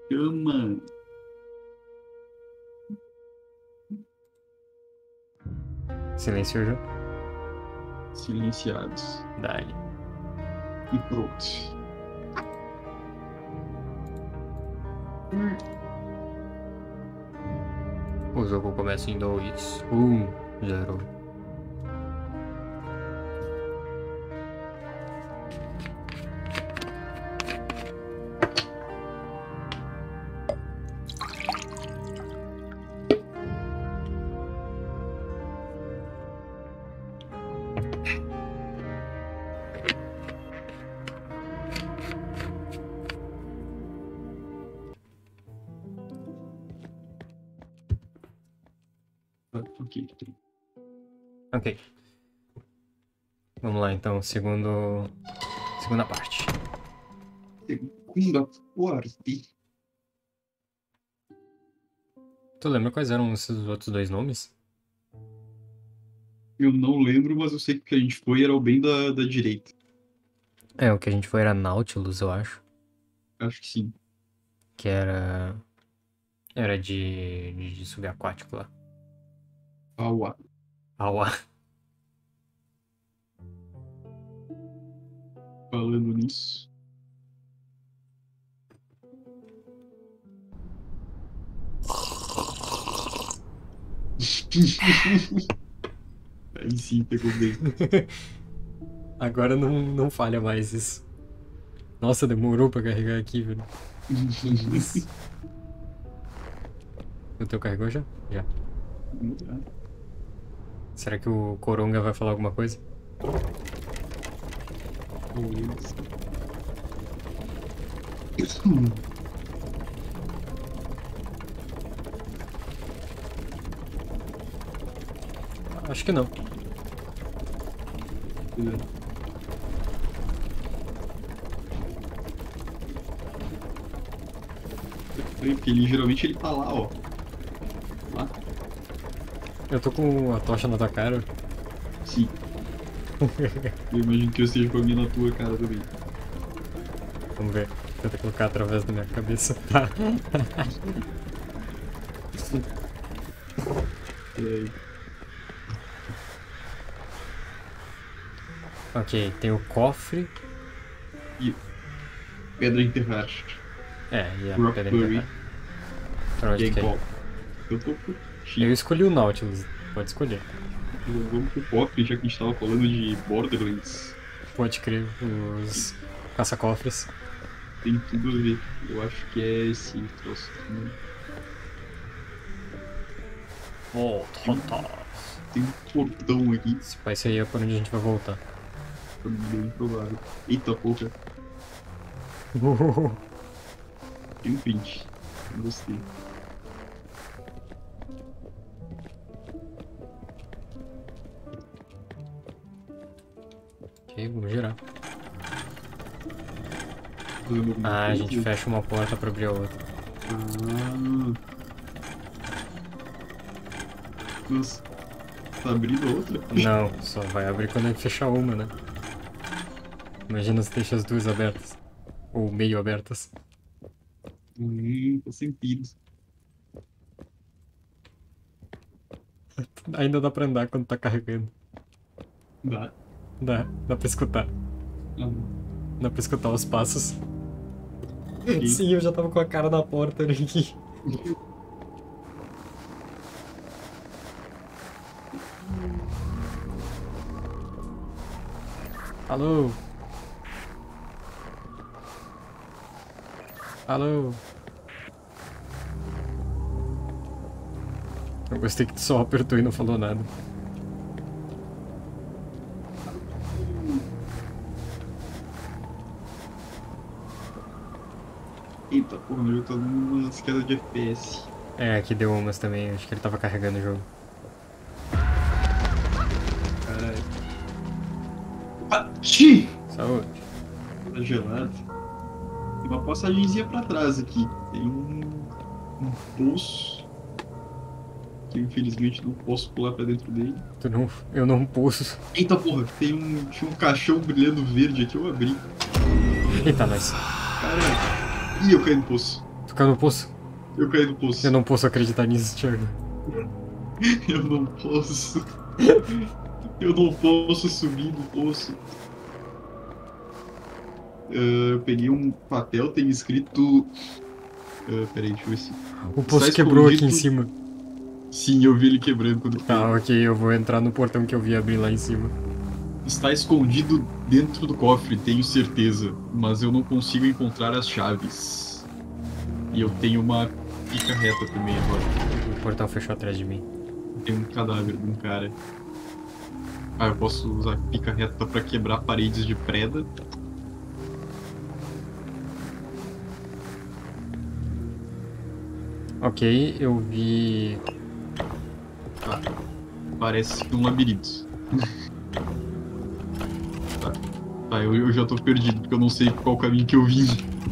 Cama. Silenciou já? Silenciados. Dá-lhe. E pronto. O jogo começa em 2, 0. Ok. Ok. Vamos lá então, segunda parte. Segunda parte. Tu lembra quais eram esses outros dois nomes? Eu não lembro, mas eu sei que o que a gente foi era o bem da direita. É, o que a gente foi era Nautilus, eu acho. Acho que sim. Que era. Era de subaquático lá. Aua. Aua. Falando nisso. Aí sim, pegou bem. Agora não falha mais isso. Nossa, demorou pra carregar aqui, velho. Isso. O teu carregou já? Já. Será que o Coronga vai falar alguma coisa? Acho que não. Porque ele geralmente ele tá lá, ó. Lá? Eu tô com a tocha na tua cara. Sim. Eu imagino que eu esteja com a minha na tua cara também. Vamos ver. Tenta colocar através da minha cabeça. Tá. É, Ok, tem o cofre. e pedra enterrar. É, e a pedra Rockbury. enterrada. Pra Que onde é tu quer ir? igual. Eu tô com Eu X. escolhi o Nautilus. Pode escolher. Vamos pro Pocket, já que a gente tava falando de Borderlands. Pode crer. Os caça-cofres. Tem tudo a ver. Eu acho que é esse troço. Tem um portão aqui. Esse vai ser aí é pra onde a gente vai voltar. Bem improvável. Eita porra. Tem um print. Gostei. Ok, vamos girar. Fazendo alguma Ah, a coisa? gente fecha uma porta pra abrir a outra. Ah. Nossa. Tá abrindo a outra? Não, só vai abrir quando a gente fechar uma, né? Imagina se deixa as duas abertas. Ou meio abertas. Tá sem piros. Ainda dá pra andar quando tá carregando. Dá. Dá pra escutar. Ah, Dá pra escutar os passos. ok. Sim, eu já tava com a cara na porta aqui. Alô? Alô? Eu gostei que tu só apertou e não falou nada. Eita porra, meu jogo tá dando umas quedas de FPS. É, aqui deu umas também. Acho que ele tava carregando o jogo. Caralho. Ati! Saúde. Tá gelado. Tem uma passagenzinha pra trás aqui. Tem um poço. Que eu, infelizmente não posso pular pra dentro dele. Eu não pulso. Eita porra, tinha um caixão brilhando verde aqui, eu abri. Eita, nós. Caralho. Ih, eu caí no poço. Tu caiu no poço? Eu caí no poço. Eu não posso acreditar nisso, Thiago. Eu não posso. Eu não posso subir no poço. Eu peguei um papel, tem escrito. Peraí, deixa eu ver se. O poço Está quebrou aqui em escondido. cima. Sim, eu vi ele quebrando quando eu Tá, caí. ok, eu vou entrar no portão que eu vi abrir lá em cima. Está escondido dentro do cofre, tenho certeza. Mas eu não consigo encontrar as chaves. E eu tenho uma pica reta também agora. O portão fechou atrás de mim. Tem um cadáver de um cara. Ah, eu posso usar pica reta pra quebrar paredes de preda. Ok, eu vi. Tá. Parece um labirinto. Tá, eu já tô perdido, porque eu não sei qual caminho que eu vim.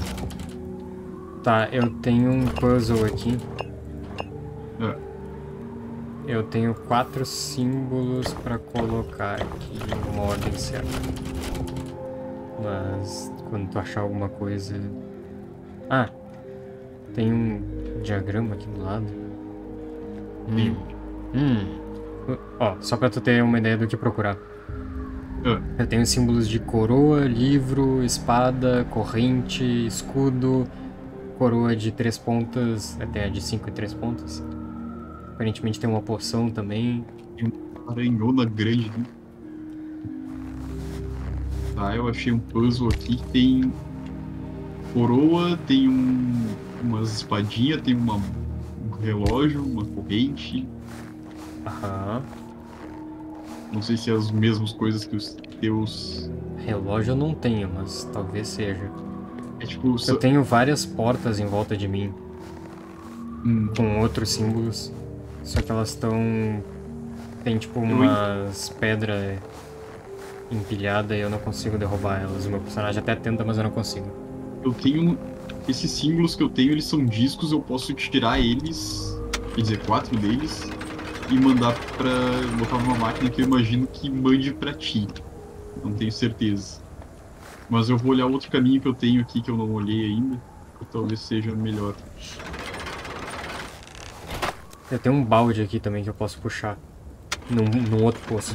Tá, eu tenho um puzzle aqui. Ah, Eu tenho 4 símbolos pra colocar aqui em uma ordem certa. Mas quando tu achar alguma coisa. Ah! Tem um diagrama aqui do lado. Tem. Ó, só pra tu ter uma ideia do que procurar. Ah, Eu tenho símbolos de coroa, livro, espada, corrente, escudo, coroa de 3 pontas, até a de 5 e 3 pontas. Aparentemente tem uma poção também. tem uma aranhona grande ali. Tá, eu achei um puzzle aqui que tem coroa, tem umas espadinhas, tem um relógio, uma corrente. Aham. Não sei se é as mesmas coisas que os teus. Relógio eu não tenho, mas talvez seja. É tipo. Eu tenho várias portas em volta de mim, Hum, com outros símbolos. Só que elas estão. Tem tipo umas pedras empilhadas e eu não consigo derrubar elas. O meu personagem até tenta, mas eu não consigo. eu tenho. Esses símbolos que eu tenho, eles são discos, eu posso tirar eles, quer dizer, 4 deles, e mandar pra. Botar numa máquina que eu imagino que mande pra ti. Não tenho certeza. Mas eu vou olhar outro caminho que eu tenho aqui que eu não olhei ainda, que talvez seja melhor. Eu tenho um balde aqui também que eu posso puxar. Num outro poço.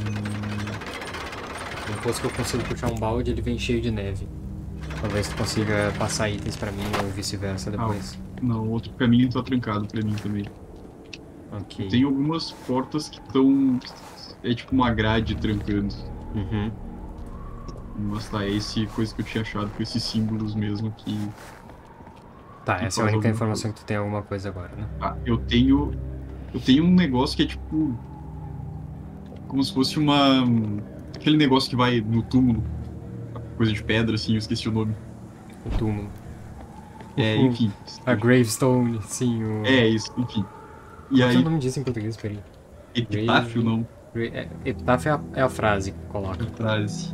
No poço que eu consigo puxar um balde, ele vem cheio de neve. Talvez tu consiga passar itens pra mim ou vice-versa depois. Não, outro caminho tá trancado pra mim também. Ok. Tem algumas portas que estão. É tipo uma grade trancando. Uhum. Mas tá, é esse coisa que eu tinha achado com esses símbolos mesmo que. Tá, que essa é a faz única alguma informação que tu tem alguma coisa agora, né? Ah, eu tenho. Eu tenho um negócio que é tipo. Como se fosse uma. Aquele negócio que vai no túmulo. Coisa de pedra, assim, eu esqueci o nome. O túmulo. Enfim. A gravestone, sim, o... Isso, enfim. E Qual que é o aí, nome disso em português? Peraí. epitáfio não. Epitáfio é a frase que coloca. A frase.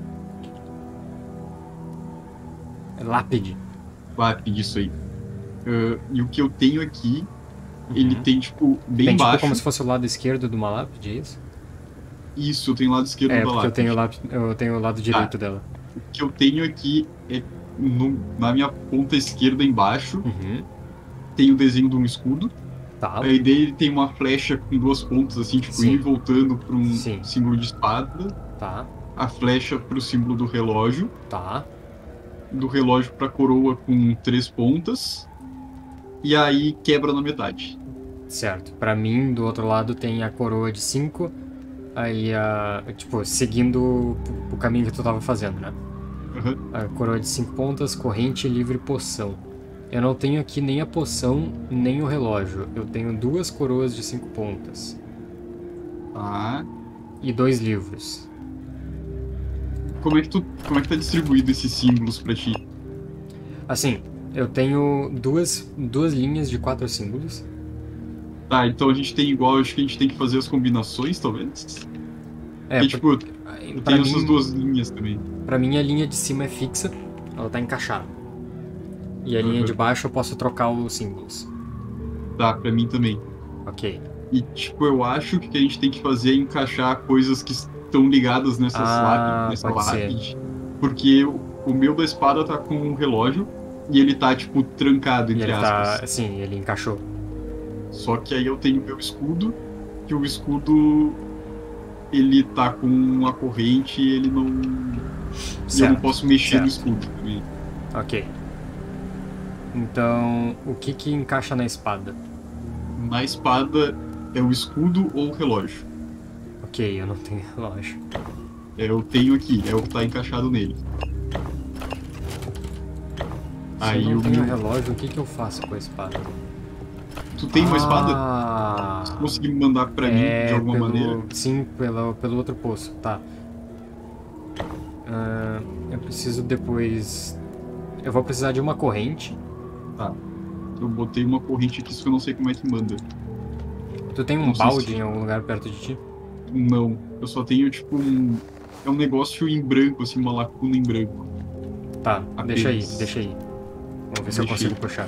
É lápide. Lápide, isso aí. E o que eu tenho aqui, ele tem, tipo, bem Tem tipo embaixo. como se fosse o lado esquerdo de uma lápide, é isso? Isso, eu tenho o lado esquerdo É, da porque lápide. eu tenho o lado direito dela. O que eu tenho aqui é na minha ponta esquerda embaixo, Uhum. tem o desenho de um escudo. Tá. Aí dele tem uma flecha com 2 pontas, assim, tipo, Sim. indo e voltando para um Sim. símbolo de espada. Tá. A flecha para o símbolo do relógio. Tá. Do relógio para a coroa com 3 pontas. E aí quebra na metade. Certo. Pra mim, do outro lado, tem a coroa de 5. Aí, tipo, seguindo o caminho que tu tava fazendo, né? Uhum. A coroa de 5 pontas, corrente, livro e poção. Eu não tenho aqui nem a poção, nem o relógio. Eu tenho 2 coroas de 5 pontas. Ah. E 2 livros. Como é que tá distribuído esses símbolos pra ti? Assim, eu tenho duas linhas de 4 símbolos. Tá, então a gente tem igual, acho que a gente tem que fazer as combinações, talvez? Porque, tipo, eu tenho essas 2 linhas também. Pra mim, a linha de cima é fixa, ela tá encaixada. E a linha de baixo eu posso trocar os símbolos. Tá, pra mim também. Ok. E, tipo, eu acho que o que a gente tem que fazer é encaixar coisas que estão ligadas nessa lápide. Pode ser. Porque o meu da espada tá com um relógio E ele tá, tipo, trancado, E entre ele aspas. tá. Sim, ele encaixou. Só que aí eu tenho meu escudo, que o escudo ele tá com a corrente e ele não. E eu não Certo. posso mexer no Certo. escudo também. Ok. Então, o que que encaixa na espada? Na espada é o escudo ou o relógio. Ok, eu não tenho relógio. É, eu tenho aqui, é o que tá encaixado nele. Se eu Aí não o tenho meu. relógio, o que que eu faço com a espada? Tu tem uma espada? Se Ah! conseguir mandar pra mim de É alguma maneira? pelo. Sim, pelo outro poço. Tá. Ah, eu preciso depois. Eu vou precisar de uma corrente. Tá. Eu botei uma corrente aqui, só que eu não sei como é que manda. Tu tem Eu um não sei balde se. em algum lugar perto de ti? Não. Eu só tenho, tipo, um. É um negócio em branco, assim, uma lacuna em branco. Tá, deixa aí, Apenas. deixa aí. Vamos ver se eu consigo Deixei. puxar.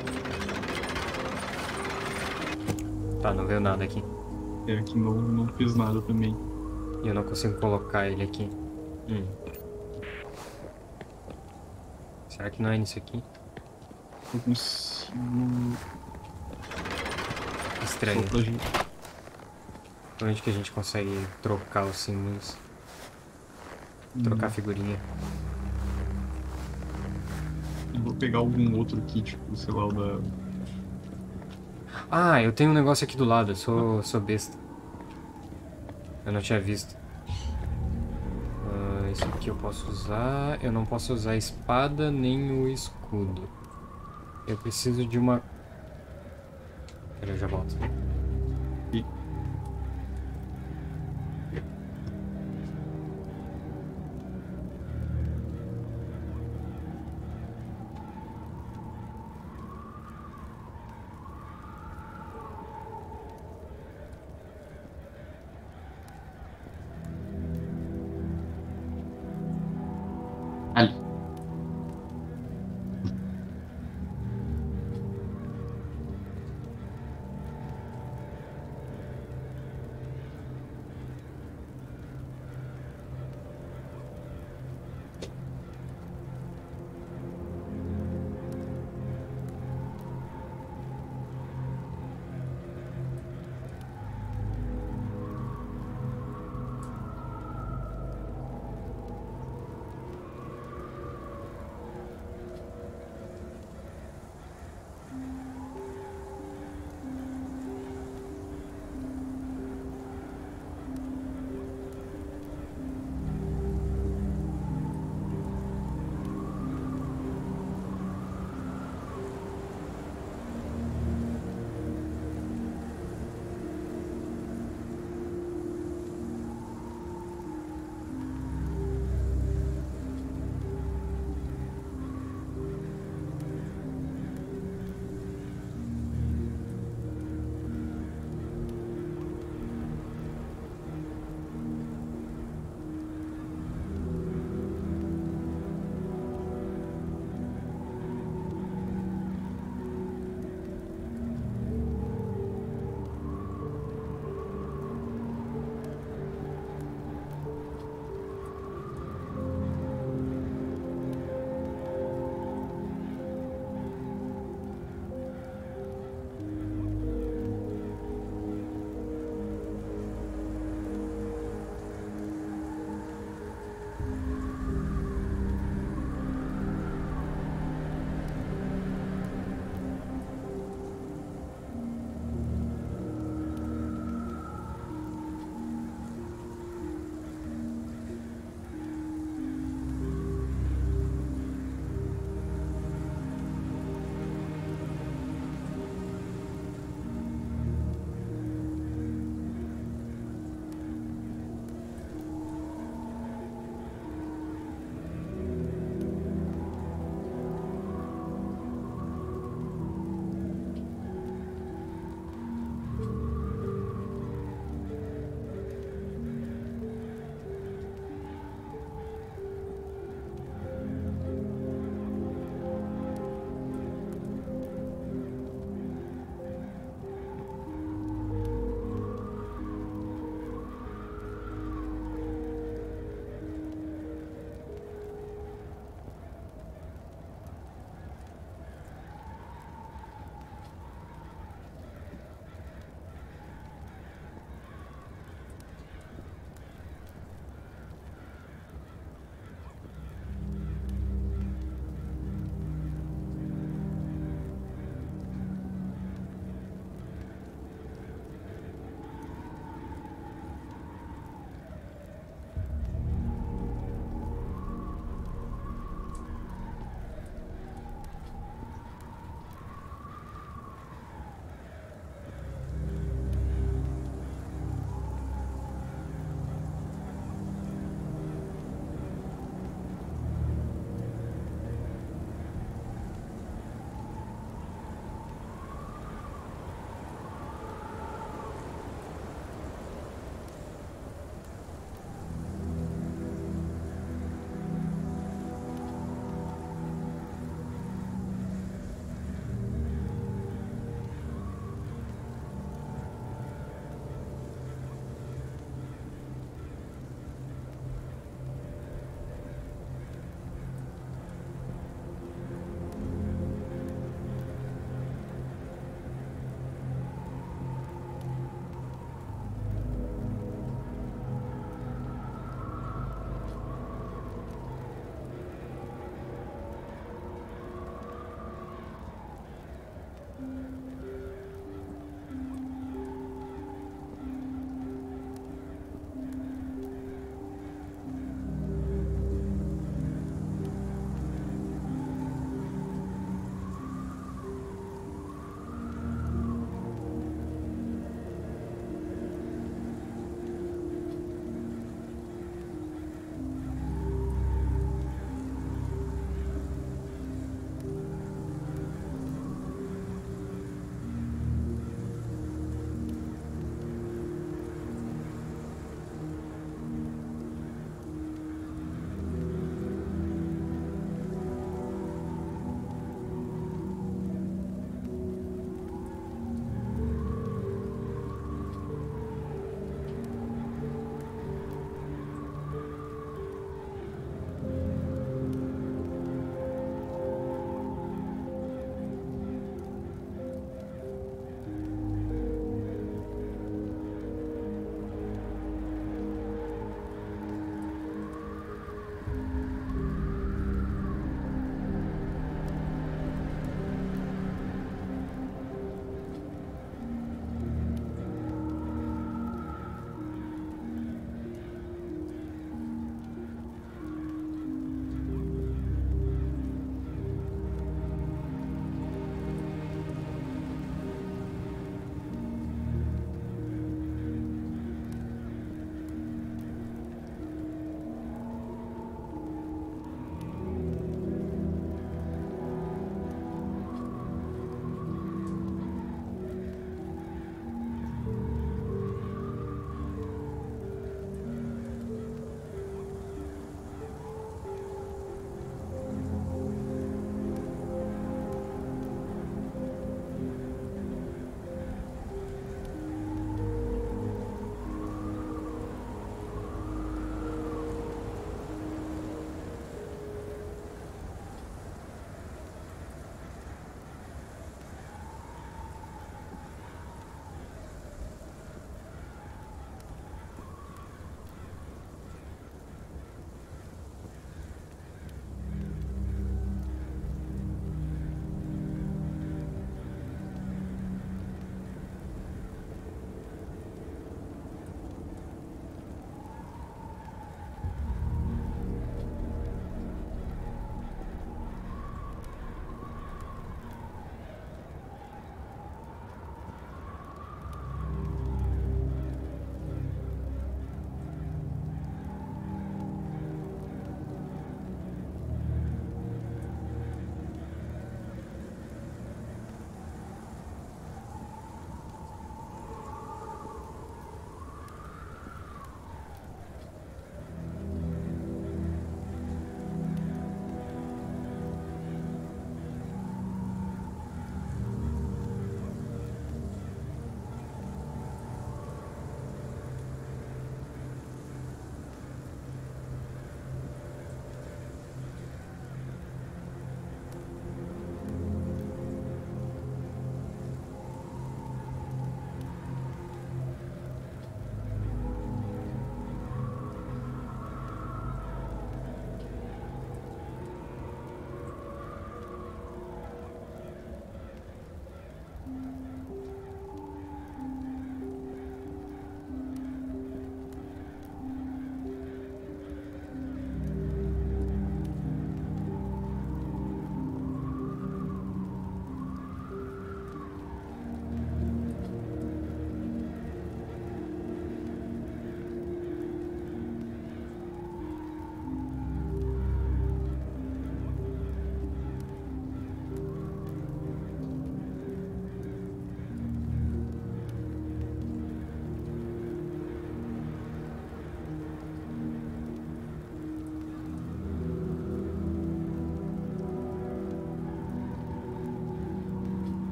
Tá, não veio nada aqui. É, que não fez nada também. E eu não consigo colocar ele aqui. Hum. Será que não é nisso aqui? Eu consigo. Só Estranho. pra gente. Onde que a gente consegue trocar os símbolos? Trocar figurinha. Eu vou pegar algum outro aqui, tipo, sei lá, o da. Ah, eu tenho um negócio aqui do lado. Eu Ah, sou besta. Eu não tinha visto. Isso aqui eu posso usar. Eu não posso usar a espada nem o escudo. Eu preciso de uma. Pera, eu já volto. aqui. Ali.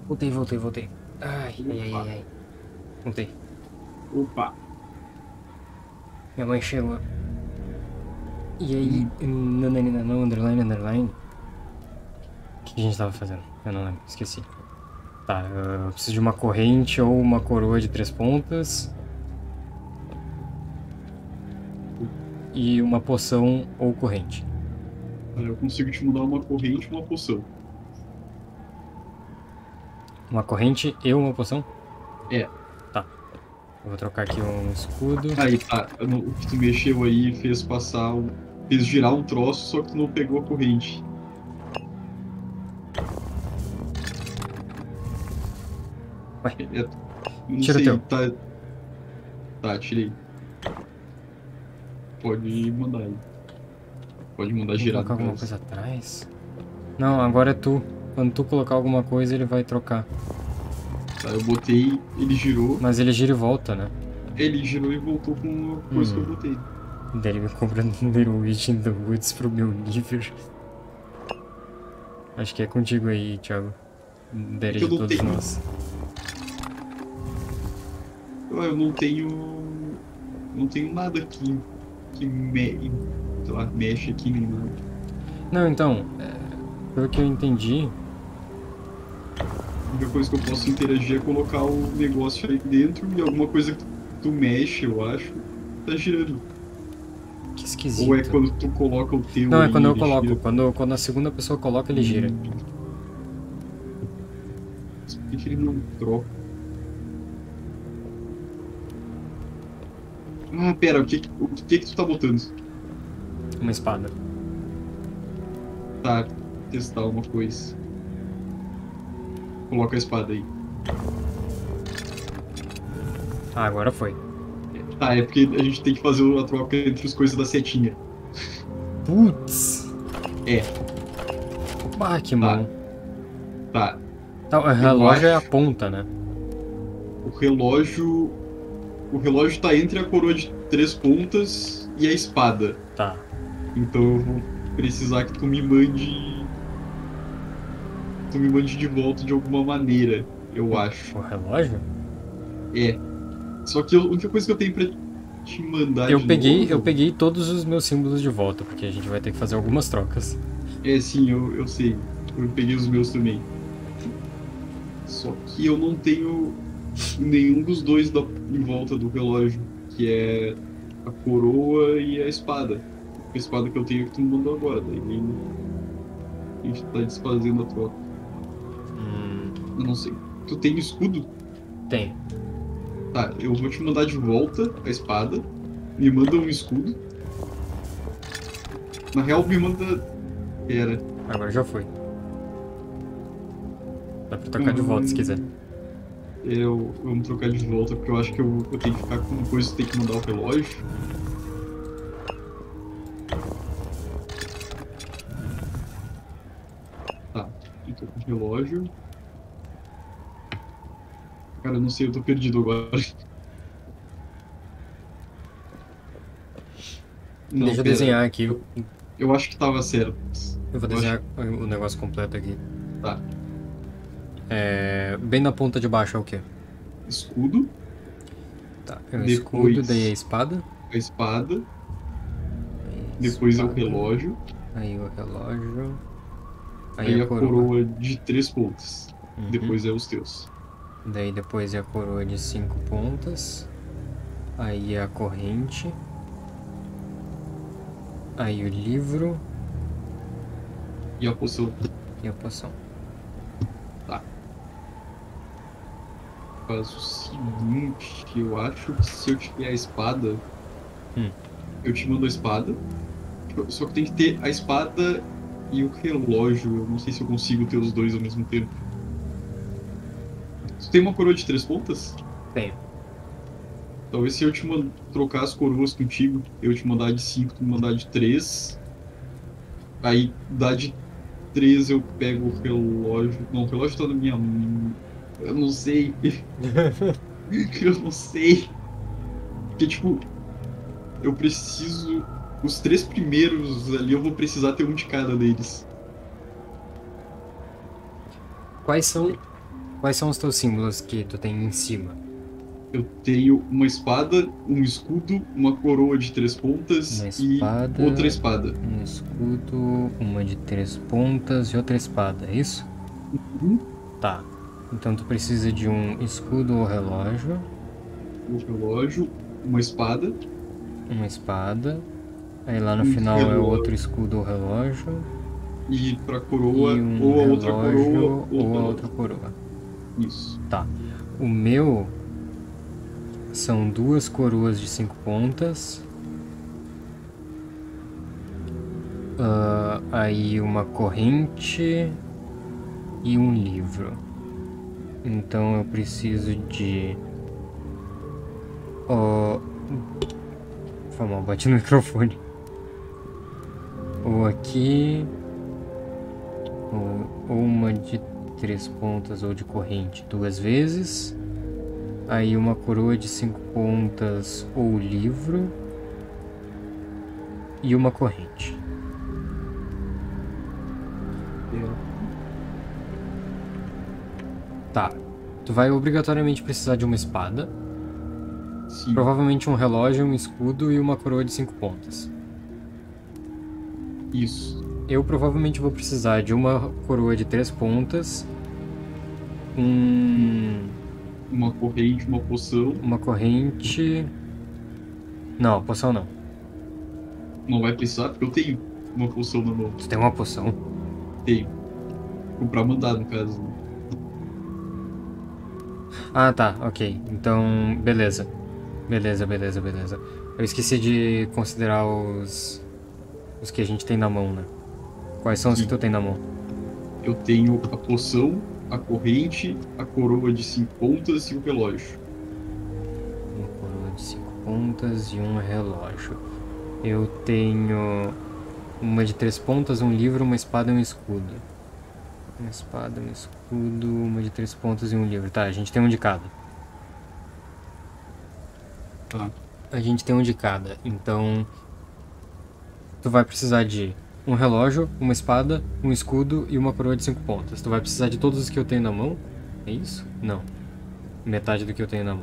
Voltei. Ai. Voltei. Opa. Minha mãe chegou. E aí, não, underline. O que a gente tava fazendo? Eu não lembro, esqueci. Tá, eu preciso de uma corrente ou uma coroa de 3 pontas. E uma poção ou corrente. Eu consigo te mandar uma corrente e uma poção. Uma corrente e uma poção? É. Tá. Eu vou trocar aqui um escudo. Aí tá. O que tu mexeu aí fez passar. Fez girar um troço, só que tu não pegou a corrente. Ué, Não tira o sei, teu. Tá, tirei. Pode mandar aí. Pode mandar Vou girar colocar no alguma caso. coisa atrás? Não, agora é tu. Quando tu colocar alguma coisa, ele vai trocar. Tá, eu botei, ele girou. Mas ele gira e volta, né? Ele girou e voltou com a coisa que eu botei. Daí ele me compra Little Witch in the Woods pro meu nível. Acho que é contigo aí, Thiago. Dere É que eu de não todos tenho. nós. Eu não tenho. Não tenho nada aqui sei lá, mexe aqui nem nada. Não, então, pelo que eu entendi, A única coisa que eu posso interagir é colocar o negócio aí dentro e alguma coisa que tu mexe, eu acho, tá girando. que esquisito. Ou é quando tu coloca o teu Não, é aí, quando eu ele coloco. gira. Quando a segunda pessoa coloca, ele gira. Por que ele não troca? Ah, pera, o que que tu tá botando? Uma espada. Tá, testar uma coisa. Coloca a espada aí. Ah, agora foi. Tá, é porque a gente tem que fazer a troca entre as coisas da setinha. Putz! É, Ah, que mão. tá. Tá, o relógio é a acho- ponta, né? O relógio. O relógio tá entre a coroa de 3 pontas e a espada. Tá. Então eu vou precisar que tu me mande. Tu me mande de volta de alguma maneira, eu acho. O relógio? É. Só que a única coisa que eu tenho pra te mandar Eu de peguei, novo. eu peguei todos os meus símbolos de volta, porque a gente vai ter que fazer algumas trocas. É, sim, eu sei. Eu peguei os meus também. Só que eu não tenho nenhum dos dois em volta do relógio, que é a coroa e a espada. A espada que eu tenho é que tu me mandou agora, daí a gente tá desfazendo a troca. Eu não sei. Tu tem escudo? Tem. Tá, eu vou te mandar de volta a espada. Me manda um escudo. Na real, me manda. Pera. Agora já foi. Dá pra trocar de volta se quiser. Vamos trocar de volta, porque eu acho que eu tenho que ficar com uma coisa, tem que mandar o relógio. Tá, eu tô com o relógio. Cara, eu não sei, eu tô perdido agora. Não, Deixa eu pera. desenhar aqui. Eu acho que tava certo. Eu vou Eu desenhar o negócio completo aqui. Tá. Bem na ponta de baixo é o quê? Escudo, Tá. É o Depois- escudo, daí a espada. a espada, Aí depois é o espada, relógio, Aí o relógio. aí a coroa de 3 pontas. Uhum. Depois é os teus. Daí depois é a coroa de 5 pontas. Aí é a corrente. Aí o livro E a poção. e a poção. Faz o seguinte, eu acho que se eu tiver a espada, eu te mando a espada. Só que tem que ter a espada e o relógio. Eu não sei se eu consigo ter os dois ao mesmo tempo. Tu tem uma coroa de 3 pontas? Tenho. Talvez se eu te trocar as coroas contigo, eu te mandar de 5, tu me mandar de 3. Aí da de 3 eu pego o relógio. Não, o relógio tá na minha mão. Eu não sei. Eu não sei. Porque, tipo, eu preciso. Os 3 primeiros ali eu vou precisar ter um de cada deles. Quais são Quais são os teus símbolos que tu tem em cima? Eu tenho uma espada, um escudo, uma coroa de 3 pontas Uma e espada, outra espada. um escudo, uma de 3 pontas e outra espada, é isso? Um Tá. Então tu precisa de um escudo ou relógio, relógio, uma espada, uma espada. Aí lá no um final é relógio outro escudo ou relógio. e pra E coroa um ou a outra relógio coroa ou ou a relógio. outra coroa. Isso. Tá. O meu são 2 coroas de 5 pontas. Aí uma corrente e um livro. Então eu preciso de... Foi mal, bati no microfone. Ou aqui... Ou uma de 3 pontas ou de corrente 2 vezes. Aí uma coroa de 5 pontas ou livro. E uma corrente. Tá. Tu vai obrigatoriamente precisar de uma espada. Sim. Provavelmente um relógio, um escudo e uma coroa de 5 pontas. Isso. Eu provavelmente vou precisar de uma coroa de 3 pontas. Uma corrente, uma poção. Uma corrente... Não, poção não. Não vai precisar, porque eu tenho uma poção na mão. Tu tem uma poção? Tenho. Comprar mandado, no caso. Ah, tá, ok. Então, beleza. Beleza. Eu esqueci de considerar os que a gente tem na mão, né? Quais são os Sim. que tu tem na mão? Eu tenho a poção, a corrente, a coroa de 5 pontas e o relógio. Uma coroa de 5 pontas e um relógio. Eu tenho uma de 3 pontas, um livro, uma espada e um escudo. Uma espada, um escudo, uma de 3 pontas e um livro. Tá, a gente tem um de cada. Tá. A gente tem um de cada, então... Tu vai precisar de um relógio, uma espada, um escudo e uma coroa de 5 pontas. Tu vai precisar de todos os que eu tenho na mão? É isso? Não. Metade do que eu tenho na mão.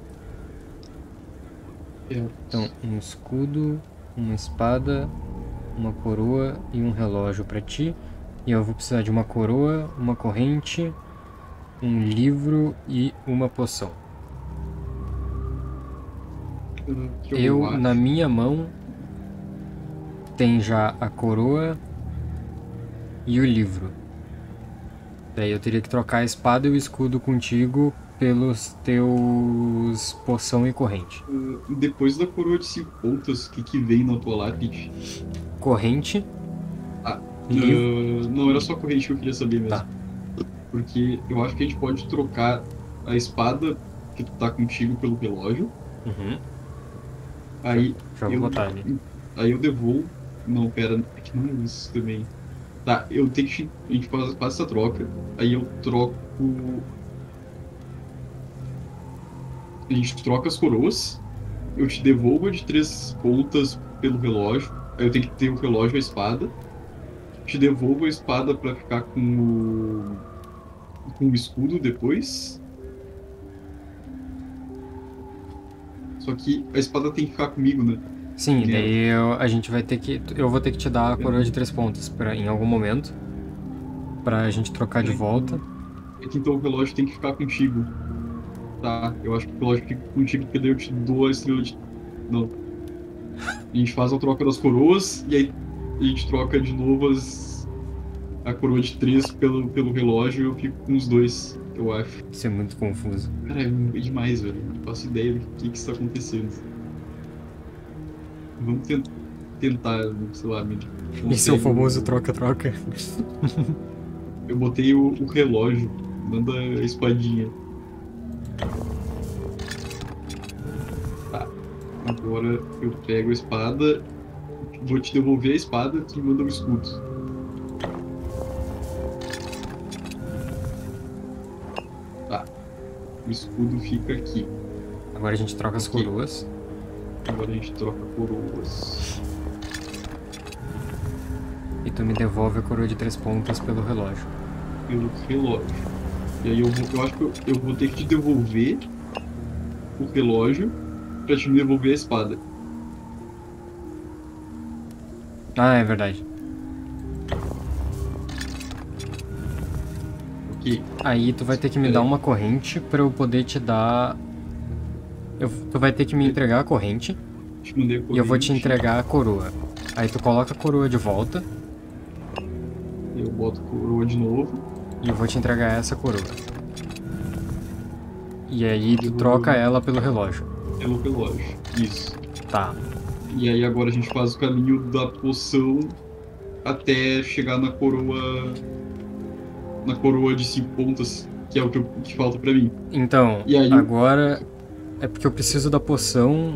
Então, um escudo, uma espada, uma coroa e um relógio pra ti. E eu vou precisar de uma coroa, uma corrente, um livro e uma poção. Na minha mão, tem já a coroa e o livro. Daí eu teria que trocar a espada e o escudo contigo pelos teus poção e corrente. Depois da coroa de 5 pontas, o que vem na tua lápide? Corrente. Livro. Não, era só a corrente que eu queria saber mesmo. Tá. Porque eu acho que a gente pode trocar a espada que tá contigo pelo relógio. Uhum. Aí Já vou botar ali. Aí eu devolvo. Não, pera, é que não é isso também. Tá, eu tenho que. A gente faz essa troca. Aí eu troco. A gente troca as coroas. Eu te devolvo a de 3 pontas pelo relógio. Aí eu tenho que ter o relógio e a espada. Te devolvo a espada pra ficar com o escudo depois. Só que a espada tem que ficar comigo, né? Sim, daí a gente vai ter que... Eu vou ter que te dar a coroa de 3 pontas em algum momento. Pra gente trocar de volta. É que então o relógio tem que ficar contigo. Tá, eu acho que o relógio fica contigo porque daí eu te dou a estrela de... Não. A gente faz a troca das coroas e aí a gente troca de novo a coroa de 3 pelo relógio e eu fico com os dois, eu acho. Isso é muito confuso. Cara, é demais, velho. Não faço ideia do que está acontecendo. Vamos tentar, sei lá, Esse é o famoso troca-troca. Eu botei o relógio, manda a espadinha. Tá. Agora eu pego a espada, vou te devolver a espada, tu me manda o escudo. Tá. O escudo fica aqui. Agora a gente troca as coroas. Agora a gente troca coroas. E tu me devolve a coroa de 3 pontas pelo relógio. Pelo relógio. E aí eu acho que eu vou ter que te devolver o relógio pra te me devolver a espada. Ah, é verdade. Ok. Aí tu vai ter que me Pera dar aí. uma corrente pra eu poder te dar... Tu vai ter que me entregar a corrente Te mandei a e eu vou te corrente. entregar a coroa. Aí tu coloca a coroa de volta Eu boto a coroa de novo. e eu vou te entregar essa coroa. E aí Me tu devolveu troca ela pelo relógio. pelo relógio. Isso. Tá. E aí agora a gente faz o caminho da poção até chegar na coroa de 5 pontas, que é o que falta pra mim. Então, E aí, agora é porque eu preciso da poção,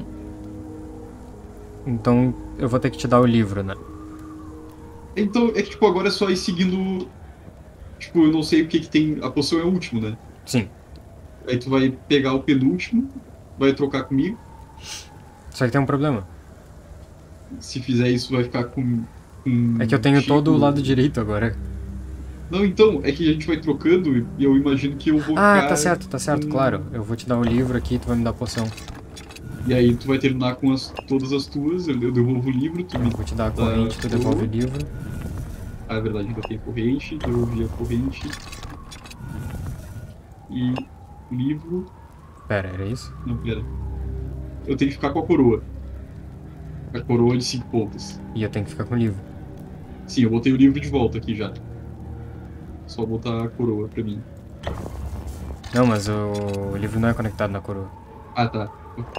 então eu vou ter que te dar o livro, né? então é que tipo agora é só ir seguindo, tipo, eu não sei o que que tem, a poção é o último, né? Sim. Aí tu vai pegar o penúltimo, vai trocar comigo. Só que tem um problema. Se fizer isso, vai ficar É que eu com tenho todo o lado Chico. direito agora. Não, então, é que a gente vai trocando e eu imagino que eu vou Ah, ficar tá certo, claro. com. Eu vou te dar o livro aqui e tu vai me dar a poção. E aí tu vai terminar com todas as tuas, eu devolvo o livro, tu Eu me vou te dar a dá a corrente, tu devolve o coroa. livro. Ah, é verdade, ainda tem a corrente, devolvi a corrente. E livro. Pera, era isso? Não, pera. Eu tenho que ficar com a coroa. A coroa de 5 pontas. E eu tenho que ficar com o livro. Sim, eu botei o livro de volta aqui já. Só botar a coroa pra mim. Não, mas o livro não é conectado na coroa. Ah, tá.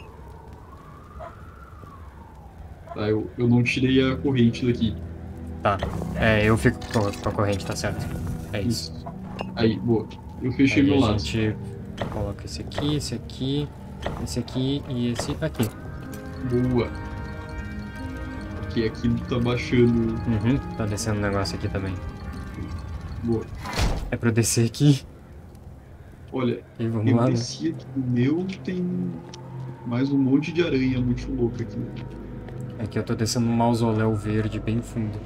Tá, eu não tirei a corrente daqui. Tá. É, eu fico com a corrente, tá certo. É isso. Isso. Aí, boa. Eu fechei Aí meu a laço. gente coloca esse aqui, esse aqui e esse aqui. Boa. Porque aqui tá baixando. Uhum, tá descendo um negócio aqui também. Boa. É pra eu descer aqui. Olha, E vamos eu lá, né? desci aqui. O meu tem mais um monte de aranha muito louca aqui. É que eu tô descendo um mausoléu verde bem fundo.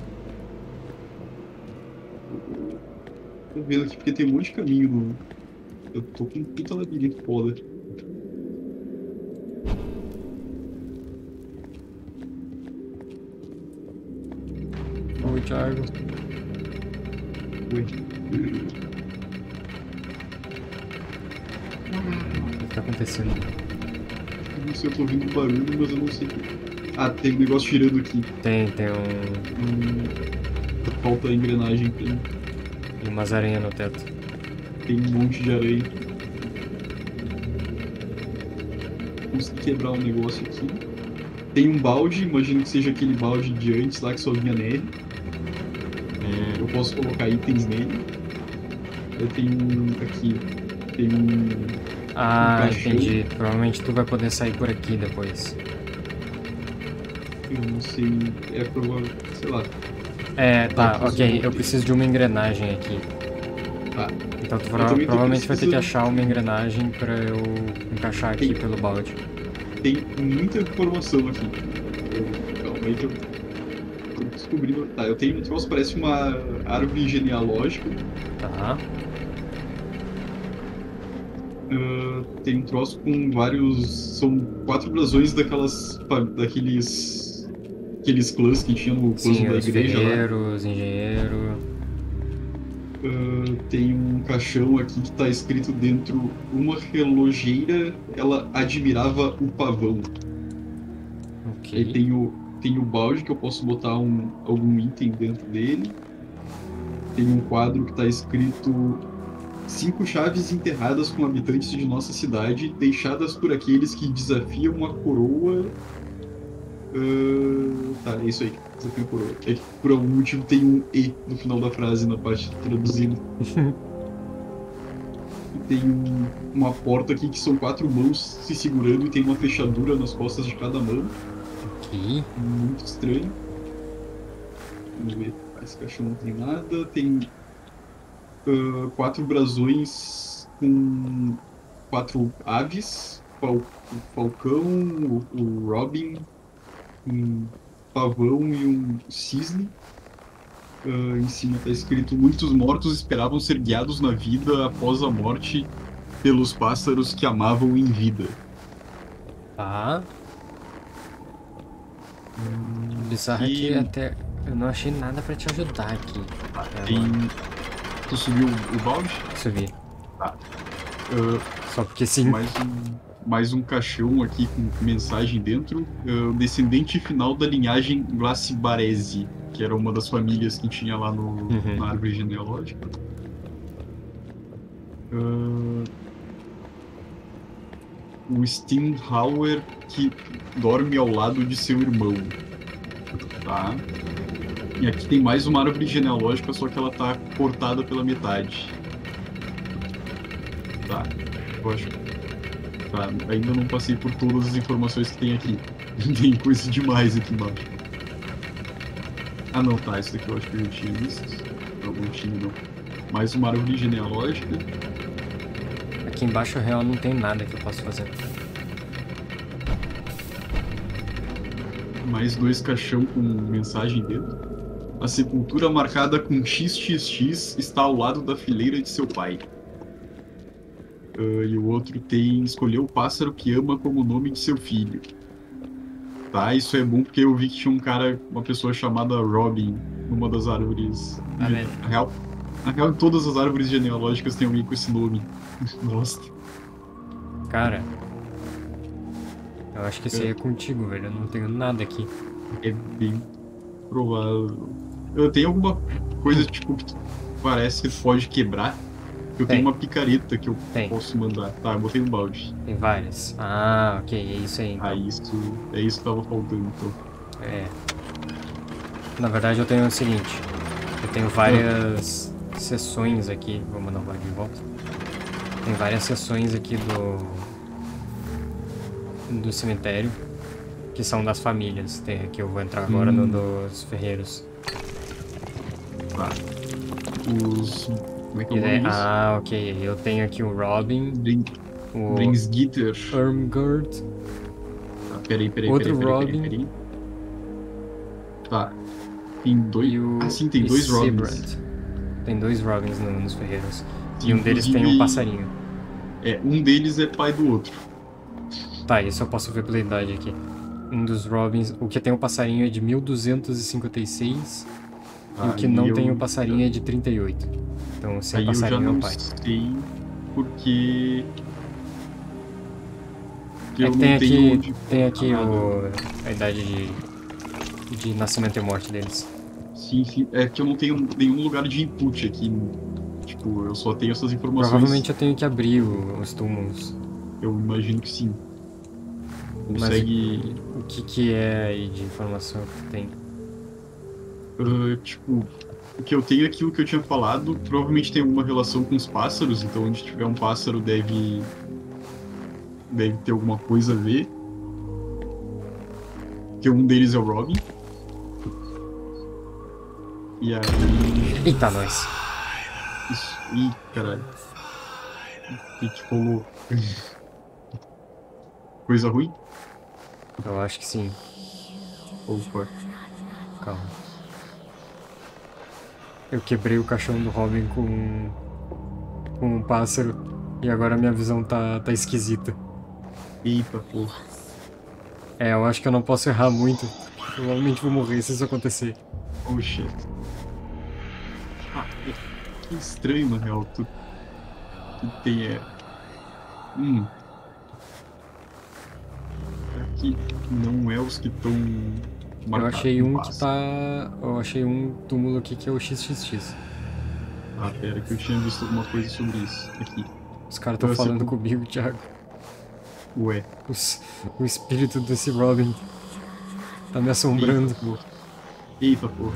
Tô vendo aqui porque tem um monte de caminho no. Eu tô com um puta labirinto foda. Oi, Thiago. Ui. O que tá acontecendo? Eu não sei, eu tô ouvindo um barulho, mas eu não sei. Ah, tem um negócio girando aqui. Tem um... Falta a engrenagem. Tem umas aranhas no teto. Tem um monte de aranha. Consegui quebrar um negócio aqui. Tem um balde, imagino que seja aquele balde de antes lá que só vinha neve. Eu posso colocar itens nele. Eu tenho aqui. Tem um Ah, caixão. entendi. Provavelmente tu vai poder sair por aqui depois. Eu não sei. É provável. Sei lá. É, tá, Tá, ok. isso- Eu preciso de uma engrenagem aqui. Tá. Então tu Eu também tô provavelmente vai ter que precisando. achar uma engrenagem pra eu encaixar aqui Tem, pelo balde. tem muita informação aqui. Calma aí que eu tô descobrindo. Tá, eu tenho um troço, parece uma árvore genealógica. Tá. Tem um troço com vários. São 4 brasões daqueles clãs que tinha no clãs Sim, da os igreja lá. ferreiros, engenheiro. Tem um caixão aqui que tá escrito dentro: uma relojeira, ela admirava o pavão. Aí Ok. tem o balde que eu posso botar algum item dentro dele. Tem um quadro que tá escrito: 5 chaves enterradas com habitantes de nossa cidade, deixadas por aqueles que desafiam a coroa. Tá, é isso aí. Desafio a coroa. É que por algum motivo tem um E no final da frase, na parte traduzida. E tem uma porta aqui que são 4 mãos se segurando e tem uma fechadura nas costas de cada mão. Ok. Muito estranho. Vamos ver. Esse caixão não tem nada. Tem 4 brasões com 4 aves. O falcão, o robin, um pavão e um cisne. Em cima tá escrito: muitos mortos esperavam ser guiados na vida após a morte pelos pássaros que amavam em vida. Tá. Bizarro é que até eu não achei nada pra te ajudar aqui. Tem... Tu subiu o balde? Subi. Tá. Só porque sim. Mais um caixão aqui com mensagem dentro. Descendente final da linhagem Glacibarese, que era uma das famílias que tinha lá na árvore genealógica. O Steinhauer que dorme ao lado de seu irmão. Tá? E aqui tem mais uma árvore genealógica, só que ela tá cortada pela metade. Tá, eu acho. Tá, ainda não passei por todas as informações que tem aqui. Tem coisa demais aqui embaixo. Ah não, tá, isso daqui eu acho que eu já tinha visto. Não tinha não. Mais uma árvore genealógica. Aqui embaixo, na real, não tem nada que eu possa fazer. Mais 2 caixão com mensagem dentro. A sepultura marcada com XXX está ao lado da fileira de seu pai. E o outro tem: escolheu o pássaro que ama como nome de seu filho. Tá, isso é bom porque eu vi que tinha uma pessoa chamada Robin numa das árvores. Na real, todas as árvores genealógicas tem alguém com esse nome. Nossa. Cara, eu acho que esse aí é contigo, velho. Eu não tenho nada aqui. É bem provável. Eu tenho alguma coisa tipo que parece que pode quebrar. Eu tenho uma picareta que eu posso mandar. Tá, eu botei um balde. Tem várias. Ah, ok, é isso aí. Então. É isso que tava faltando, então. É. Na verdade, eu tenho o seguinte. Eu tenho várias seções aqui. Vou mandar o balde de volta. Tem várias seções aqui do cemitério. Que são das famílias. Tem aqui, eu vou entrar agora no dos ferreiros. Tá. Como é que é o nome disso? Ah, ok. Eu tenho aqui o Robin. O Bringsgitter. Irmgard. Tá, peraí. Outro Robin. Tá. Tem dois. Sim, tem 2 Robins. Tem 2 Robins nos ferreiros. Sim, e um deles tem um passarinho. Um deles é pai do outro. Tá, isso eu posso ver pela idade aqui. Um dos Robins, o que tem o passarinho é de 1256. E o que não tem o passarinho é de 38. Então, se é passarinho, é o pai. Eu sei porque... É que tem aqui a idade de nascimento e morte deles. Sim. É que eu não tenho nenhum lugar de input aqui. Tipo, eu só tenho essas informações. Provavelmente eu tenho que abrir os túmulos. Eu imagino que sim. Consegue... Mas o que é aí de informação que tem? Tipo, o que eu tenho é aquilo que eu tinha falado. Provavelmente tem alguma relação com os pássaros, então onde tiver um pássaro deve ter alguma coisa a ver. Que um deles é o Robin. E aí... Eita, nós! Isso. Ih, caralho. O que rolou? Coisa ruim? Eu acho que sim. Opa. Calma. Eu quebrei o caixão do Robin com um pássaro e agora minha visão tá esquisita. Eita, porra. Eu acho que eu não posso errar muito. Provavelmente vou morrer se isso acontecer. Oh, shit. Que estranho, na real. Tu tem, Aqui não é os que estão marcados. Eu achei um túmulo aqui que é o XXX. Ah, pera, que eu tinha visto alguma coisa sobre isso. Aqui. Os caras estão falando comigo, Thiago. Ué. O espírito desse Robin tá me assombrando. Eita porra.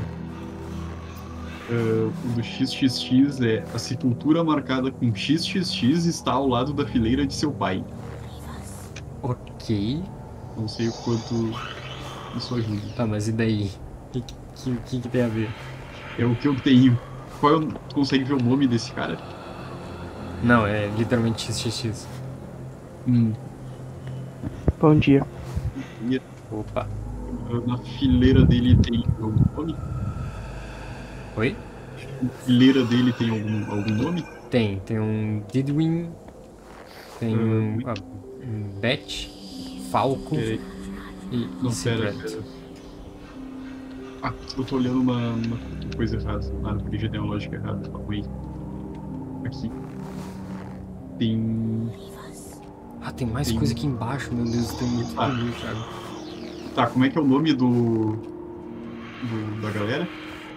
O do XXX é: a sepultura marcada com XXX está ao lado da fileira de seu pai. Ok. Não sei o quanto isso ajuda. Tá, mas e daí? O que tem a ver? É o que eu tenho. Tu consegue ver o nome desse cara? Não, é literalmente XXX. Bom dia. Opa. Na fileira dele tem o nome? Oi? A fileira dele tem algum nome? Tem um Didwin, tem um, Ah, um Bet, Falco peraí. e Não, pera, Isebrand. pera. Ah, eu tô olhando uma coisa errada. Ah, porque já tem uma lógica errada. Calma aí. Aqui. Tem. Ah, tem mais Tem. coisa aqui embaixo, meu Deus, tem muito Ah, bagulho, Thiago. tá, como é que é o nome da galera?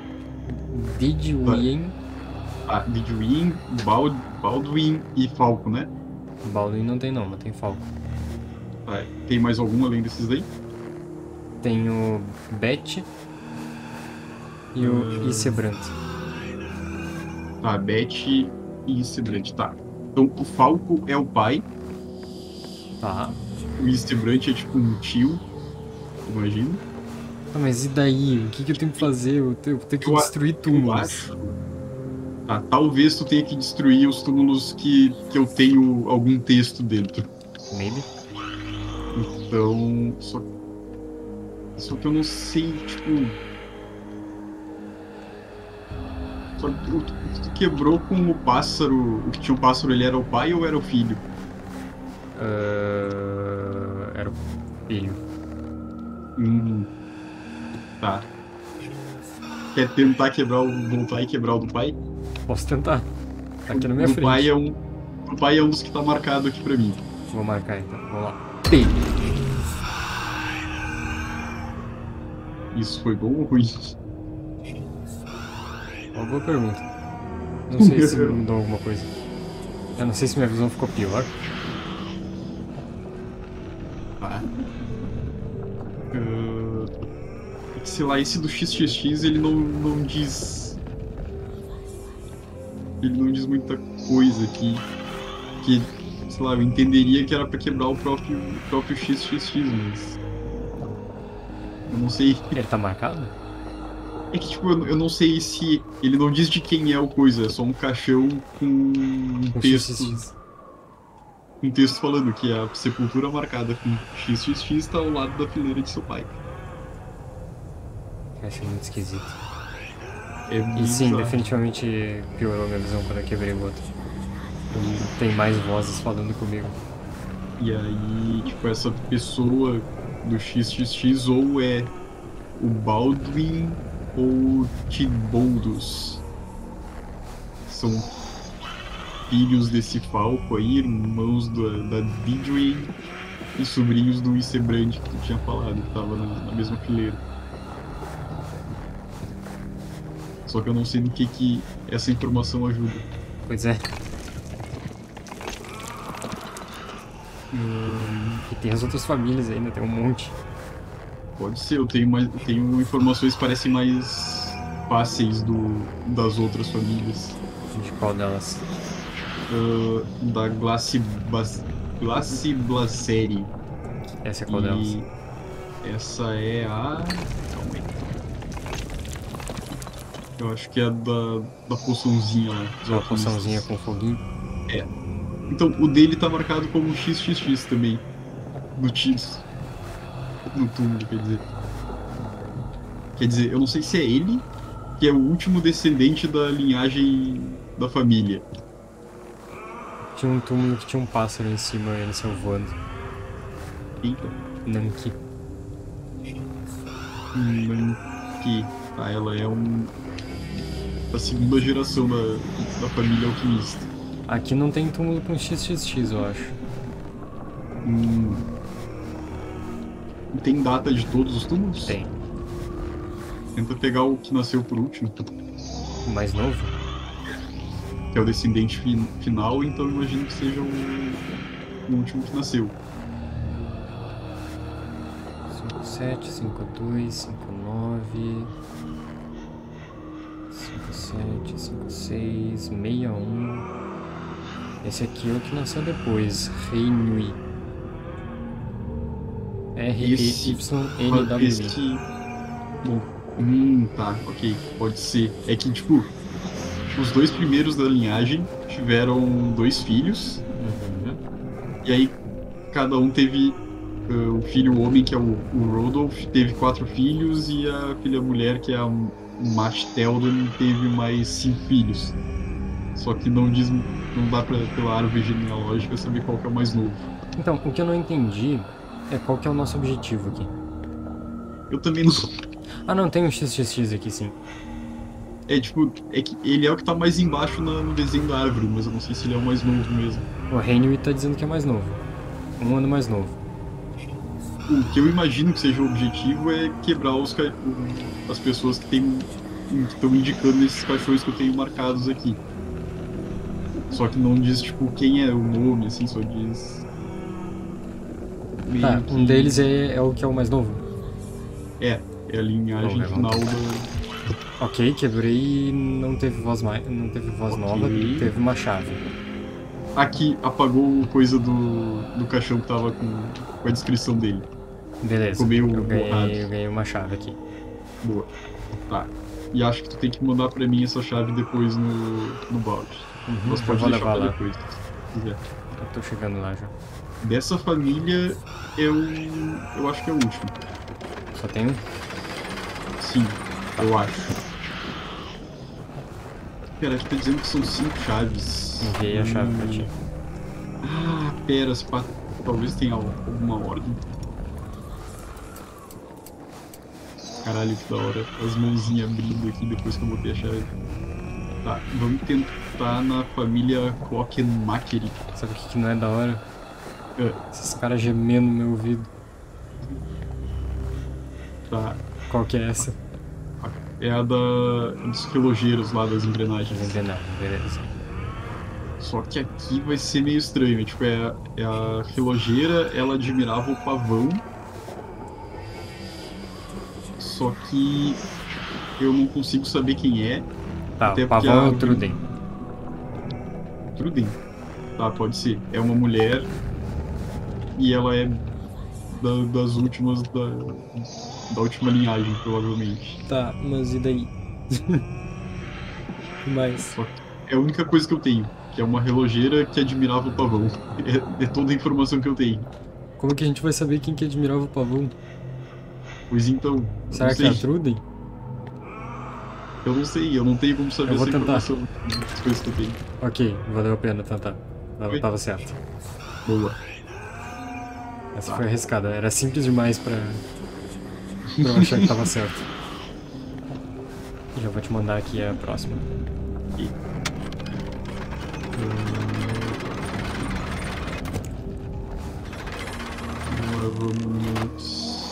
Da, Didwin, Didwin, Baldwin e Falco, né? Baldwin não tem não, mas tem Falco. Tá, tem mais algum além desses daí? Tem o Bet e o Isebrand. Tá, Beth e Sebrant, tá. Então o Falco é o pai, Tá. o Istebrant é tipo um tio, imagino. Ah, mas e daí? O que que eu tenho que fazer? Eu tenho que destruir Eu túmulos. acho. Tá, talvez tu tenha que destruir os túmulos que eu tenho algum texto dentro. Maybe? Então. Só que eu não sei, tipo. Só que o que tu quebrou com o pássaro. O que tinha um pássaro, ele era o pai ou era o filho? Era o filho. Hum, tá. Quer tentar voltar e quebrar o do pai? Posso tentar. Tá aqui na O minha do frente. pai é um. O pai é um dos que tá marcado aqui pra mim. Vou marcar então. Vamos lá. P. Isso foi bom ou ruim? Uma boa pergunta. Não sei se mudou alguma coisa. Eu não sei se minha visão ficou pior. Tá. É que, sei lá, esse do XXX ele não diz. Ele não diz muita coisa aqui. Que, sei lá, eu entenderia que era pra quebrar o próprio XXX, mas. Eu não sei. Ele tá marcado? É que, tipo, eu não sei se. Ele não diz de quem é o coisa, é só um caixão com um Com texto. XXX. Um texto falando que a sepultura marcada com XXX está ao lado da fileira de seu pai. Eu achei muito esquisito. É E sim, bizarro. definitivamente piorou minha visão quando eu quebrei o outro. Tem mais vozes falando comigo. E aí, tipo, essa pessoa do XXX ou é o Baldwin ou o Tiboldus. São filhos desse Falco aí, irmãos da Didwin e sobrinhos do Isebrand que tu tinha falado, que tava na mesma fileira. Só que eu não sei no que essa informação ajuda. Pois é. E tem as outras famílias ainda, tem um monte. Pode ser, eu tenho informações que parecem mais fáceis das outras famílias. De qual delas? Da Glaciblaceri. Essa é qual delas? E essa é a. Calma aí. Eu acho que é a da poçãozinha lá. dos Uma alquimistas. poçãozinha com foguinho. É. Então, o dele tá marcado como XXX também. No X. No túmulo, quer dizer. Quer dizer, eu não sei se é ele que é o último descendente da linhagem da família. Tinha um túmulo que tinha um pássaro em cima e ele saiu voando. Eita. Nanki. Que ela é da segunda geração da família alquimista. Aqui não tem túmulo com XXX, eu acho. Tem data de todos os túmulos? Tem. Tenta pegar o que nasceu por último, O mais novo? que é o descendente final, então eu imagino que seja o último que nasceu. 57, 52, 59... 57, 56, 61... Esse aqui é o que nasceu depois. Rei Nui. R-E-Y-N-W-I. Esse. Bom, tá, ok, pode ser. É que, tipo, os dois primeiros da linhagem tiveram 2 filhos, e aí cada um teve. O filho homem, que é o Rodolph, teve 4 filhos, e a filha mulher, que é a Matt Teldon teve mais 5 filhos. Só que não diz, não dá pela árvore genealógica saber qual que é o mais novo. Então, o que eu não entendi é qual que é o nosso objetivo aqui. Eu também não. Ah, não, tem um XXX aqui, sim. É tipo, é que ele é o que tá mais embaixo no desenho da árvore, mas eu não sei se ele é o mais novo mesmo. O Henry tá dizendo que é mais novo. 1 ano mais novo. O que eu imagino que seja o objetivo é quebrar as pessoas que estão indicando esses cachorros que eu tenho marcados aqui. Só que não diz, tipo, quem é o nome, assim, só diz... Tá, um deles é o que é o mais novo? É a linhagem final da... Ok, quebrei e não teve voz nova, teve uma chave. Aqui, apagou coisa do caixão que tava com a descrição dele. Beleza, Ficou meio eu borrado. ganhei uma chave aqui. Boa. Tá. E acho que tu tem que mandar pra mim essa chave depois no balde. Nós Eu pode vou deixar levar pra lá. depois, se quiser. Eu tô chegando lá já. Dessa família, eu acho que é o último. Só tem um? Sim, eu acho. Pera, aqui tá dizendo que são 5 chaves. Enviei a chave pra ti. Ah, pera, talvez tenha alguma ordem. Caralho, que da hora. As mãozinhas abrindo aqui depois que eu botei a chave. Tá, vamos tentar na família Clockenmacher. Sabe o que não é da hora? Esses caras gemendo no meu ouvido. Tá. Qual que é essa? É a dos relojeiros lá, das engrenagens. Engrenagem, beleza. Só que aqui vai ser meio estranho. Tipo, é a relojeira, ela admirava o pavão. Só que eu não consigo saber quem é. Tá, até o pavão é o Truden. Truden? Tá, pode ser. É uma mulher e ela é das últimas da última linhagem, provavelmente. Tá, mas e daí? O que mais? Só que é a única coisa que eu tenho, que é uma relojeira que admirava o pavão. É toda a informação que eu tenho. Como que a gente vai saber quem que admirava o pavão? Pois então, Será que é a Truden? Eu não sei, eu não tenho como saber essa informação das coisas que eu tenho. Ok, valeu a pena tentar. Ela tava certo. Boa. Essa foi arriscada, era simples demais pra eu achar que tava certo. Já vou te mandar aqui a próxima. Okay. Agora vamos...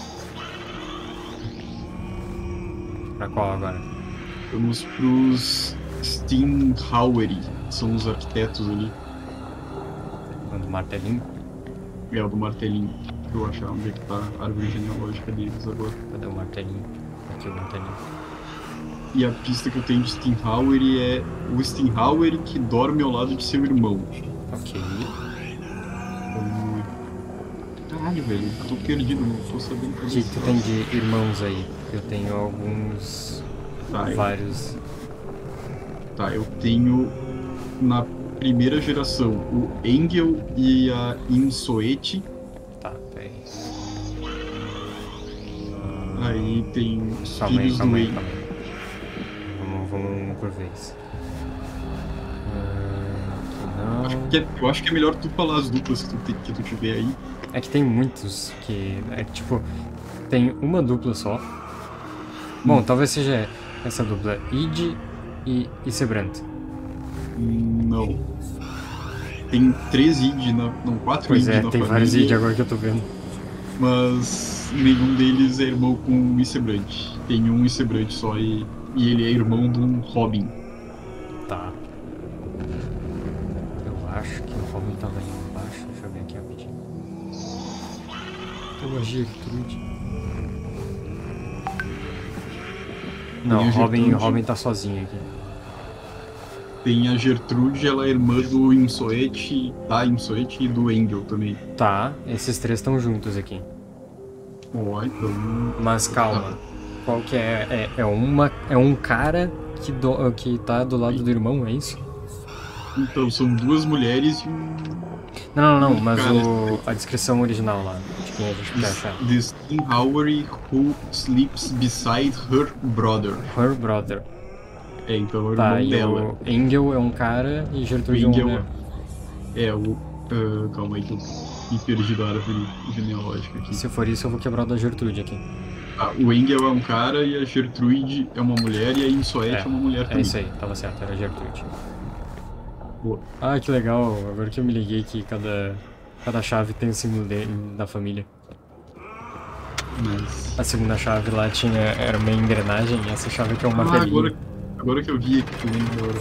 Pra qual agora? Vamos pros Steinhaueri, são os arquitetos ali. Do martelinho? É o do martelinho. Deixa eu achar onde é que tá a árvore genealógica deles agora. Cadê o martelinho? Aqui o martelinho. E a pista que eu tenho de Steinhaueri é o Steinhaueri que dorme ao lado de seu irmão. Ok. Caralho, velho, eu tô perdido, não tô sabendo O que tu tem de irmãos aí? Eu tenho alguns... vários. Tá, eu tenho na primeira geração o Engel e a Insoeti. Tá, peraí. Aí tem os Calma filhos do Engel. Vamos um por vez. Aqui não. Eu acho que é melhor tu falar as duplas que tu tiver aí. É que tem muitos que... É tipo... Tem uma dupla só. Bom, talvez seja essa dupla. Id e Sebrant. Não. Tem 3 id, não 4 pois id na família. Pois tem vários id agora que eu tô vendo. Mas nenhum deles é irmão com o Isebrant. Tem um Isebrant só e ele é irmão de um Robin. Tá. Eu acho que o Robin tava ali embaixo. Deixa eu ver aqui rapidinho. Tem uma Gertrude. Não, Robin tá sozinho aqui. Tem a Gertrude, ela é irmã do Insoeti, e do Engel também. Tá, esses 3 estão juntos aqui. Ó, então... Mas calma. Qual que é? É um cara que tá do lado do irmão, é isso? Então, são duas mulheres e um. Não, mas Cara, a descrição original lá, de quem a gente quer achar. The Steinhauer who sleeps beside her brother. Her brother. É, então é o Tá, irmão e dela. o Engel é um cara e O Gertrude é uma Engel mulher. é o. Calma aí que eu me perdi da árvore genealógica aqui. Se for isso, eu vou quebrar o da Gertrude aqui. Ah, o Engel é um cara e a Gertrude é uma mulher e a Insoet é uma mulher É também. isso aí, tava certo, era Gertrude. Boa. Ah, que legal, agora que eu me liguei que cada chave tem o símbolo da família. Mas. A segunda chave lá era uma engrenagem e essa chave aqui é um Ah, martelinho. agora que eu vi aqui também agora.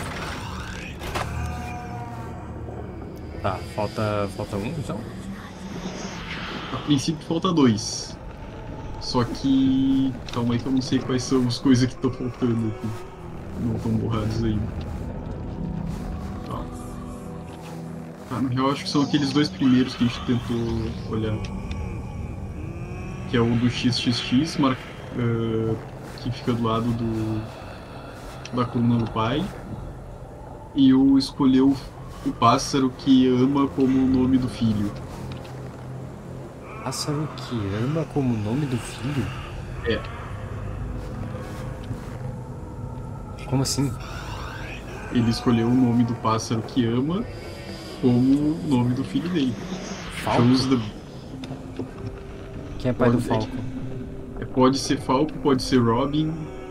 Tá, falta um então? A princípio falta 2. Só que. Calma aí que eu não sei quais são as coisas que estão faltando aqui. Não estão borrados ainda. Tá. Tá, na real acho que são aqueles dois primeiros que a gente tentou olhar. Que é o do XXX, que fica do lado da coluna do pai. E o escolheu o pássaro que ama como o nome do filho. Pássaro que ama como o nome do filho? É. Como assim? Ele escolheu o nome do pássaro que ama como o nome do filho dele. Falco? Chose the... Quem é pai do Pode- Falco? Pode ser Falco, pode ser Robin.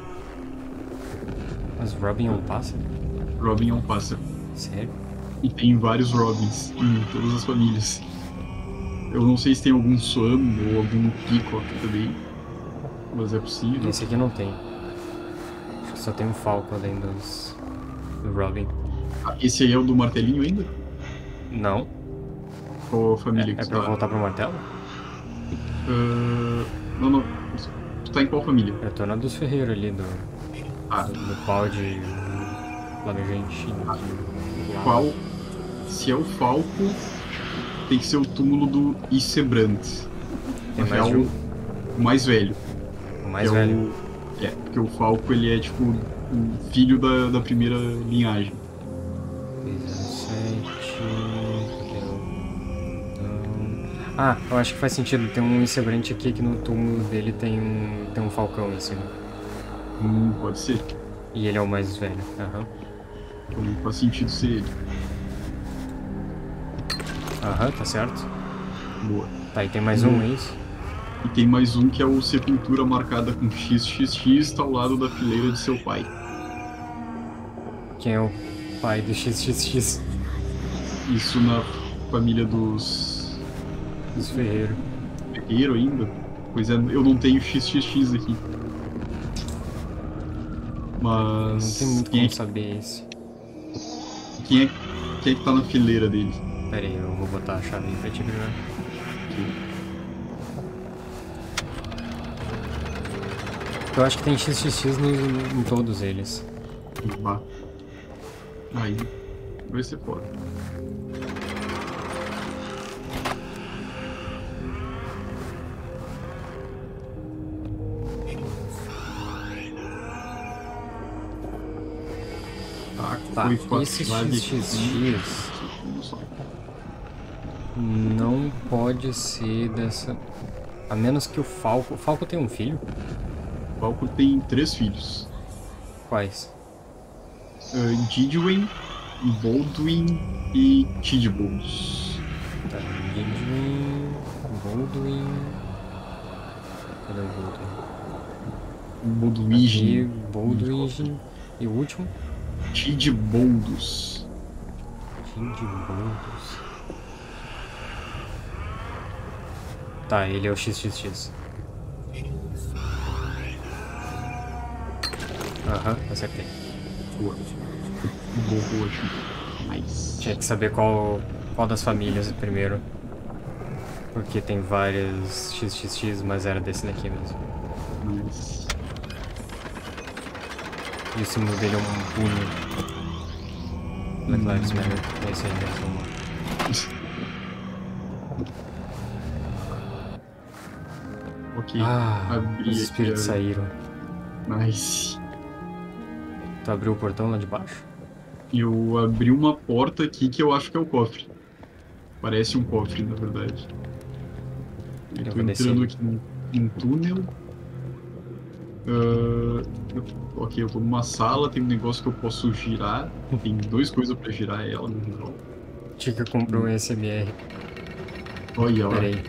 Mas Robin é um pássaro? Robin é um pássaro. Sério? E tem vários Robins em todas as famílias. Eu não sei se tem algum Swan ou algum Peacock também. Mas é possível. Esse aqui não tem. Acho que só tem um Falco além do Robin. Ah, esse aí é o do martelinho ainda? Não? Qual a família que É tu pra tá? voltar pro martelo? Não. Tu tá em qual família? Eu tô na dos Ferreira ali, Ah, do pau de lamejante. qual? Se é o Falco, tem que ser o túmulo do Isebrand. Tem Na mais real, de um? o mais velho. O mais que é velho. porque o Falco ele é tipo o filho da primeira linhagem. 17. Ah, eu acho que faz sentido. Tem um Insebrante aqui que no túmulo dele tem um falcão em cima. Pode ser. E ele é o mais velho. Aham. Então faz sentido ser ele. Aham, tá certo. Boa. Tá, e tem mais um, é isso? E tem mais um que é o Sepultura marcada com XXX, tá ao lado da fileira de seu pai. Quem é o pai do XXX Isso na família dos dos Ferreiro? Ferreiro ainda. Pois é, eu não tenho XXX aqui. Não Mas tem muito quem é, como saber esse. quem é, quem é que tá na fileira dele? Pera aí, eu vou botar a chave aí pra te abrir. Eu acho que tem XXX em todos eles. Bah. Aí vai ser foda. Tá, Foi com a esse chave XXX só. não pode ser dessa... A menos que o Falco... O Falco tem um filho? O Falco tem 3 filhos. Quais? Didwin, Baldwin e Tidbols. Tá, Gideon, Baldwin... Cadê o Baldwin? Aqui, Baldwin e o último? Tidboldos. Tidboldos. Tá, ele é o XXX. Aham, acertei. Boa. Boa, nice. Tinha que saber qual das famílias primeiro. Porque tem várias XXX, mas era desse daqui mesmo. Nice. E o símbolo dele é um punho. Black Lives Matter. É isso aí mesmo. Ok. Ah, Abri os aqui espíritos saíram. Nice. Tu abriu o portão lá de baixo? Eu abri uma porta aqui que eu acho que é o cofre. Parece um cofre, na verdade. Eu Eu tô vou entrando descer. aqui num túnel. Ah, ok, eu tô numa sala, tem um negócio que eu posso girar. Tem duas coisas pra girar ela, no geral. Tica comprou um Tipo, SMR. olha Pera lá. aí.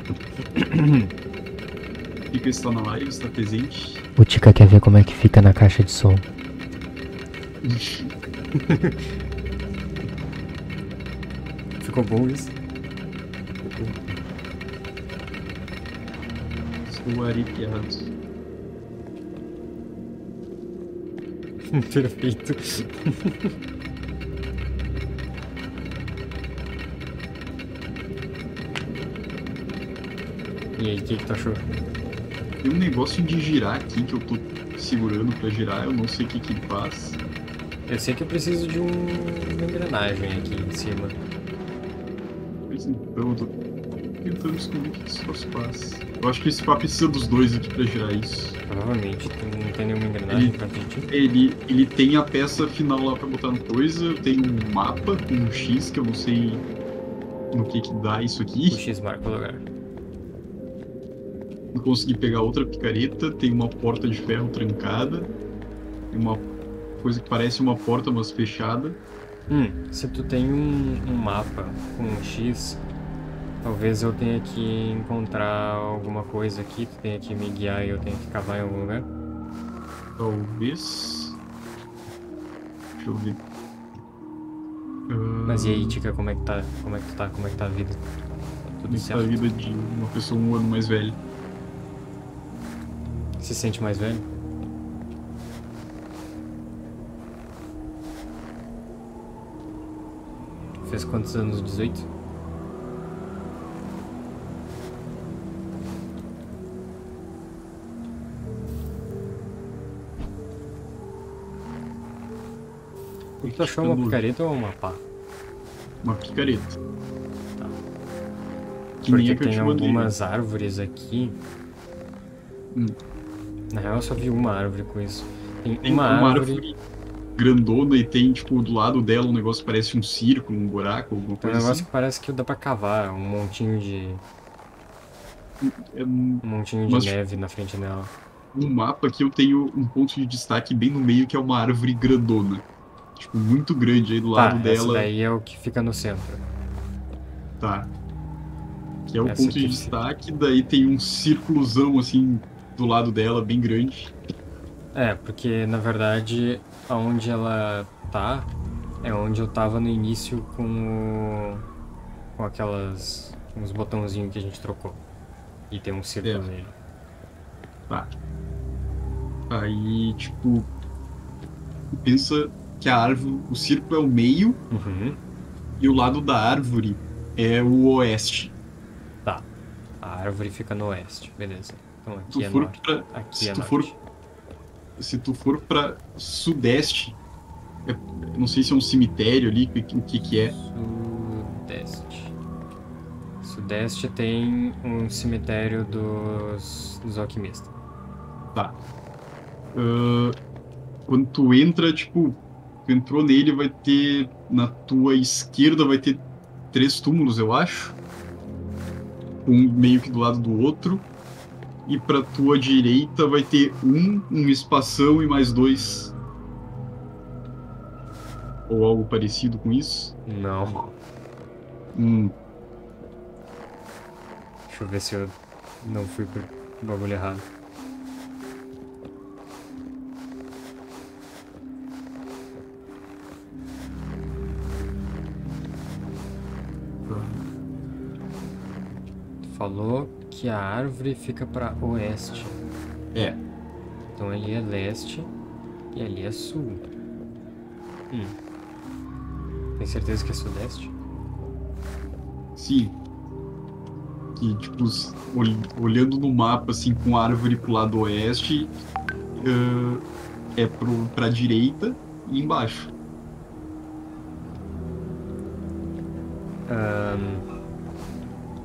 Fica está na live, está presente. O Tica quer ver como é que fica na caixa de som. Ficou bom isso? Estou arrepiado. Perfeito. E aí, o que tu achou? Tem um negócio de girar aqui que eu tô segurando pra girar, eu não sei o que que ele faz. Eu sei que eu preciso de uma engrenagem aqui em cima. Pois então, eu tô tentando descobrir o que esse troço faz. Eu acho que esse pá precisa dos dois aqui pra girar isso. Provavelmente. Tu não tem nenhuma engrenagem perto de ti? Ele tem a peça final lá pra botar no coisa, eu tenho um mapa com um X que eu não sei no que dá isso O aqui. X marca o lugar. Não consegui pegar outra picareta, tem uma porta de ferro trancada, tem uma coisa que parece uma porta, mas fechada. Se tu tem um mapa com um X, talvez eu tenha que encontrar alguma coisa aqui, tu tenha que me guiar e eu tenha que cavar em algum lugar. Talvez. Deixa eu ver. Mas e aí, Tica, como é que tá? Como é que tu tá? Como é que tá a vida? Tudo Como é que tá a certo? vida de uma pessoa um ano mais velha? Se sente mais velho? Fez quantos anos? 18? E tu achou uma picareta ou uma pá? Uma picareta. Tá. Que nem Porque a que eu tem te mandei. algumas árvores aqui. Hum. Na real, eu só vi uma árvore com isso. Tem Tem uma uma árvore. árvore grandona e tem, tipo, do lado dela um negócio que parece um círculo, um buraco, alguma Tem um coisa negócio assim. que parece que dá pra cavar, um montinho de. É, Um montinho de mas neve na frente dela. no mapa aqui eu tenho um ponto de destaque bem no meio que é uma árvore grandona. Tipo, muito grande aí do lado Tá, essa dela. daí é o que fica no centro. Tá. Que é o Essa ponto de aqui. destaque, daí tem um círculozão assim do lado dela, bem grande. É, porque na verdade, aonde ela tá é onde eu tava no início com aquelas. Uns botãozinhos que a gente trocou. E tem um círculo É, nele. tá. Aí, tipo, pensa que a árvore, o círculo é o meio Uhum. e o lado da árvore é o oeste. Tá. A árvore fica no oeste, beleza. Então Se aqui tu é for norte. pra, Aqui se é tu for, norte. se tu for para sudeste, não sei se é um cemitério ali, o que que é. Sudeste. Sudeste tem um cemitério dos alquimistas. Tá. Ah, quando tu entra, tipo, tu entrou nele, vai ter, na tua esquerda vai ter três túmulos, eu acho. Um meio que do lado do outro. E pra tua direita vai ter um espação e mais dois. Ou algo parecido com isso. Não. Hum, Deixa eu ver se eu não fui pro bagulho errado. Tu falou que a árvore fica pra oeste. é. Então ali é leste e ali é sul. Tem certeza que é sudeste? Sim. Que, tipo, olhando no mapa, assim, com a árvore pro lado oeste, é pra direita e embaixo.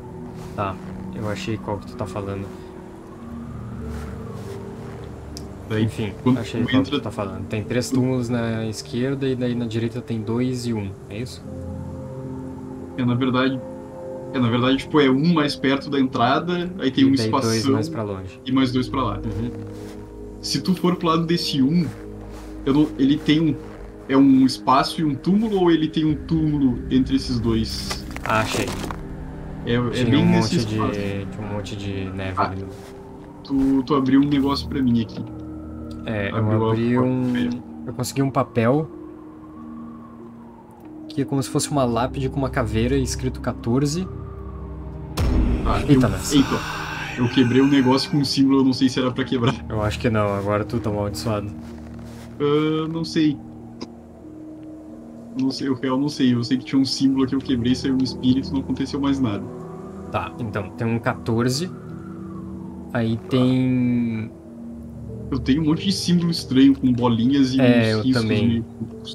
Tá, eu achei qual que tu tá falando. Daí, Enfim, quando achei tu qual que entra, tu tá falando. Tem 3 túmulos na esquerda e daí na direita tem 2 e 1, é isso? é na verdade, tipo, é um mais perto da entrada, aí tem E um daí 2 mais espação pra longe. e mais dois pra lá. Uhum. Se tu for pro lado desse um, ele tem é um espaço e um túmulo ou ele tem um túmulo entre esses dois? Ah, achei. É Tinha um bem nesse monte espaço. tinha um monte de neve Ah, ali. tu abriu um negócio pra mim aqui. É, eu Abriu a abri porta. Eu consegui um papel que é como se fosse uma lápide com uma caveira escrito 14. Eita, nessa. Eita, eu quebrei um negócio com um símbolo, eu não sei se era pra quebrar. Eu acho que não, agora tu tá amaldiçoado. Não sei. Não sei, o real não sei. Eu sei que tinha um símbolo que eu quebrei, saiu um espírito, não aconteceu mais nada. Tá, então, tem um 14. Aí tem. Eu tenho um monte de símbolo estranho com bolinhas e É, uns eu riscos também. meio.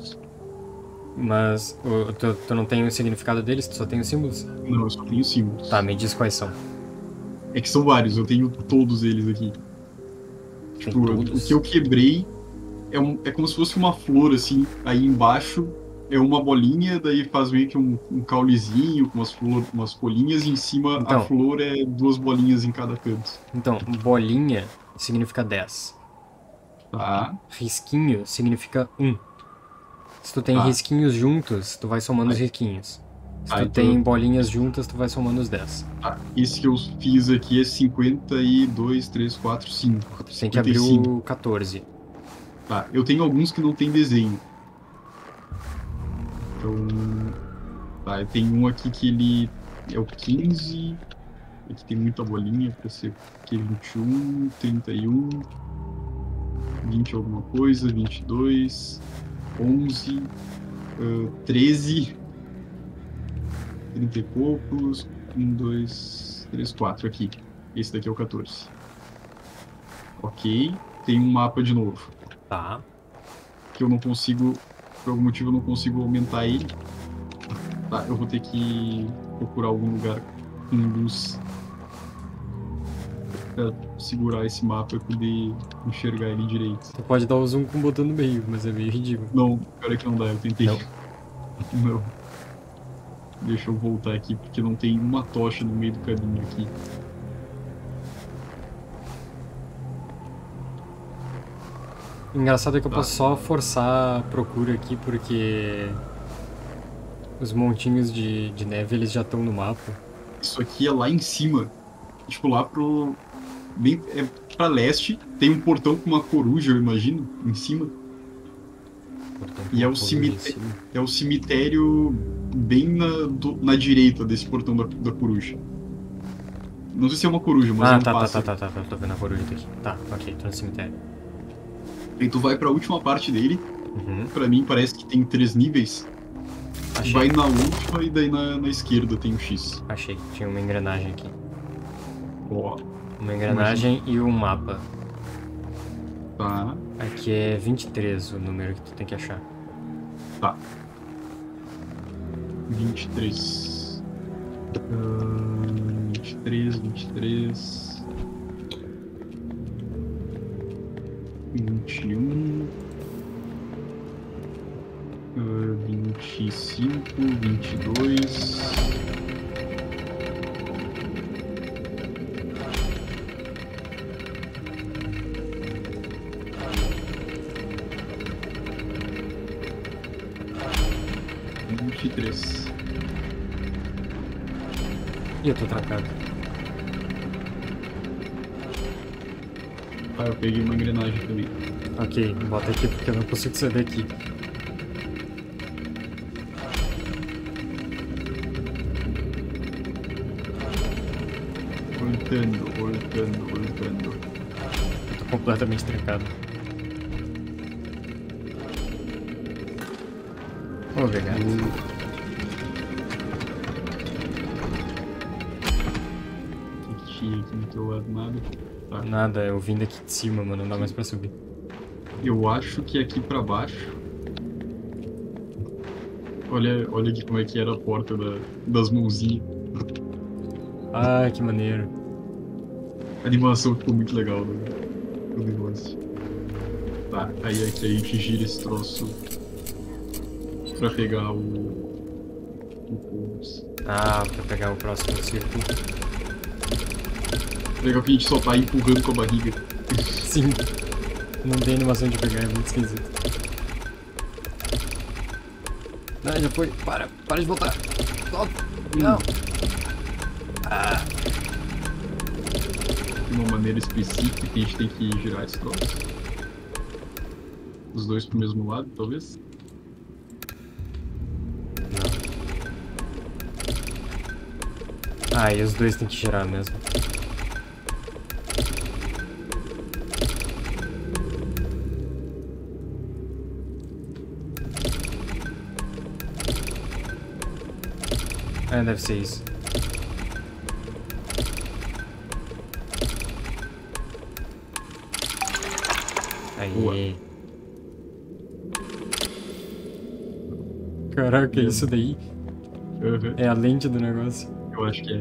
Mas tu não tem o significado deles, tu só tem os símbolos? Não, eu só tenho símbolos. Tá, me diz quais são. É que são vários, eu tenho todos eles aqui. Tem Tipo, o todos? que eu quebrei é como se fosse uma flor, assim. Aí embaixo é uma bolinha, daí faz meio que um caulezinho com umas folhinhas, e em cima a Então. flor é duas bolinhas em cada canto. Então, bolinha significa 10. Tá, Risquinho significa 1. Se tu tem tá. risquinhos juntos, tu vai somando os Aí, risquinhos. Se tá, tu então, tem bolinhas juntas, tu vai somando os 10. tá. Esse que eu fiz aqui é 52, 3, 4, 5. Tu tem que abrir 55. o 14. Tá, eu tenho alguns que não tem desenho. Então, tá, eu tenho um aqui que ele é o 15. Aqui tem muita bolinha pra ser que 21, 31, 20 alguma coisa, 22, 11, 13, 30 e poucos, 1, 2, 3, 4 aqui. Esse daqui é o 14. Ok, tem um mapa de novo, Tá. que eu não consigo, por algum motivo eu não consigo aumentar ele. Tá, eu vou ter que procurar algum lugar com luz pra segurar esse mapa e poder enxergar ele direito. Tu pode dar o zoom com o botão no meio, mas é meio ridículo. Não, pior é que não dá, eu tentei. Não. Não. Deixa eu voltar aqui, porque não tem uma tocha no meio do caminho aqui. O engraçado é que eu Tá. posso só forçar a procura aqui, porque os montinhos de neve eles já estão no mapa. Isso aqui é lá em cima. Tipo, lá pro. Bem, é pra leste. Tem um portão com uma coruja, eu imagino, em cima. E é é o cemitério bem na direita desse portão da coruja. Não sei se é uma coruja, mas é Ah, um tá. pássaro. Tô vendo a coruja aqui. Tá, ok, tô no cemitério. Aí tu vai pra última parte dele. Uhum. Pra mim parece que tem 3 níveis. Achei. Vai na última e daí na esquerda tem um X. Achei, tinha uma engrenagem aqui. Ó, Uma engrenagem e um mapa. tá. Aqui é 23 o número que tu tem que achar. Tá. 23. 23, 23. 21. 25, 22. Ih, eu tô trancado. Ah, eu peguei uma engrenagem também. Ok, bota aqui porque eu não consigo sair daqui. Voltando. Eu tô completamente trancado. Obrigado. O que tinha aqui no teu lado? Nada. Tá. Nada, eu vim daqui de cima, mano, não dá mais pra subir. Eu acho que aqui pra baixo. Olha aqui como é que era a porta das mãozinhas. Ah, que maneiro. A animação ficou muito legal do negócio. Tá, aí aqui a gente gira esse troço pra pegar o Ah, pra pegar o próximo círculo. legal que a gente só tá empurrando com a barriga. Sim. Não tem animação de pegar, é muito esquisito. Não, já foi. Para de voltar. Volta. Não. De uma maneira específica que a gente tem que girar esse troço. Os dois pro mesmo lado, talvez. Ah, e os dois tem que girar mesmo. É, deve ser isso. Aí. Caraca, isso daí Uhum. é a lente do negócio. Eu acho que é.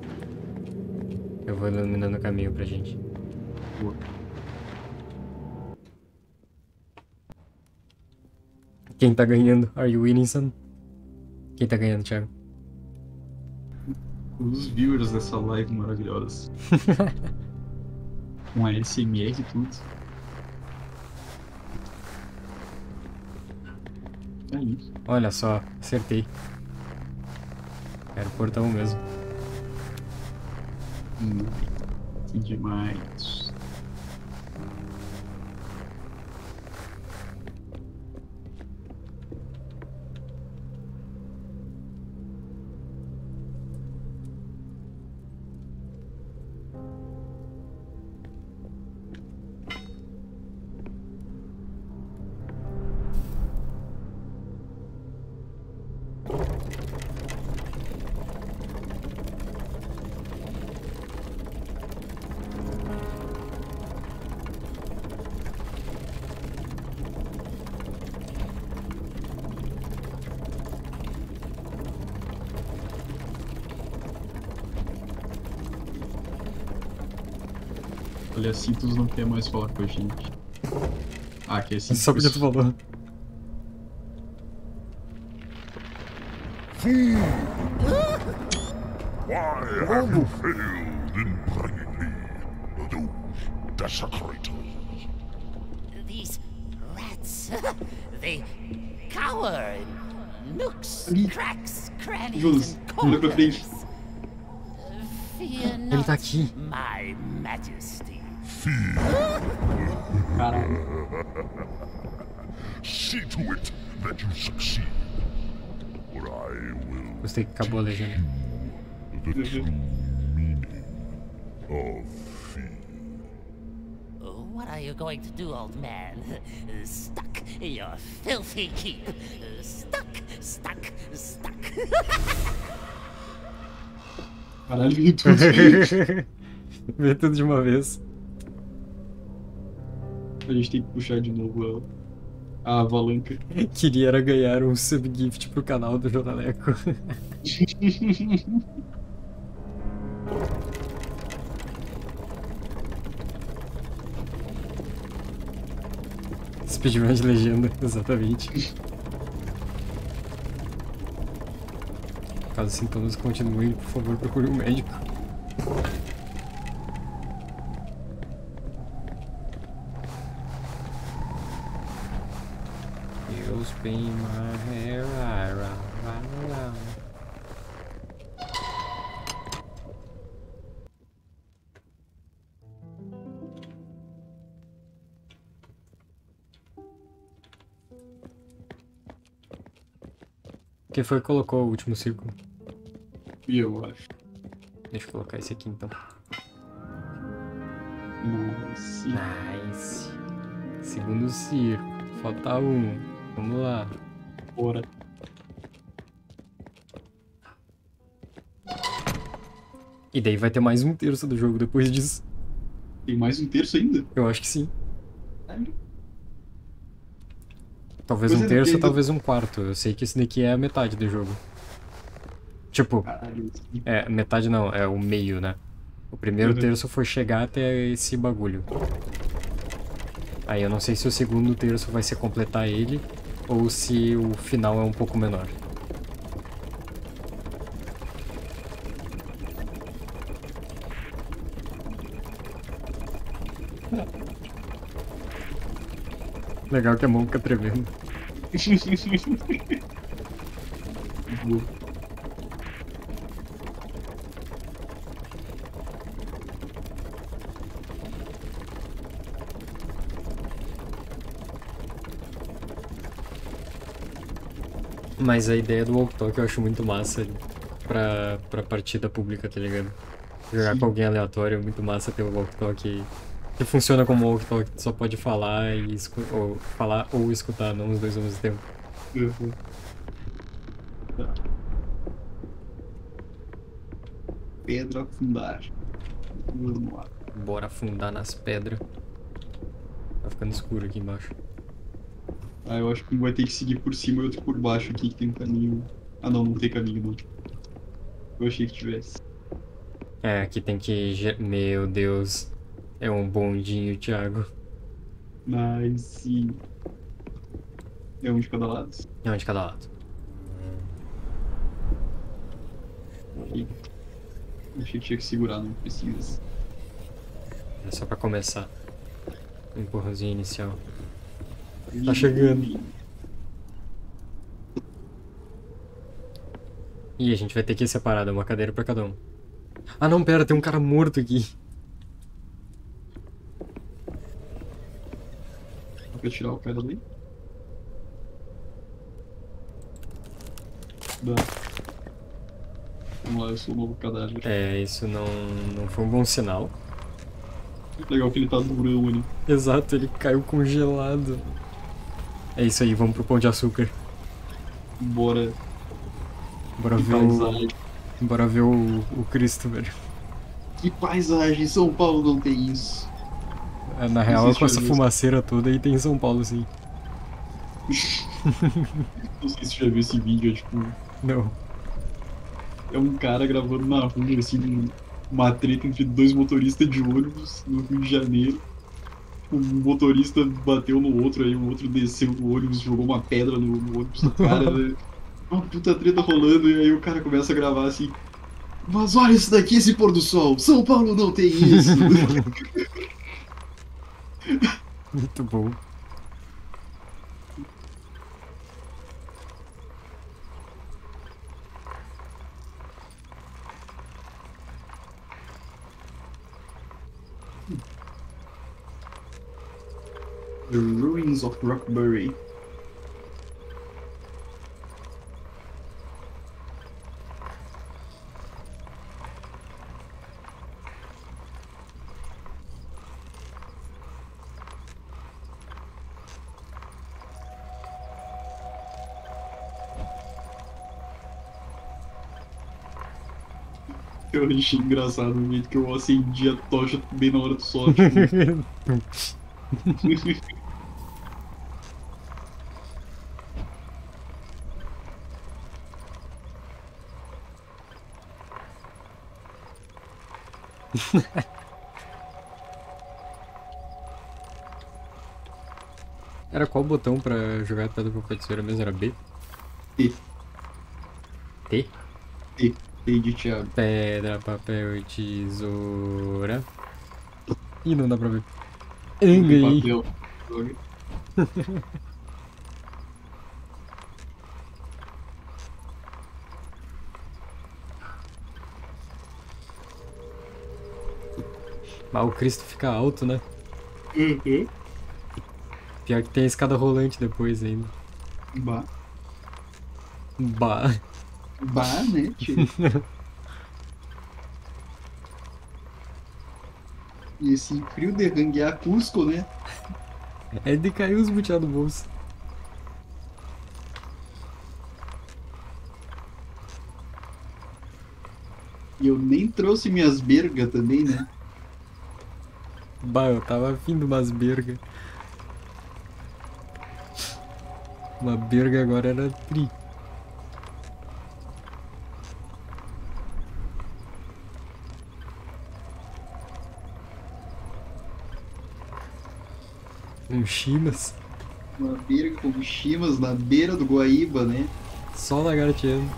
Eu vou iluminando o caminho pra gente. Boa. Quem tá ganhando? Are you winning, son? Quem tá ganhando, Thiago? Os viewers dessa live maravilhosa. Com a SMR e tudo. É isso. Olha só, acertei. Era o portão mesmo. Que demais. Olha, a Cintus não quer mais falar com a gente. Ah, que é Cintus. Só porque tu falou. Why have you failed in bringing me those desecrators? These rats, they cower in nooks, Ali. cracks, crannies, Jonas, and olha pra frente. corners. Fear Ele not, tá aqui. my majesty. Caralho. See to it that you succeed, or I will Gostei que acabou a legenda. the true meaning of fear. What are you going to do, old man? Stuck in your filthy keep. Stuck. Caralho, vi tudo. Vê tudo de uma vez. A gente tem que puxar de novo a avalanca. Queria era ganhar um subgift pro canal do Jornaleco. Speedrun de legenda, exatamente. Caso os sintomas continuem, por favor, procure um médico. Eu spin my hair around. Quem foi que colocou o último círculo? E eu acho. Deixa eu colocar esse aqui então. Nossa. Nice. Segundo círculo. Falta um. Vamos lá. Bora. E daí vai ter mais um terço do jogo depois disso. Tem mais um terço ainda? Eu acho que sim. Caralho. Talvez Pois um é, terço, porque- talvez um quarto. Eu sei que esse daqui é a metade do jogo. Tipo, Caralho. é, metade não, é o meio, né? O primeiro Uhum. terço foi chegar até esse bagulho. Aí eu não sei se o segundo terço vai ser completar ele ou se o final é um pouco menor. Legal que a mão fica tremendo. Boa. Mas a ideia do walk-talk eu acho muito massa pra partida pública, tá ligado? Jogar Sim. com alguém aleatório é muito massa ter o walk-talk que funciona como walk-talk, tu só pode falar ou falar ou escutar, não os dois ao mesmo tempo. Uhum. Tá. Pedra afundar. Vamos lá. Bora afundar nas pedras. Tá ficando escuro aqui embaixo. Ah, eu acho que um vai ter que seguir por cima e outro por baixo aqui, que tem um caminho. Ah, não, não tem caminho, não. Eu achei que tivesse. É, aqui tem que. Meu Deus. É um bondinho, Thiago. Nice. É um de cada lado. É um de cada lado. Aqui. Achei que tinha que segurar, não precisa. É só pra começar. Um empurrãozinho inicial. Tá chegando. Ih, a gente vai ter que ir separado, uma cadeira pra cada um. Ah não, pera, tem um cara morto aqui. Dá pra tirar o cara dali? Dá. Vamos lá, eu sou o novo cadáver. É, isso não foi um bom sinal. Legal que ele tá durão ali. Exato, ele caiu congelado. É isso aí, vamos pro Pão de Açúcar. Bora. Bora Que ver paisagem. Bora ver o Cristo, velho. Que paisagem! São Paulo não tem isso. É, na real, Existe com essa mesmo. fumaceira toda aí tem em São Paulo, sim. Não sei se você já viu esse vídeo, é tipo. Não. É um cara gravando na rua, assim, uma treta entre dois motoristas de ônibus no Rio de Janeiro. Um motorista bateu no outro, aí o outro desceu do ônibus, jogou uma pedra no ônibus do cara, né? Uma puta treta rolando, e aí o cara começa a gravar assim. Mas olha isso daqui, esse pôr do sol! São Paulo não tem isso! Muito bom. The Ruins of Rockbury. Eu achei engraçado o jeito que eu acendi a tocha bem na hora do sol. Tipo, Era qual botão pra jogar pedra, papel, tesoura mesmo? Era B? T, T? T, T de Thiago. Pedra, papel e tesoura. Ih, não dá pra ver. Ganhei. Papel. Joga. Mas o Cristo fica alto, né? Uhum. Pior que tem a escada rolante depois ainda. Bah. Bah. Bah, né, tio? E esse frio de ranguear Cusco, né? É de cair os butiá do bolso. E eu nem trouxe minhas bergas também, né? Bah, eu tava afim de umas berga. Uma berga agora era tri. Chinas. Na beira com chimas, na beira do Guaíba, né? Só lagarteando.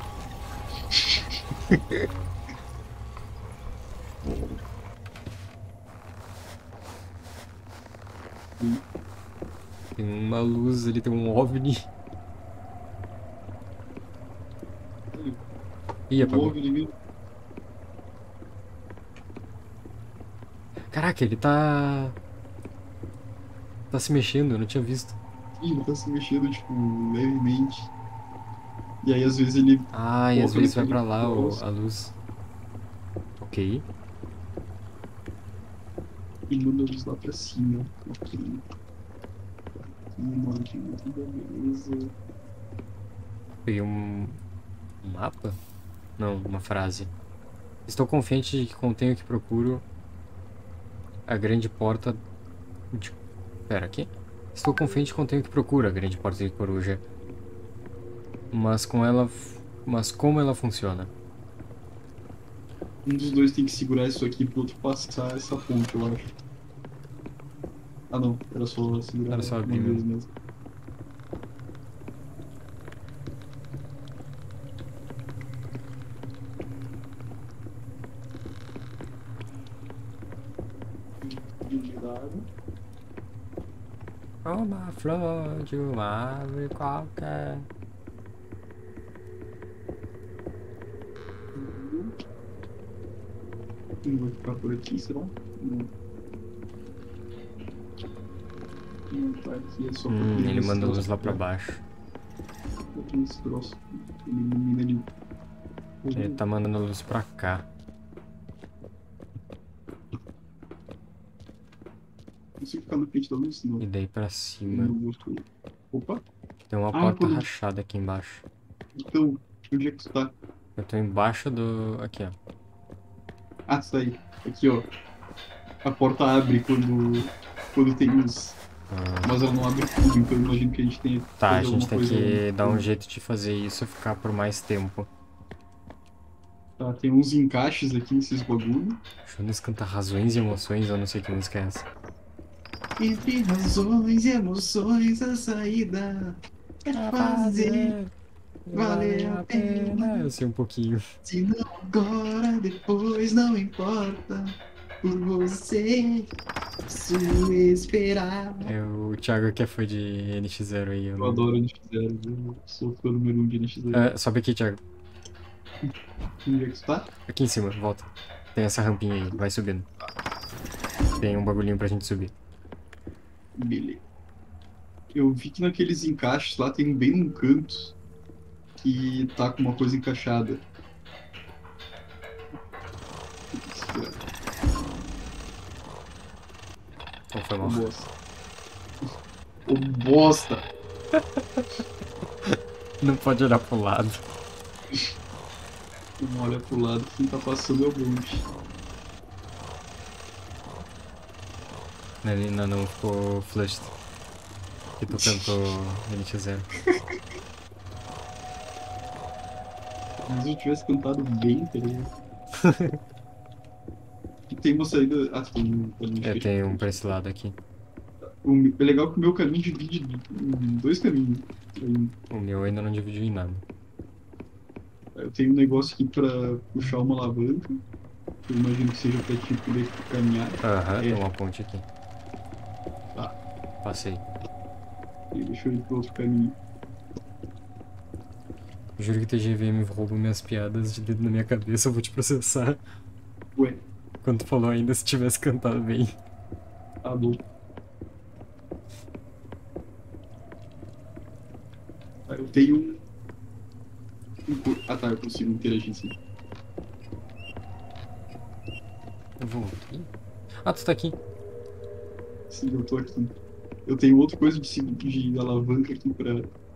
Tem uma luz ali, tem um OVNI. Ih, apagou. Caraca, ele tá... Tá se mexendo, eu não tinha visto. Ih, ele tá se mexendo, tipo, levemente. E aí, às vezes, ele Ah, e às foca vezes vai naquele pra lá negócio a luz. Ok. e manda a luz lá pra cima. Ok. Aqui, mano, que muito beleza. Peguei um mapa? Não, uma frase. Estou confiante de que contém o que procuro. A grande porta de... Pera, aqui? Estou confiante de que contém o que procuro. A grande porta de coruja. Mas com ela... Mas como ela funciona? Um dos dois tem que segurar isso aqui pro outro passar essa ponte, eu acho. Ah, não. Era só segurar Era só uma abrir vez mesmo. mesmo. Cuidado. Uma flor de uma árvore qualquer. Não vai ficar por aqui, será? Não. Não tá aqui, é só pra Ele esse manda troço luz lá pra aqui, ó. baixo. Pra ter esse troço. Ele ilumina ali. Ele tá mandando luz pra cá. Consigo ficar na frente da luz? Não. E daí pra cima. Não gosto. Opa! Tem uma Ah, porta quando... rachada aqui embaixo. Então, onde é que tu tá? Eu tô embaixo do... Aqui, ó. Ah, tu tá aí. Aqui, ó. A porta abre quando tem luz. Mas ela não abre tudo, então eu imagino que a gente tenha que Tá, a fazer gente alguma tem coisa. que dar um jeito de fazer isso ficar por mais tempo. Tá, tem uns encaixes aqui nesses bagulho. Jonas canta razões e emoções, eu não sei que música é essa. Entre razões e emoções, a saída é fazer valer a pena. Eu sei um pouquinho. Se não agora, depois não importa. Por você, posso esperar. É o Thiago que é fã de NX0 aí. Eu adoro NX0, eu sou fã número 1 de NX0. Sobe aqui, Thiago. Onde é que tu tá? Aqui em cima, volta. Tem essa rampinha aí, vai subindo. Tem um bagulhinho pra gente subir. Beleza. Eu vi que naqueles encaixes lá tem bem num canto que tá com uma coisa encaixada. Ou foi Ô mal? bosta. Ô bosta! Não pode olhar pro lado. Não olha pro lado, quem tá passando é o bonde. Ele ainda não ficou flushed. Que tu cantou NX0. Mas se eu tivesse cantado bem, tá ligado? E tem uma saída. Ah, tem um caminho Eu diferente. tenho um pra esse lado aqui. É legal que o meu caminho divide em dois caminhos. O meu ainda não dividiu em nada. Eu tenho um negócio aqui pra puxar uma alavanca. Que eu imagino que seja pra ti poder caminhar. Aham, É. tem uma ponte aqui. Tá. Passei. E deixa eu ir pro outro caminho. Juro que TGVM rouba minhas piadas de dedo na minha cabeça, eu vou te processar. Ué, Quando tu falou ainda se tivesse cantado bem. tá bom. Tá, eu tenho Ah tá, eu consigo interagir sim. Eu voltei? Ah, tu tá aqui. Sim, eu tô aqui. Eu tenho outra coisa de alavanca aqui pra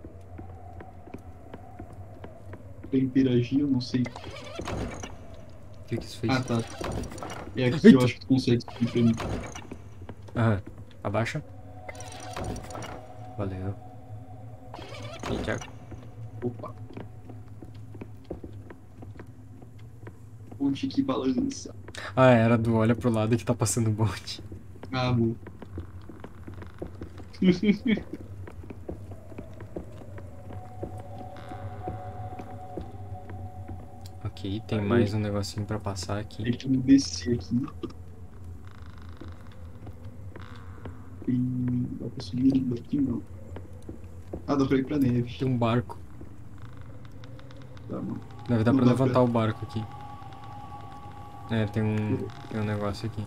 interagir, eu não sei. O que isso fez? Ah tá. É aqui, Eita. eu acho que tu consegue subir pra mim. Aham. Abaixa. Valeu. E aí, Thiago? Opa. Ponte que balança. Ah, era do olha pro lado que tá passando o bonde. Ah, bom. Ok, tem mais um negocinho pra passar aqui. Tem que descer aqui. Dá pra subir daqui, não. Ah, dá pra ir pra neve. Tem um barco. Tá, mano. Deve dar Não pra dá levantar pra- o barco aqui. É, tem um negócio aqui.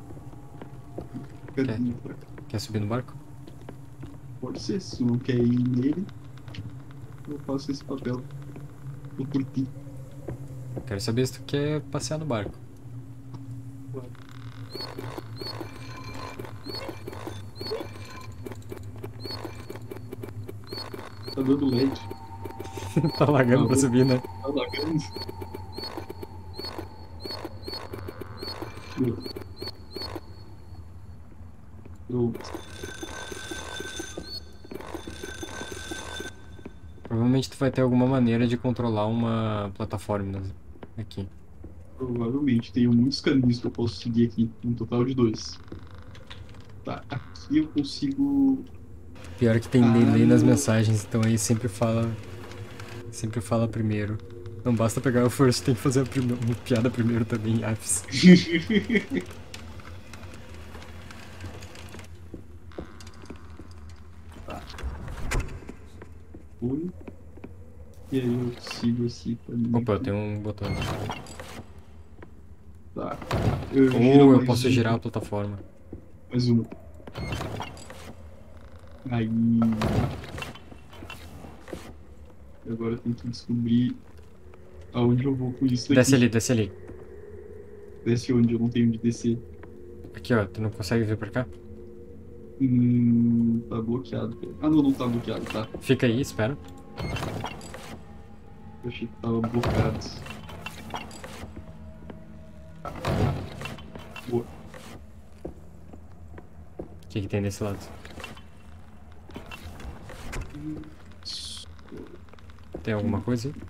Cadinho pra cá. Quer subir no barco? Pode ser, se tu não quer ir nele, eu faço esse papel. Eu curti. Quero saber se tu quer passear no barco. Tá dando LED. Tá lagando pra Tá bom. subir, né? Tá lagando. Pronto. Provavelmente tu vai ter alguma maneira de controlar uma plataforma aqui. Provavelmente tenho muitos caminhos que eu posso seguir aqui, um total de 2. Tá, aqui eu consigo. Pior que tem delay nas mensagens, então aí sempre fala primeiro. Não basta pegar o first, tem que fazer uma piada primeiro também, Apps. Foi. E aí eu sigo esse caminho. Opa, eu aqui. tenho um botão. Tá. Eu giro Ou eu mais posso um. girar a plataforma. Mais uma. Aí. Agora eu tenho que descobrir aonde eu vou com isso daqui. Desce ali, desce ali. Desce onde eu não tenho onde descer. Aqui, ó, tu não consegue vir pra cá? Tá bloqueado. Ah, não, não tá bloqueado, tá. Fica aí, espera. Eu achei que tava bloqueado. Boa. O que tem desse lado? Tem alguma coisa aí?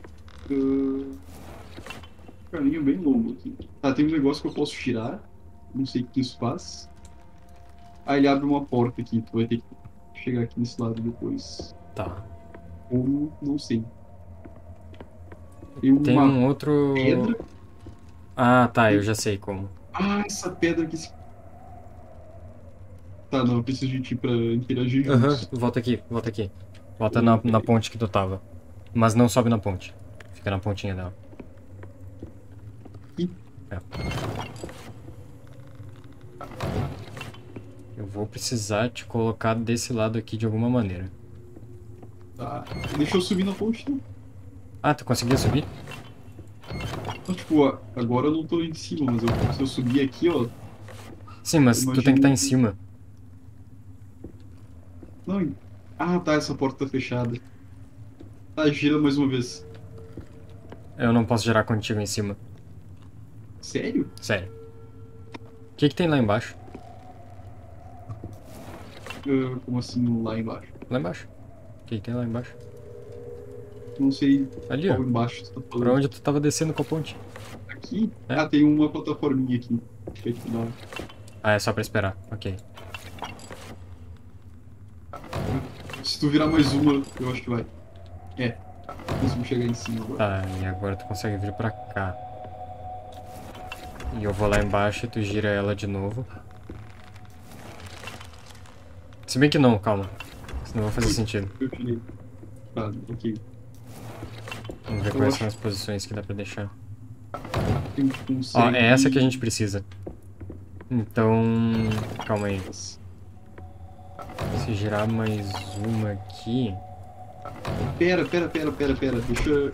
Caminho bem longo aqui. Tá, tem um negócio que eu posso tirar. Não sei o que isso faz. Aí ele abre uma porta aqui. Tu vai ter que chegar aqui nesse lado depois. Tá. Como? Não sei. Tem Tem uma um outro... pedra. Ah, tá, eu já sei como. Ah, essa pedra aqui. Tá, não, eu preciso de ti pra interagir Aham, juntos. volta aqui, volta aqui. Volta na ponte que tu tava. Mas não sobe na ponte. Fica na pontinha dela. Ih. É. Eu vou precisar te colocar desse lado aqui de alguma maneira. Tá. Deixa eu subir na ponte, não. Ah, tu conseguiu subir? Então, tipo, ó, agora eu não tô em cima, mas se eu subir aqui, ó. Sim, mas tu tem que estar em cima. Não. Ah, tá, essa porta tá fechada. Tá, gira mais uma vez. Eu não posso girar contigo em cima. Sério? Sério. O que tem lá embaixo? Como assim lá embaixo? Lá embaixo. O que tem lá embaixo? Não sei Ali, ó. qual embaixo tu tá Pra falando. onde tu tava descendo com a ponte? Aqui? É. Ah, tem uma plataforminha aqui. Que é tipo, não. Ah, é só pra esperar. Ok. Se tu virar mais uma, eu acho que vai. É. Consigo chegar em cima agora. Tá, e agora tu consegue vir pra cá. E eu vou lá embaixo e tu gira ela de novo. Se bem que não, calma. Senão vai fazer sentido. Eu tirei. Tá, ok. Vamos ver Eu quais acho- são as posições que dá pra deixar. Tem que conseguir... Ó, é essa que a gente precisa. Então... Calma aí. Se girar mais uma aqui... Pera. Deixa...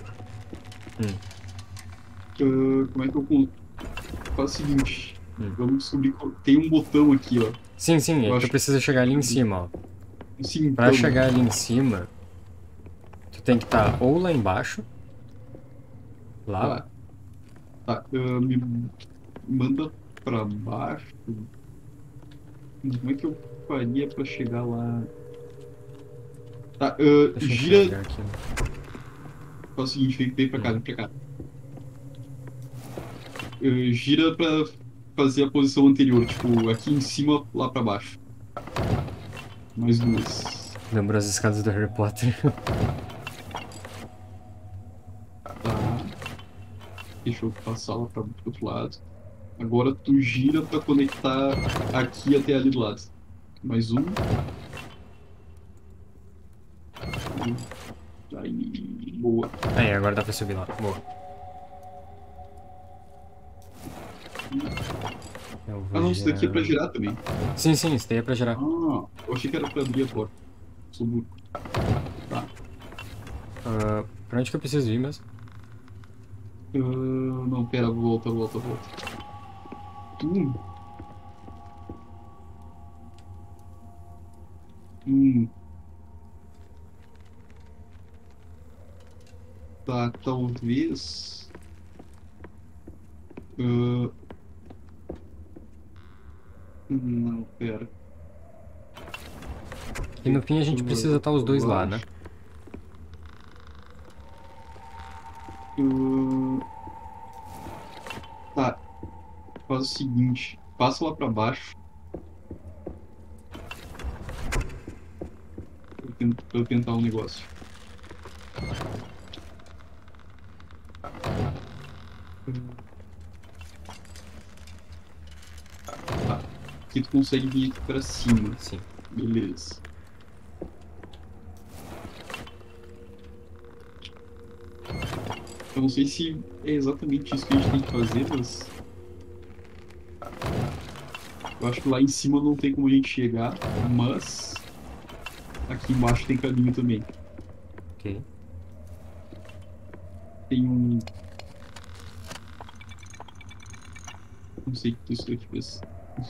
como é que eu... Faz o seguinte. Vamos descobrir qual... Tem um botão aqui, ó. Sim, Eu tu acho- precisa chegar ali em cima, ó. Sim, Pra então, chegar ali em cima, tu tem que estar ou lá embaixo... Lá, Tá, me manda pra baixo. Como é que eu faria pra chegar lá? Tá, deixa eu gira. enxergar aqui. Faz o seguinte, vem pra cá, vem pra cá. Gira pra fazer a posição anterior, tipo, aqui em cima, lá pra baixo. Mais 2. Lembrou as escadas do Harry Potter. Tá. Deixa eu passar lá pro outro lado. Agora tu gira pra conectar aqui até ali do lado. Mais 1. Aí, boa. Aí, agora dá pra subir lá. Boa. Eu vou Ah não, isso daqui é pra girar também. Sim, sim, isso daí é pra girar. Ah, eu achei que era pra abrir a porta. Sou burro. Tá. Pra onde que eu preciso ir mesmo? Não, pera, volta. Hum. Hum. Tá, talvez. ah, não, pera. E no fim a gente precisa estar os dois lá, né? Tá, faz o seguinte. Passa lá pra baixo. Pra eu tentar um negócio. Tá. Aqui tu consegue vir aqui pra cima. Sim. Beleza. Eu não sei se é exatamente isso que a gente tem que fazer, mas... Eu acho que lá em cima não tem como a gente chegar, mas... Aqui embaixo tem caminho também. Ok. Tem um... Não sei o que isso daqui fez.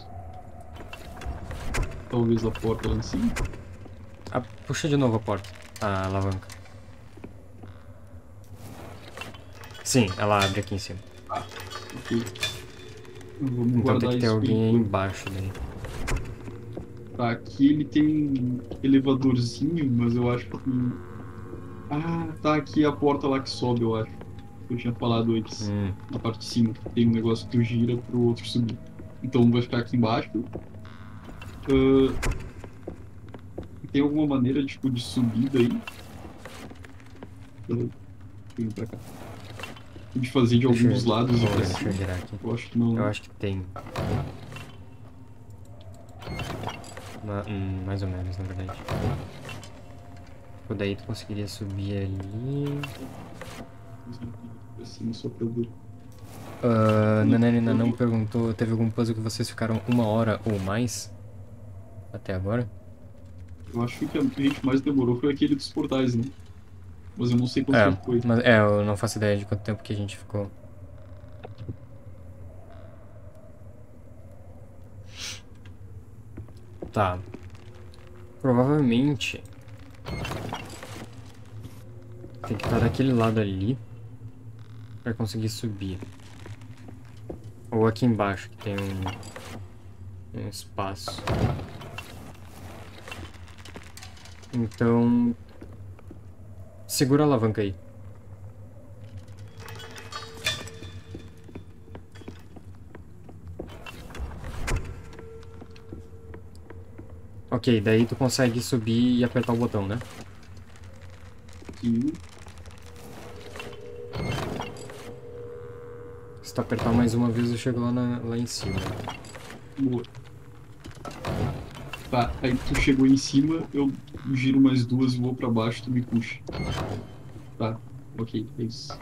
Talvez a porta lá em cima. Ah, puxa de novo a porta. A alavanca. Sim, ela abre aqui em cima. Ok. Vamos Então guardar tem que ter isso alguém aí por enquanto. embaixo daí. Tá, aqui ele tem um elevadorzinho, mas eu acho que... Ah, tá aqui a porta lá que sobe, eu acho. Eu tinha falado antes. Na parte de cima. Tem um negócio que tu gira pro outro subir. Então vai ficar aqui embaixo. Tem alguma maneira, tipo, de subida aí? Vem pra cá. De fazer de algum dos lados e pra Deixa eu cima. girar aqui. Eu acho que não. Eu acho que tem. Mais ou menos, na verdade. Tipo, daí tu conseguiria subir ali. Pra cima só pra ver. Nananina não perguntou, teve algum puzzle que vocês ficaram 1 hora ou mais? Até agora? Eu acho que a gente mais demorou foi aquele dos portais, né? Mas eu não sei quanto É, tempo foi. mas eu não faço ideia de quanto tempo que a gente ficou. Tá. Provavelmente tem que estar daquele lado ali pra conseguir subir. Ou aqui embaixo que tem um espaço. Então segura a alavanca aí. Ok, daí tu consegue subir e apertar o botão, né? Sim. Se tu apertar mais uma vez, eu chego lá em cima. Boa. Tá, aí tu chegou em cima, eu giro mais 2 e vou pra baixo, tu me puxa. Tá, ok, é isso.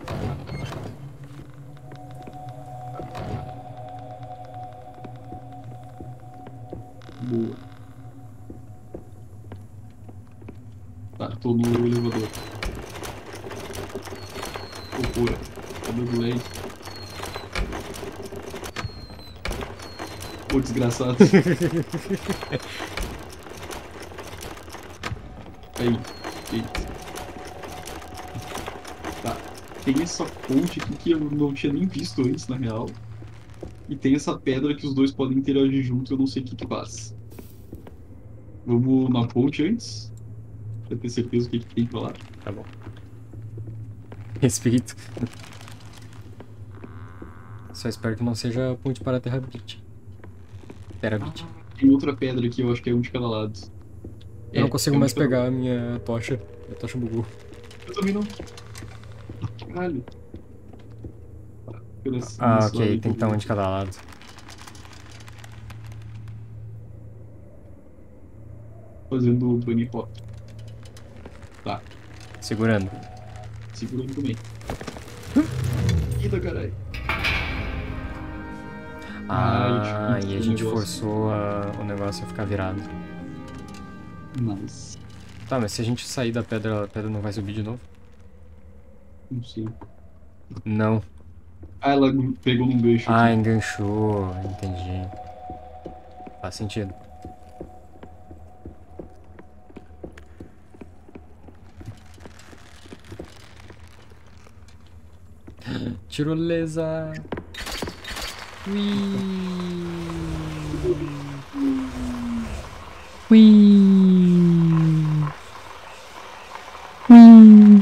Boa. Tá, tô no elevador. Loucura. Cadê o lag? Ô, desgraçado. Aí, feito. Tá. Tem essa ponte aqui que eu não tinha nem visto antes, na real. E tem essa pedra que os dois podem interagir junto, eu não sei o que que faz. Vamos na ponte antes? Pra ter certeza o que que tem pra lá. Tá bom. Respeito. Só espero que não seja a ponte para a Terabit. Terabit. Tem outra pedra aqui, eu acho que é um de cada lado. Eu não consigo eu mais não quero- pegar a minha tocha. A tocha bugou. Eu também não. Caralho. Ah, Nesse lado ok. aí Tem que estar um de também. cada lado. Fazendo o bunny hop. Tá, Segurando. segurando também. Ida, caralho. Ah, e a gente negócio. forçou o negócio a ficar virado. Mas, Tá, mas se a gente sair da pedra, a pedra não vai subir de novo? não sei. Não. Ah, ela pegou num gancho Ah, aqui. enganchou. Entendi. Faz sentido. Tirolesa! Ui! Ui! Ui!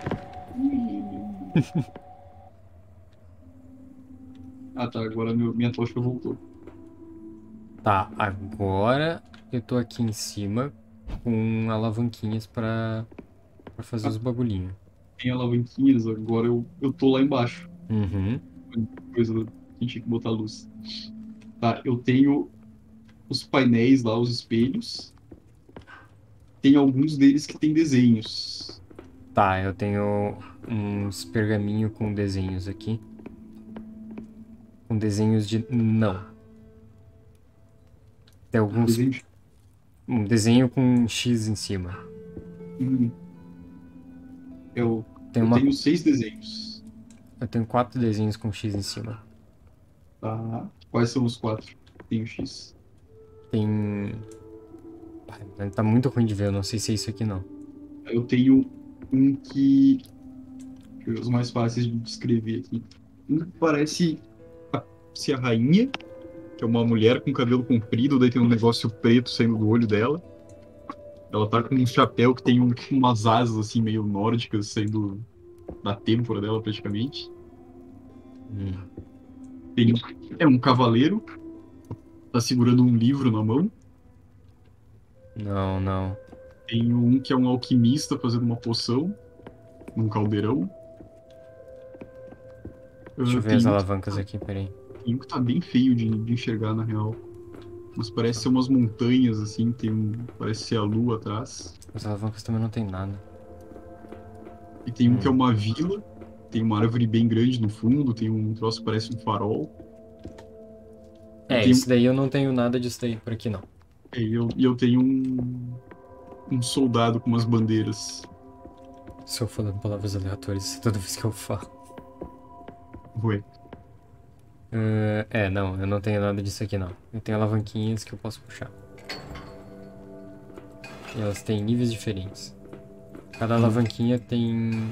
Ah, tá, agora minha tocha voltou. Tá, agora eu tô aqui em cima com alavanquinhas pra fazer os bagulhinhos. Tem alavanquinhas, agora eu tô lá embaixo. Uhum. Coisa que a gente tinha que botar luz. Tá, eu tenho os painéis lá, os espelhos. Tem alguns deles que tem desenhos. Tá, eu tenho uns pergaminho com desenhos aqui. Com desenhos de não. Tem alguns. Desenho de... Um desenho com um X em cima. Hum. Eu, Tem eu uma. tenho 6 desenhos. Eu tenho 4 desenhos com X em cima. Tá. Quais são os 4? Tem o X. Tem. Tá muito ruim de ver, eu não sei se é isso aqui não. Eu tenho um que. Deixa eu ver os mais fáceis de descrever aqui. Um que parece ser a rainha, que é uma mulher com cabelo comprido, daí tem um negócio preto saindo do olho dela. Ela tá com um chapéu que tem umas asas assim meio nórdicas saindo da têmpora dela praticamente. Hum. Tem um cavaleiro, tá segurando um livro na mão. Não, não. Tem um que é um alquimista fazendo uma poção num caldeirão. Deixa eu ver Tem as um, alavancas aqui, peraí. tem um que tá bem feio de enxergar na real. Mas parece ser umas montanhas assim, parece ser a lua atrás. As alavancas também não tem nada. E tem um que é uma vila, tem uma árvore bem grande no fundo, tem um troço que parece um farol. É, Tem esse daí eu não tenho nada disso daí por aqui não. eu tenho um soldado com umas bandeiras. Se eu falando palavras aleatórias toda vez que eu falo. Ué, Não, eu não tenho nada disso aqui não. Eu tenho alavanquinhas que eu posso puxar. E elas têm níveis diferentes. Cada alavanquinha tem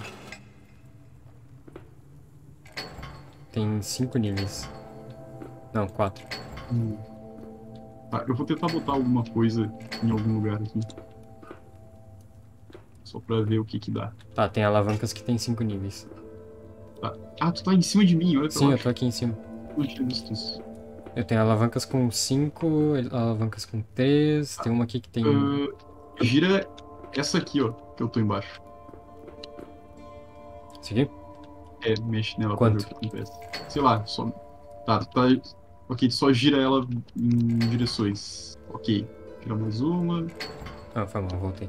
5 níveis. Não, 4. tá, eu vou tentar botar alguma coisa em algum lugar aqui. Só pra ver o que dá. Tá, tem alavancas que tem 5 níveis. Tá. Ah, tu tá em cima de mim, olha pra Sim, eu baixo. tô aqui em cima. Não tinha visto isso. Eu tenho alavancas com 5, alavancas com 3, tem uma aqui que tem... Gira essa aqui, ó, que eu tô embaixo. Esse aqui? Mexe nela Quanto? pra ver o que acontece. Sei lá, só. Tá. Ok, só gira ela em direções. Ok. Gira mais uma. Ah, foi mal, voltei.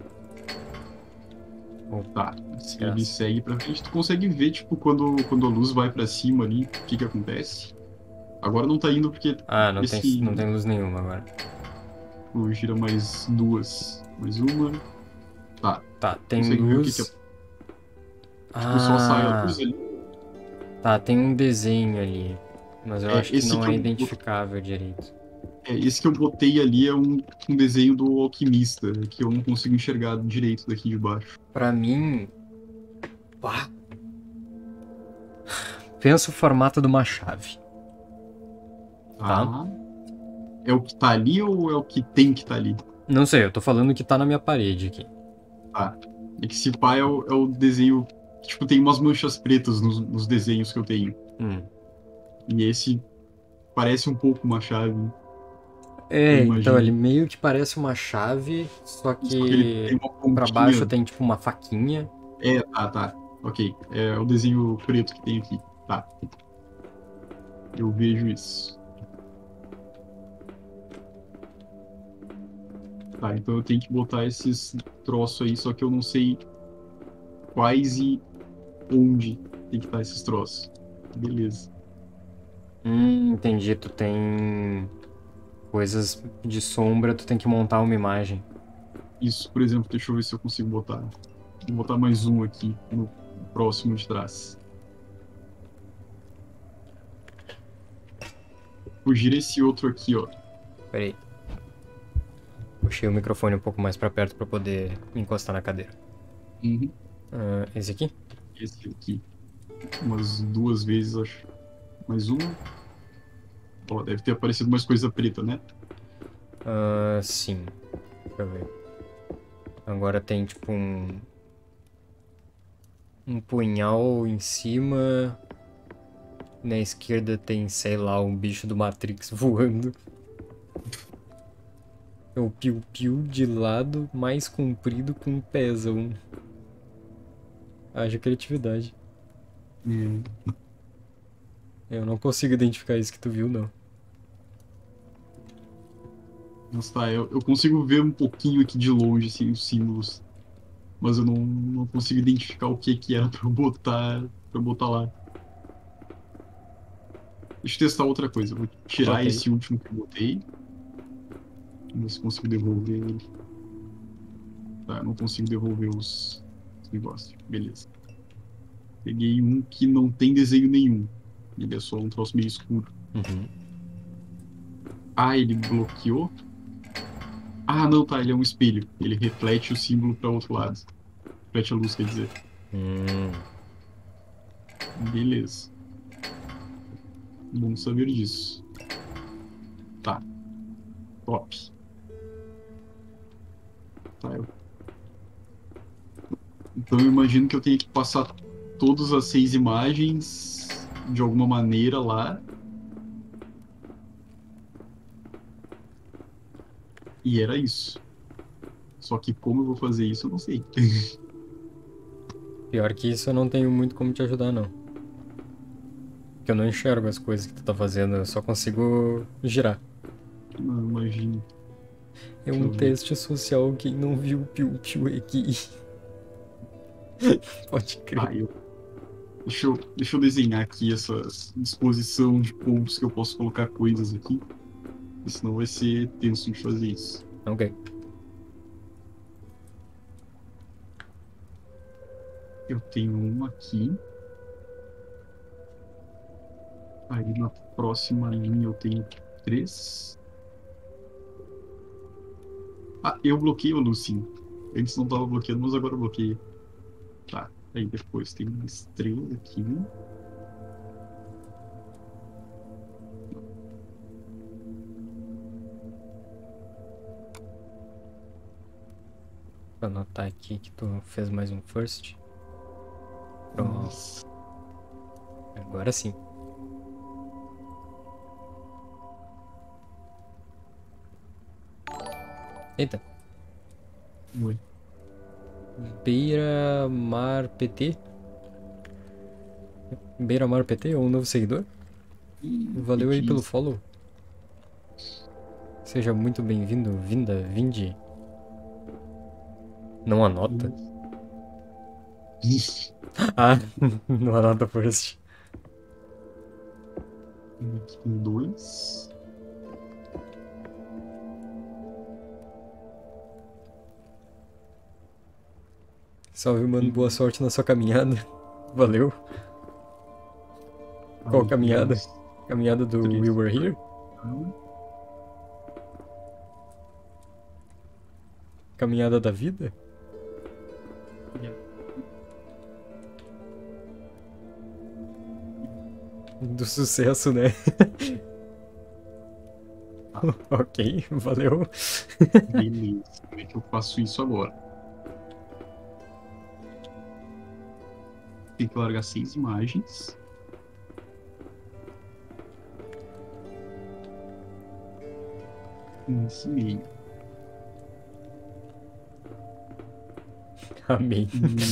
Tá. Ele Graças. segue pra frente. Tu consegue ver, tipo, quando a luz vai pra cima ali, o que acontece. Agora não tá indo porque Ah, não esse tem luz nenhuma agora. gira mais duas. Mais uma. Tá. Tá, tem Consegue ver o que luz... é. Tipo, só sai a luz ali. Tá, tem um desenho ali. Mas eu acho que esse não que é eu- identificável direito. Esse que eu botei ali é um desenho do alquimista, que eu não consigo enxergar direito daqui de baixo. Pra mim... Pá. Pensa o formato de uma chave. Tá. Ah. É o que tá ali ou é o que tem que tá ali? Não sei, eu tô falando que tá na minha parede aqui. Tá. É que esse pá é o desenho. Tipo, tem umas manchas pretas nos desenhos que eu tenho. Hum. E esse parece um pouco uma chave. É, Eu então imagino. ele meio que parece uma chave, só Só que ele tem que uma pra baixo pontinha. tem tipo uma faquinha. Tá. Ok. É o desenho preto que tem aqui. Tá. Eu vejo isso. Tá, então eu tenho que botar esses troços aí, só que eu não sei quais e onde tem que estar esses troços. Beleza. Entendi. Tu tem coisas de sombra, tu tem que montar uma imagem. Isso, por exemplo, deixa eu ver se eu consigo botar. Vou botar mais um aqui no próximo de trás. Fugir esse outro aqui, ó. Pera aí. Puxei o microfone um pouco mais pra perto pra poder me encostar na cadeira. Uhum. Esse aqui? Esse aqui. Umas 2 vezes, acho. Mais uma. Ó, deve ter aparecido mais coisa preta, né? Sim. Deixa eu ver. Agora tem tipo um punhal em cima. Na esquerda tem, sei lá, um bicho do Matrix voando. É o piu-piu de lado, mais comprido com um pezão. Haja criatividade. Hum. Eu não consigo identificar isso que tu viu, não. Mas tá, eu consigo ver um pouquinho aqui de longe, assim, os símbolos. Mas eu não consigo identificar o que que era pra botar lá. Deixa eu testar outra coisa. Eu vou tirar Ok. esse último que eu botei. Vamos ver se consigo devolver ele. Tá, não consigo devolver os negócios. Beleza. Peguei um que não tem desenho nenhum. Ele é só um troço meio escuro. Uhum. Ah, ele bloqueou? Ah, não, tá. Ele é um espelho. Ele reflete o símbolo para outro lado. Reflete a luz, quer dizer. Hum. Beleza. Bom saber disso. Tá. Top. Tá, então eu imagino que eu tenha que passar todas as 6 imagens de alguma maneira lá. E era isso. Só que como eu vou fazer isso, eu não sei. Pior que isso, eu não tenho muito como te ajudar, não. Porque eu não enxergo as coisas que tu tá fazendo, eu só consigo girar. Não imagino. É Deixa um eu ver. teste social, quem não viu o piu-piu aqui. Pode crer. Ah, deixa eu desenhar aqui essa disposição de pontos que eu posso colocar coisas aqui. Senão vai ser tenso de fazer isso. Ok. Eu tenho um aqui. Aí na próxima linha eu tenho 3. Ah, eu bloqueio a luz, sim. Antes não tava bloqueando, mas agora eu bloqueio. Tá. Aí depois tem uma estrela aqui. Vou anotar aqui que tu fez mais um first. Pronto. Nossa. Agora sim. Eita. Oi. Beira Mar PT? Beira Mar PT é um novo seguidor? Valeu aí pelo follow. Seja muito bem-vindo, vinde. Não anota? Ah, não anota first. Aqui tem 2. Salve, mano, boa sorte na sua caminhada. Valeu. Qual caminhada? Caminhada do We Were Here? Caminhada da vida? Do sucesso, né? Ok, valeu. Beleza. Como é que eu faço isso agora? Tem que largar 6 imagens. nesse meio. Amém.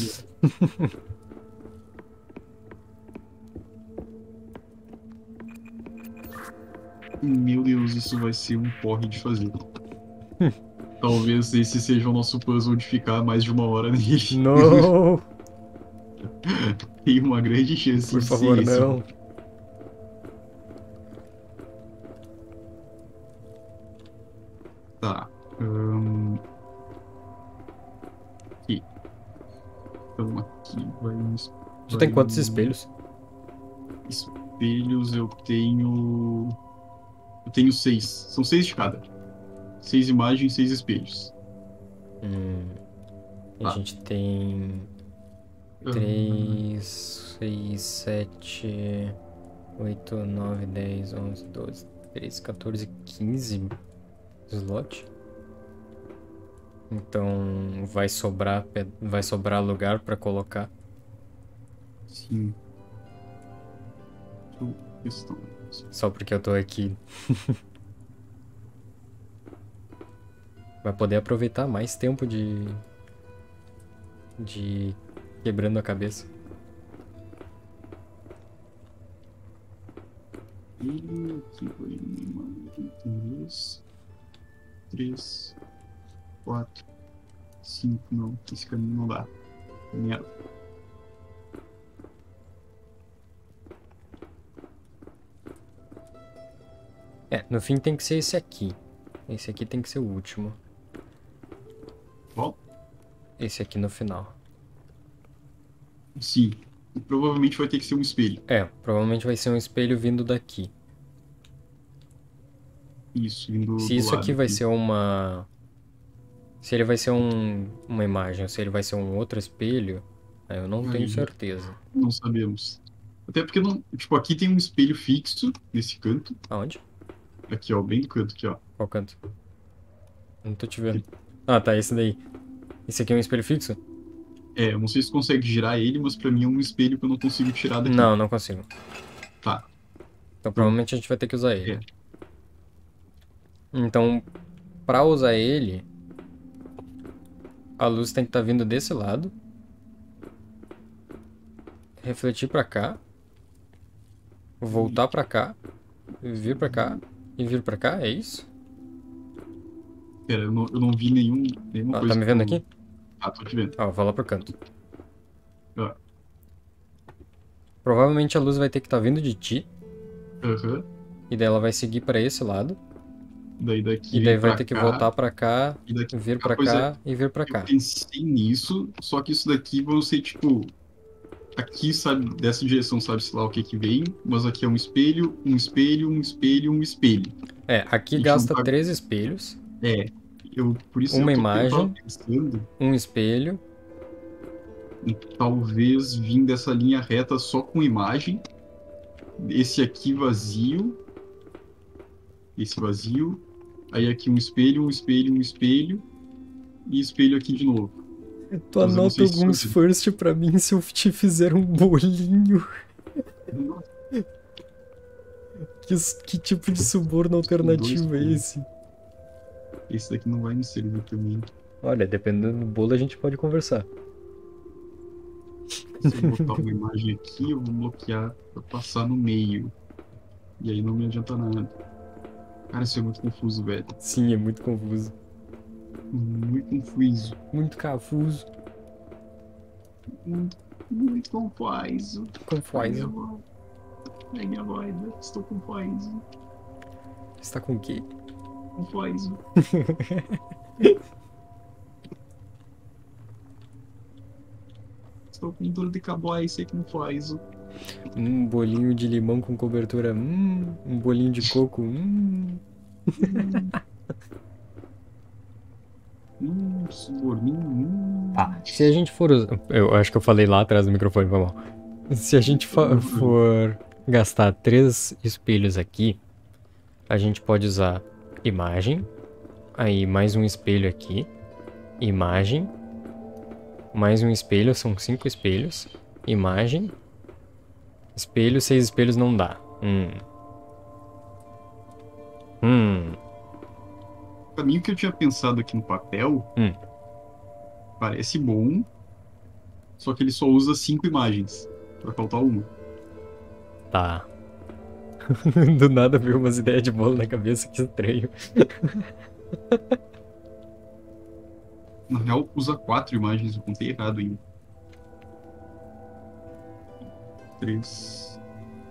Meu Deus, isso vai ser um porre de fazer. Talvez esse seja o nosso puzzle de ficar mais de 1 hora nele. Não! Tem uma grande chance Por de favor, ser esse. não. Tá. Aqui. Então aqui vai uns. Tu tem quantos espelhos? Espelhos eu tenho. Eu tenho 6. São 6 de cada. 6 imagens, 6 espelhos. A Tá. gente tem 3, 6, 7, 8, 9, 10, 11, 12, 13, 14, 15 slot. Então vai sobrar lugar pra colocar. Sim. Questão. Só porque eu tô aqui. Vai poder aproveitar mais tempo de quebrando a cabeça. E aqui vai uma, 2, 3, 4, 5. Não, esse caminho não dá. Merda. No fim tem que ser esse aqui. Esse aqui tem que ser o último. Qual? Esse aqui no final. Sim. E provavelmente vai ter que ser um espelho. Provavelmente vai ser um espelho vindo daqui. Isso, vindo Se do isso lado aqui vai ser uma... Se ele vai ser uma imagem ou se ele vai ser um outro espelho, eu não tenho certeza. Não sabemos. Até porque não. Tipo, aqui tem um espelho fixo nesse canto. Aonde? Aqui, ó, bem no canto aqui, ó. Qual canto? Não tô te vendo. Ah, tá, esse daí. Esse aqui é um espelho fixo? Eu não sei se consegue girar ele, mas pra mim é um espelho que eu não consigo tirar daqui. Não consigo. Tá. Então provavelmente a gente vai ter que usar ele. É. Então, pra usar ele, a luz tem que estar vindo desse lado. Refletir pra cá. Voltar pra cá. Vir pra cá. E vir pra cá, é isso? Pera, eu não vi nenhuma coisa. Tá me vendo aqui? Ah, tô te vendo. Vou lá pro canto. Ó. Provavelmente a luz vai ter que estar vindo de ti. Aham. E daí ela vai seguir pra esse lado. Daí daqui. E daí vai pra ter que cá, voltar pra cá. e daqui Vir cá. pra Pois cá e vir pra Eu cá. pensei nisso, só que isso daqui vão ser tipo. Aqui, sabe, dessa direção, sabe-se lá o que que vem, mas aqui é um espelho, um espelho, um espelho, um espelho. Aqui Gente, gasta não tá- 3 espelhos. Por isso Uma eu imagem. tava pensando Um espelho. em talvez vir dessa linha reta só com imagem. Esse aqui vazio. Esse vazio. Aí aqui um espelho, um espelho, um espelho. E espelho aqui de novo. Tu Mas eu não anota sei se alguns isso- first pra mim se eu te fizer um bolinho. Que tipo de suborno alternativo é esse? Esse daqui não vai me servir também. Olha, dependendo do bolo a gente pode conversar. Se eu botar uma imagem aqui, eu vou bloquear pra passar no meio. E aí não me adianta nada. Cara, isso é muito confuso, velho. Sim, é muito confuso. Muito confuso. Muito confuso. Muito confuso. Confuso. Ai, minha voz. Estou confuso. Você tá com o quê? Confuso. Estou com dor de cowboy, sei confuso. Um bolinho de limão com cobertura. Um bolinho de coco. Suborninho. Se a gente for usar... Eu acho que eu falei lá atrás do microfone, foi mal. Se a gente for gastar 3 espelhos aqui, a gente pode usar imagem, aí mais um espelho aqui, imagem, mais um espelho, são 5 espelhos, imagem, espelho, 6 espelhos não dá. caminho que eu tinha pensado aqui no papel parece bom, só que ele só usa 5 imagens. Vai faltar uma. Tá. Do nada veio umas ideias de bolo na cabeça, que estranho. Na real, usa 4 imagens, eu contei errado ainda. 3,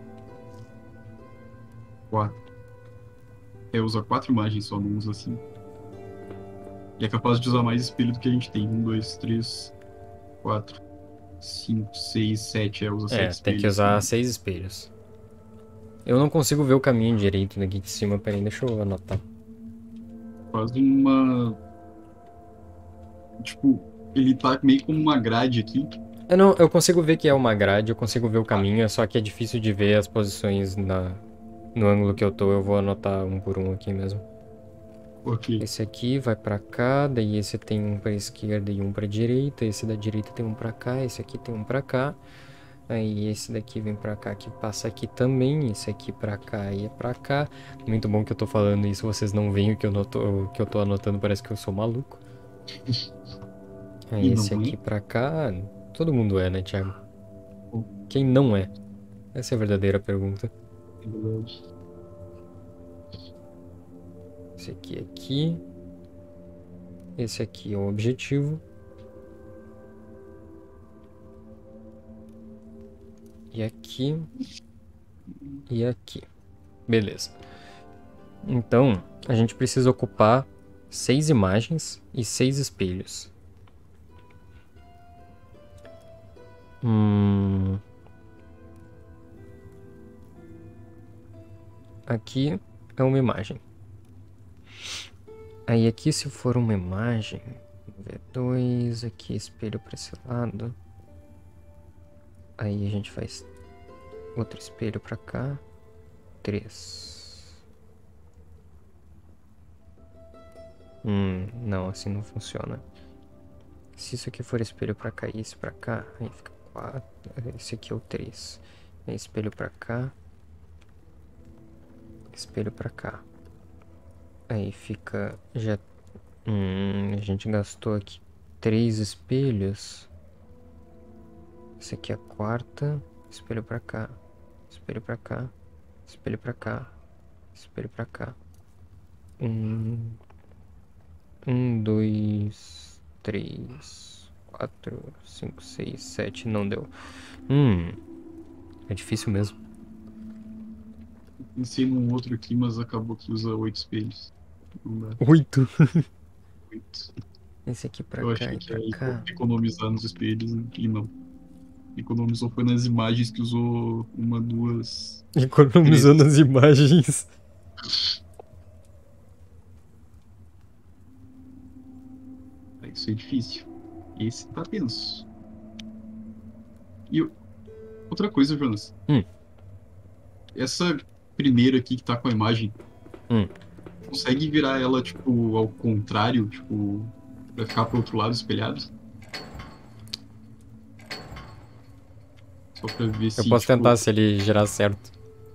4. Usa 4 imagens só, não usa 5. E é capaz de usar mais espelho do que a gente tem. 1, 2, 3, 4, 5, 6, 7. Usa 7 espelhos. Tem que usar 6 espelhos. Eu não consigo ver o caminho direito daqui de cima, peraí, deixa eu anotar. Faz uma... Tipo, ele tá meio como uma grade aqui. Eu consigo ver que é uma grade, eu consigo ver o caminho, só que é difícil de ver as posições no ângulo que eu tô. Eu vou anotar um por um aqui mesmo. Ok. Esse aqui vai pra cá, daí esse tem um pra esquerda e um pra direita. Esse da direita tem um pra cá, esse aqui tem um pra cá. Aí esse daqui vem pra cá, que passa aqui também. Esse aqui pra cá e é pra cá. Muito bom que eu tô falando isso, vocês não veem o que eu tô anotando, parece que eu sou maluco. Aí esse aqui pra cá... Todo mundo é, né, Thiago? Quem não é? Essa é a verdadeira pergunta. Esse aqui é aqui. Esse aqui é o objetivo. E aqui. E aqui. Beleza. Então, a gente precisa ocupar 6 imagens e 6 espelhos. Aqui é uma imagem. Aí aqui, se for uma imagem, V2, aqui espelho para esse lado. Aí a gente faz outro espelho para cá. 3. Não, assim não funciona. Se isso aqui for espelho para cá e esse para cá, aí fica 4. Esse aqui é o 3. Aí espelho para cá. Espelho para cá. Aí fica já... a gente gastou aqui 3 espelhos. Esse aqui é a 4ª. Espelho pra cá. Espelho pra cá. Espelho pra cá. Espelho pra cá. 1, 2, 3, 4, 5, 6, 7. Não deu. É difícil mesmo. Pensei num outro aqui, mas acabou que usa 8 espelhos. 8. 8. Esse aqui pra Eu cá achei e que pra cá. economizar nos espelhos, né? E não. Economizou foi nas imagens que usou 1, 2... Economizou nas imagens. Isso é difícil. Esse tá tenso. E outra coisa, Jonas. Essa primeira aqui que tá com a imagem, consegue virar ela, tipo, ao contrário, tipo, pra ficar pro outro lado espelhado? Só pra ver se, Eu posso tentar se ele girar certo.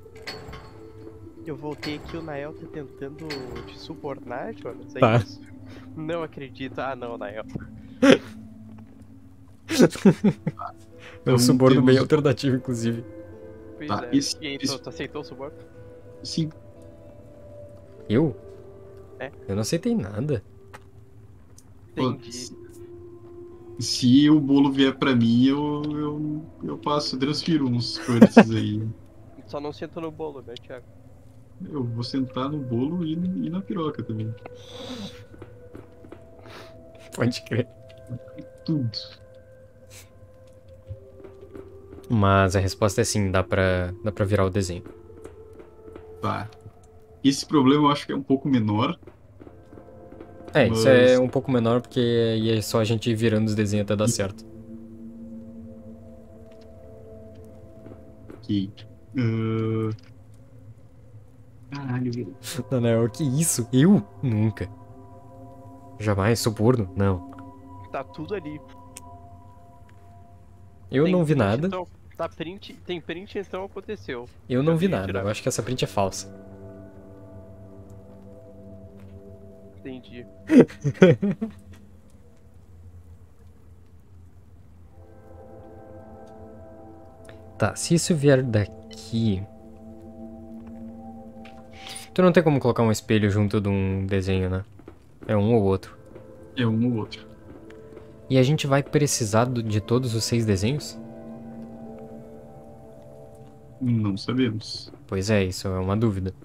Eu voltei aqui, o Nael tá tentando te subornar, Jonas. Tá. Isso? Não acredito. Ah, não, Nael. É um suborno bem alternativo, inclusive. Pois Tá, é. E aí, tu aceitou o suborno? Sim. Eu? É. Eu não aceitei nada. Entendi. Se o bolo vier pra mim, eu passo, transfiro uns cortes aí. Só não senta no bolo, né, Thiago? Eu vou sentar no bolo e na piroca também. Pode crer. Tudo. Mas a resposta é sim, dá pra virar o desenho. Tá. Esse problema eu acho que é um pouco menor. Isso é um pouco menor porque aí é só a gente ir virando os desenhos até dar certo. Ok. Caralho, velho. Não, que isso? Eu? Nunca. Jamais, suborno? Não. Tá tudo ali. Eu não vi print, nada. Então, tá print, tem print, então aconteceu. Eu não vi vi nada. tirar. Eu acho que essa print é falsa. Entendi. entendi. Tá, se isso vier daqui... Tu não tem como colocar um espelho junto de um desenho, né? É um ou outro. É um ou outro. E a gente vai precisar de todos os 6 desenhos? Não sabemos. Pois é, isso é uma dúvida.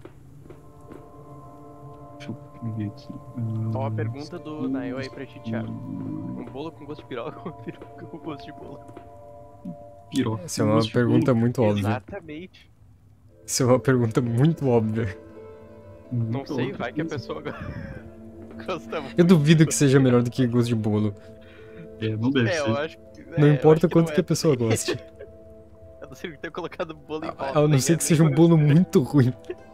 Deixa eu ver aqui. Ó, a pergunta do Nael aí pra ti, Thiago. Um bolo com gosto de piroca ou um piroca com gosto de bolo? Piroca. Essa é uma pergunta muito óbvia. Exatamente. Isso é uma pergunta muito óbvia. Não sei, vai que a pessoa gosta muito. Eu duvido que seja melhor do que gosto de bolo. É, não deve É, eu ser. acho que. Não eu importa acho quanto não que a é pessoa também. goste. A não ser que tenha colocado bolo em volta. A não ser que seja um bolo muito ruim.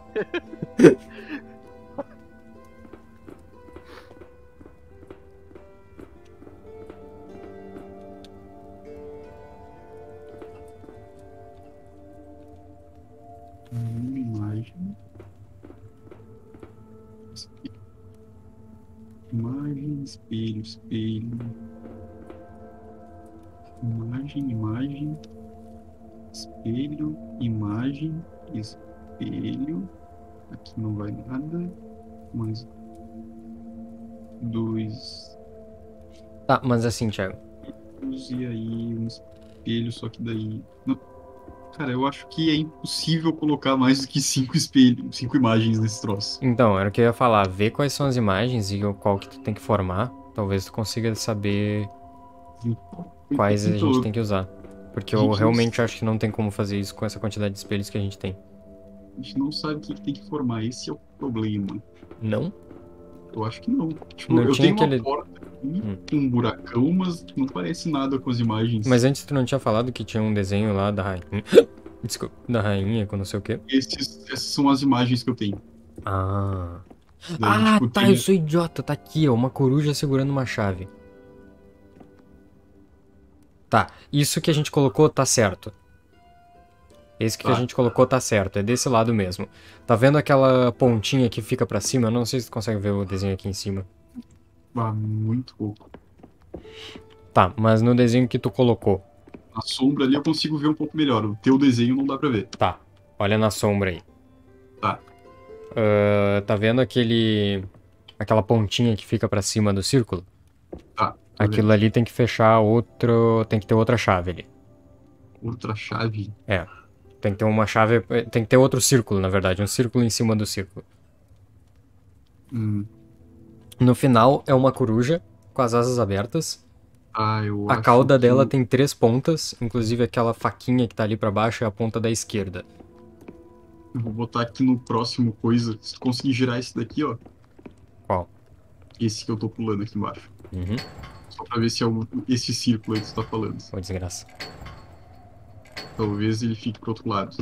Imagem. Imagem, espelho, espelho. Imagem, imagem. Espelho, imagem, espelho. Aqui não vai nada. Mais 2. Tá, mas assim, Thiago. E aí um espelho, só que daí. Não. Cara, eu acho que é impossível colocar mais do que 5 espelhos, 5 imagens nesse troço. Então, era o que eu ia falar. Vê quais são as imagens e qual que tu tem que formar. Talvez tu consiga saber quais a Então, gente tem que usar. Porque a eu gente não realmente sabe. acho que não tem como fazer isso com essa quantidade de espelhos que a gente tem. A gente não sabe o que tem que formar, esse é o problema. Não? Eu acho que não. Tipo, Não eu tinha tenho aquele- uma porta aqui com um buracão, mas não parece nada com as imagens. Mas antes tu não tinha falado que tinha um desenho lá da rainha. Desculpa, da rainha com não sei o quê. Essas são as imagens que eu tenho. Ah. Daí, tipo, Tá, tem- eu sou idiota. Tá aqui, ó. Uma coruja segurando uma chave. Tá, isso que a gente colocou tá certo. Esse que a Tá. gente colocou tá certo, é desse lado mesmo. Tá vendo aquela pontinha que fica pra cima? Eu não sei se tu consegue ver o desenho aqui em cima. muito pouco. Tá, mas no desenho que tu colocou. A sombra ali eu consigo ver um pouco melhor. O teu desenho não dá pra ver. Tá, olha na sombra aí. Tá. Tá vendo aquela pontinha que fica pra cima do círculo? Tá. tô Aquilo ali tem que fechar outro. Tem que ter outra chave ali. vendo. Outra chave. É. Tem que ter uma chave. Tem que ter outro círculo, na verdade. Um círculo em cima do círculo. No final é uma coruja com as asas abertas. Eu A acho cauda que dela tem 3 pontas, inclusive aquela faquinha que tá ali pra baixo é a ponta da esquerda. eu vou botar aqui no próximo coisa. Se tu conseguir girar esse daqui, ó. Qual? Esse que eu tô pulando aqui embaixo. Uhum. Só pra ver se é esse círculo aí que tu tá falando. Ô, desgraça. Talvez ele fique pro outro lado.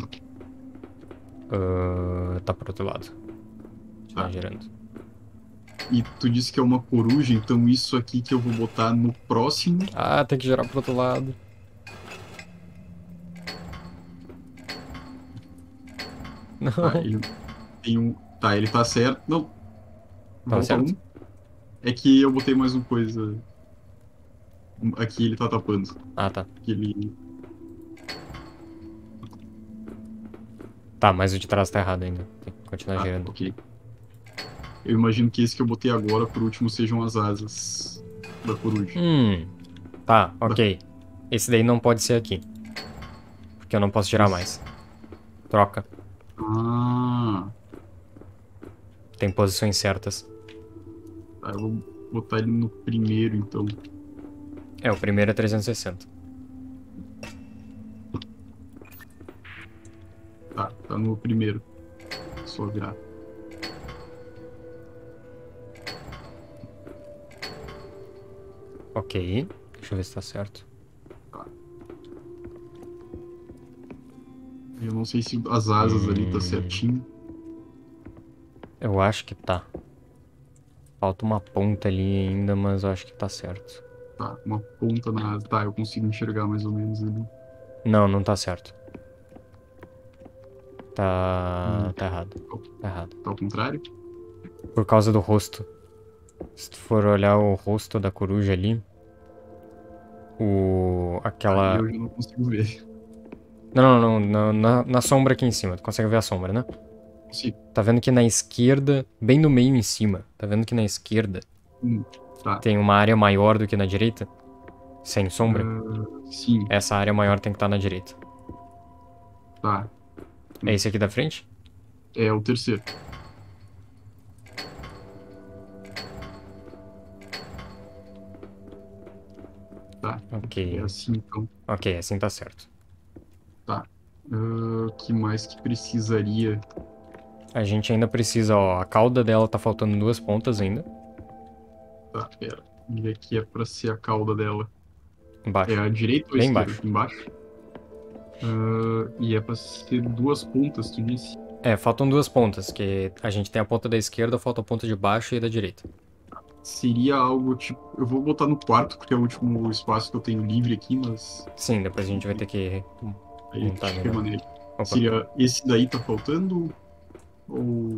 Tá pro outro lado. Tá Tá. girando. E tu disse que é uma coruja, então isso aqui que eu vou botar no próximo. Ah, tem que girar pro outro lado. Não. Tá, ele tem um. Tá, ele tá certo. Não. Volta certo? um. É que eu botei mais uma coisa. Aqui ele tá tapando. Ah, tá. Que ele. Tá, mas o de trás tá errado ainda. Tem que continuar girando. Ok. Eu imagino que esse que eu botei agora, por último, sejam as asas da coruja. Tá, ok. Esse daí não pode ser aqui. Porque eu não posso girar mais. Troca. Ah. Tem posições certas. Tá, eu vou botar ele no primeiro, então. É, o primeiro é 360. Tá no primeiro. Só virar. Ok. Deixa eu ver se tá certo. Eu não sei se as asas ali tá certinho. Eu acho que tá. Falta uma ponta ali ainda, mas eu acho que tá certo. Tá, uma ponta na asa. Tá, eu consigo enxergar mais ou menos ali. Não, não tá certo. Tá errado. Tá errado. Tá ao contrário? Por causa do rosto. Se tu for olhar o rosto da coruja ali, aquela... Eu já não consigo ver. Não, na sombra aqui em cima. Tu consegue ver a sombra, né? Consigo. Tá vendo que na esquerda, bem no meio em cima, tá vendo que na esquerda Tá. tem uma área maior do que na direita? Sem sombra? Sim, Essa área maior tem que estar na direita. tá. É esse aqui da frente? É o terceiro. Tá. Ok. É assim então. Ok, assim tá certo. Tá. Que mais que precisaria? A gente ainda precisa, ó, a cauda dela tá faltando 2 pontas ainda. Tá, pera. E aqui é pra ser a cauda dela. É Embaixo. a direita ou a Bem esquerda? embaixo. Embaixo. E é pra ser 2 pontas, tu disse? É, faltam 2 pontas, que a gente tem a ponta da esquerda, falta a ponta de baixo e da direita. Seria algo tipo. Eu vou botar no quarto, porque é o último espaço que eu tenho livre aqui, mas. Sim, depois a gente vai ter que Aí montar de que melhor. maneira? Opa. Seria esse daí tá faltando? Ou,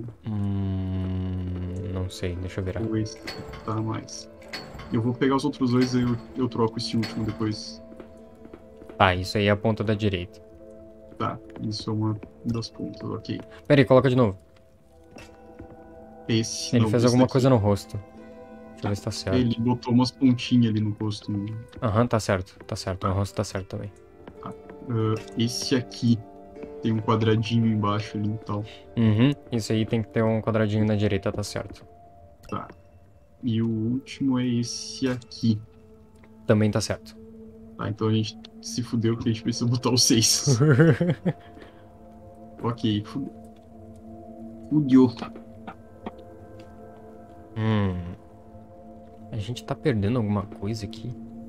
Não sei, deixa eu virar. ou esse tá mais? Eu vou pegar os outros dois e eu troco esse último depois. Tá, isso aí é a ponta da direita. Tá, isso é uma das pontas, ok. Pera aí, coloca de novo. Esse Ele não, fez esse alguma daqui. coisa no rosto. Deixa eu ver se tá certo. Ele botou umas pontinhas ali no rosto. Aham, tá certo. Tá certo, no rosto tá certo também. Esse aqui tem um quadradinho embaixo ali e tal. Uhum, isso aí tem que ter um quadradinho na direita, tá certo. Tá. E o último é esse aqui. Também tá certo. Tá, então a gente se fudeu porque a gente precisa botar o 6. Ok, fudeu. A gente tá perdendo alguma coisa aqui?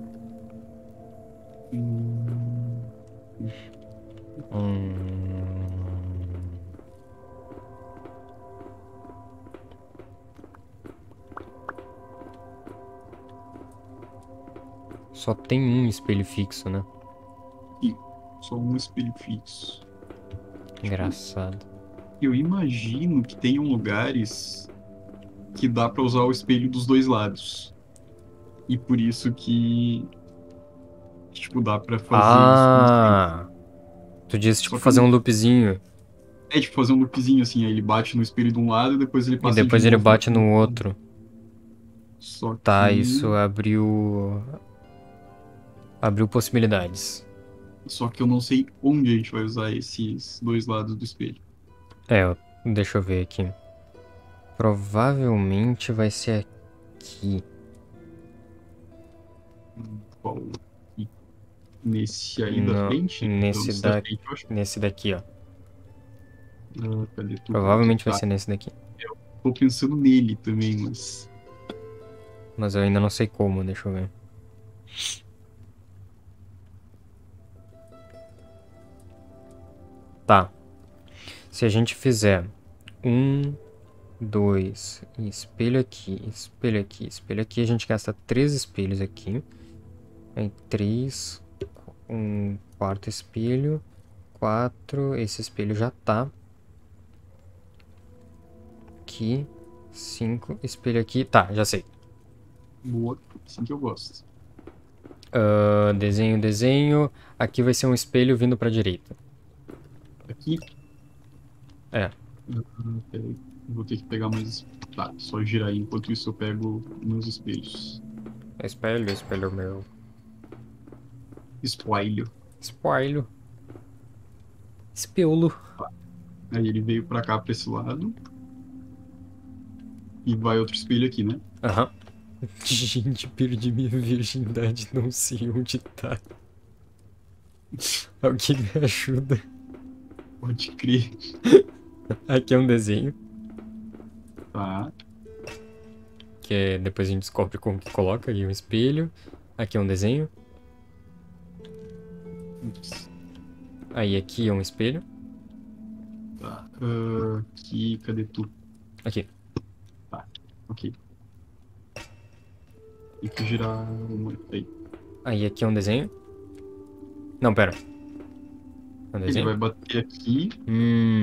Só tem um espelho fixo, né? E só um espelho fixo. Engraçado. Eu imagino que tenham lugares que dá pra usar o espelho dos dois lados. E por isso que tipo, dá pra fazer isso com Ah! Tu disse, tipo, Só que fazer eu um não- loopzinho. É tipo fazer um loopzinho assim, aí ele bate no espelho de um lado e depois ele E passa depois de ele novo bate no outro. Só Tá, que isso abriu possibilidades. só que eu não sei onde a gente vai usar esses dois lados do espelho. Deixa eu ver aqui. Provavelmente vai ser aqui. Qual? E nesse aí da Não, frente? nesse Não, da frente, eu acho. Nesse daqui, ó. Cadê tu? Provavelmente vai Tá, ser nesse daqui. tô pensando nele também, mas Mas eu ainda não sei como, deixa eu ver. Tá. Se a gente fizer 1, 2, espelho aqui, espelho aqui, espelho aqui, a gente gasta 3 espelhos aqui. Aí 3, um quarto espelho, 4, esse espelho já tá. Aqui, 5, espelho aqui, tá, já sei. boa, assim que eu gosto. Desenho, desenho. Aqui vai ser um espelho vindo pra direita. Aqui. É. Peraí, vou ter que pegar mais. Tá, só girar aí. Enquanto isso eu pego meus espelhos. Espelho, espelho meu. Espelho. Espelho. Espeulo. Aí ele veio pra cá, pra esse lado. E vai outro espelho aqui, né? Aham. Gente, perdi minha virgindade, não sei onde tá. Alguém me ajuda. Pode crer. Aqui é um desenho, Tá. que depois a gente descobre como que coloca ali um espelho. Aqui é um desenho. Ups. Aí aqui é um espelho. Tá. Aqui, cadê tu? Aqui. Ok. Tem que girar uma. Aí. Aí aqui é um desenho. Não, pera. É um Ele desenho? vai bater aqui.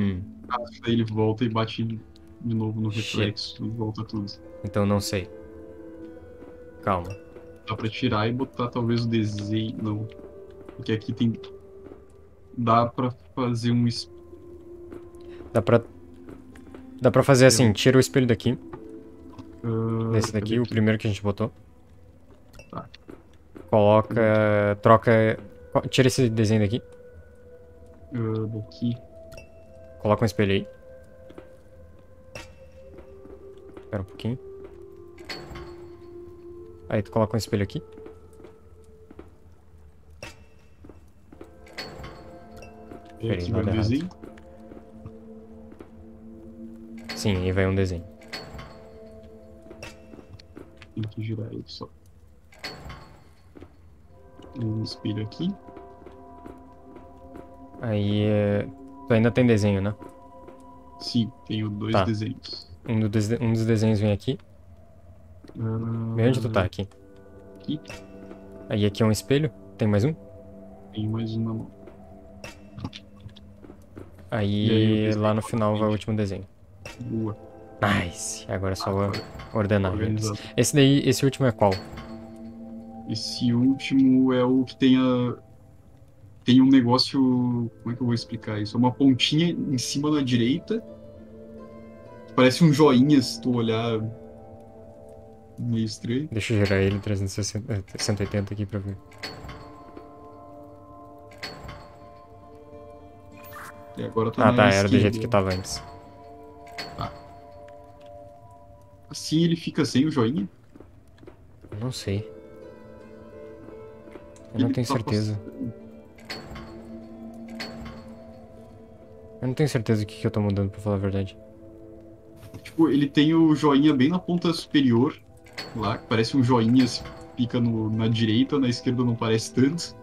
Aí ele volta e bate de novo no Shit. reflexo e volta tudo. Então não sei. Calma. Dá pra tirar e botar talvez o desenho. Não. Porque aqui tem. Dá pra fazer um. Dá pra... Dá pra fazer assim, tira o espelho daqui. Desse Cadê daqui, o aqui? primeiro que a gente botou. Tá. Coloca... Troca... Tira esse desenho daqui. Daqui. Coloca um espelho aí. Espera um pouquinho. Aí tu coloca um espelho aqui. E Peraí, aqui lado vai o errado. desenho. Sim, aí vai um desenho. Tem que girar ele só. Um espelho aqui. Aí tu ainda tem desenho, né? Sim, tenho dois Tá. desenhos. Um dos desenhos vem aqui. Vem onde tu tá, aqui. Aqui. Aí aqui é um espelho. Tem mais um? Tem mais um na mão. E aí o Aí desenho lá no final vai o novamente. último desenho. Boa. Nice! Agora é só Agora, ordenar eles. organizado. Esse último é qual? Esse último é o que tem a. Tem um negócio. Como é que eu vou explicar isso? É uma pontinha em cima da direita. Parece um joinha se tu olhar. Meio estranho. Deixa eu girar ele 360, 180 aqui pra ver. E agora tá Ah, na tá, era do esquerda. jeito que tava antes. Assim ele fica sem o joinha. Eu não sei. Eu Ele não tenho tá certeza. passando. Eu não tenho certeza o que eu tô mudando, pra falar a verdade. Tipo, ele tem o joinha bem na ponta superior. Lá, que parece um joinha, se fica na direita, na esquerda não parece tanto.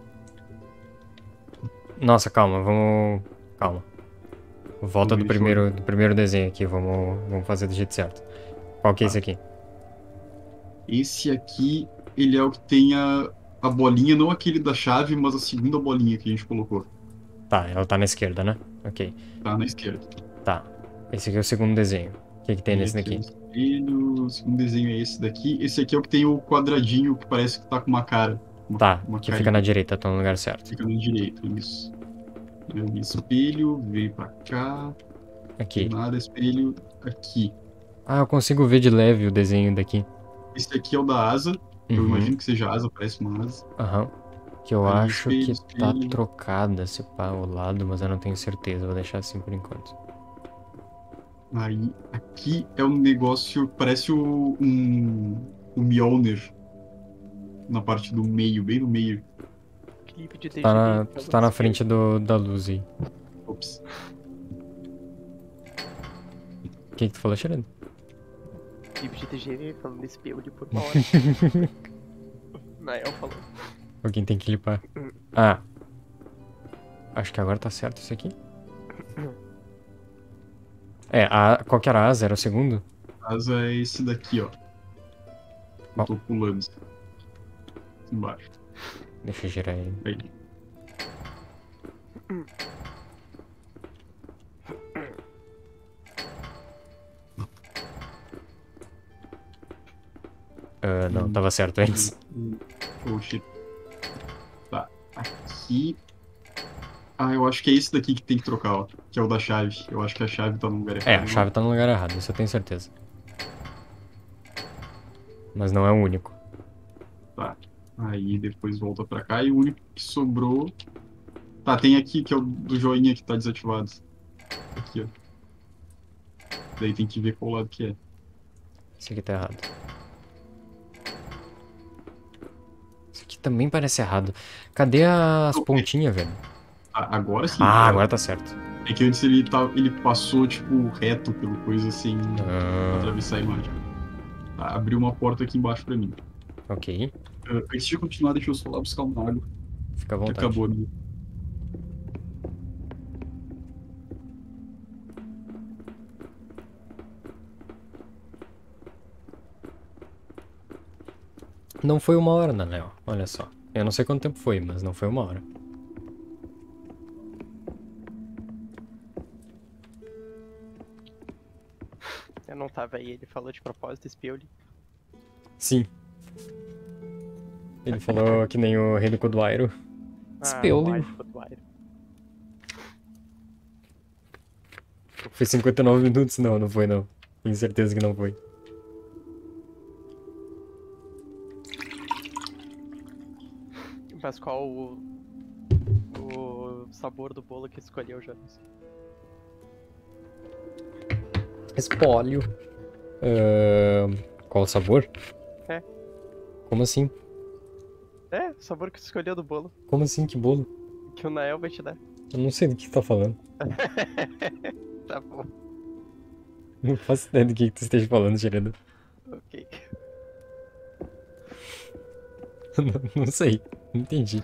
Nossa, calma, vamos... Calma. Volta Vamos ver, do primeiro desenho aqui, vamos fazer do jeito certo. Qual que é esse aqui? Esse aqui, ele é o que tem a bolinha, não aquele da chave, mas a segunda bolinha que a gente colocou. Tá, ela tá na esquerda, né? Ok. Tá na esquerda. Tá. Esse aqui é o segundo desenho. O que tem nesse Aqui é daqui? o espelho, o segundo desenho é esse daqui. Esse aqui é o que tem o quadradinho que parece que tá com uma cara. Tá, Uma que carinha. fica na direita, tá no lugar certo. Fica no direito, isso. É o espelho, veio pra cá. Aqui. Nada, espelho, aqui. Ah, eu consigo ver de leve o desenho daqui. Esse aqui é o da asa. Eu Uhum. imagino que seja asa, parece uma asa. Aham. Que eu Aí, acho espelho, que tá espelho. trocada se pá o lado, mas eu não tenho certeza. Vou deixar assim por enquanto. Aí, aqui é um negócio, parece o Mjolnir. Na parte do meio, bem no meio. Clipe de Tu tá DGB. tu tá na frente da luz aí. Ops. O que tu falou, Xerendo? Clipe de DGB falando espelho por uma hora. Nael falou. Alguém tem que clipar. Ah. Acho que agora tá certo isso aqui. Qual que era a asa? Era o segundo? Asa é esse daqui, ó. Eu tô pulando. Embaixo. Deixa eu girar ele. Aí. Não, tava certo antes. Oh, shit. Tá. Aqui. Ah, eu acho que é esse daqui que tem que trocar, ó. Que é o da chave. Eu acho que a chave tá no lugar errado. A chave tá no lugar errado, isso eu tenho certeza. Mas não é o único. Tá. Aí depois volta pra cá e o único que sobrou. Tá, tem aqui que é o do joinha que tá desativado. Aqui, ó. Daí tem que ver qual lado que é. Esse aqui tá errado. Isso aqui também parece errado. Cadê as pontinhas, velho? Agora sim. Ah, agora tá certo. É que antes ele passou, tipo, reto pelo coisa sem atravessar a imagem. Tá, abriu uma porta aqui embaixo pra mim. Ok. Antes de continuar, deixa eu só lá buscar uma água. Fica à Que vontade. acabou, né? Não foi uma hora, Léo. Olha só. Eu não sei quanto tempo foi, mas não foi uma hora. Eu não tava aí, ele falou de propósito espelho. Sim. Ele falou que nem o rei do Codoairo. Espelho. Mágico do Iron. Foi 59 minutos? Não, não foi não. Tenho certeza que não foi. Mas qual o sabor do bolo que escolheu, Jonas? Espólio. Qual o sabor? É. Como assim? É, o sabor que tu escolheu do bolo. Como assim? Que bolo? Que o Nael vai te dar. Eu não sei do que tu tá falando. Tá bom. Não faço ideia do que tu esteja falando, Gerando. Ok. Não sei. Não entendi.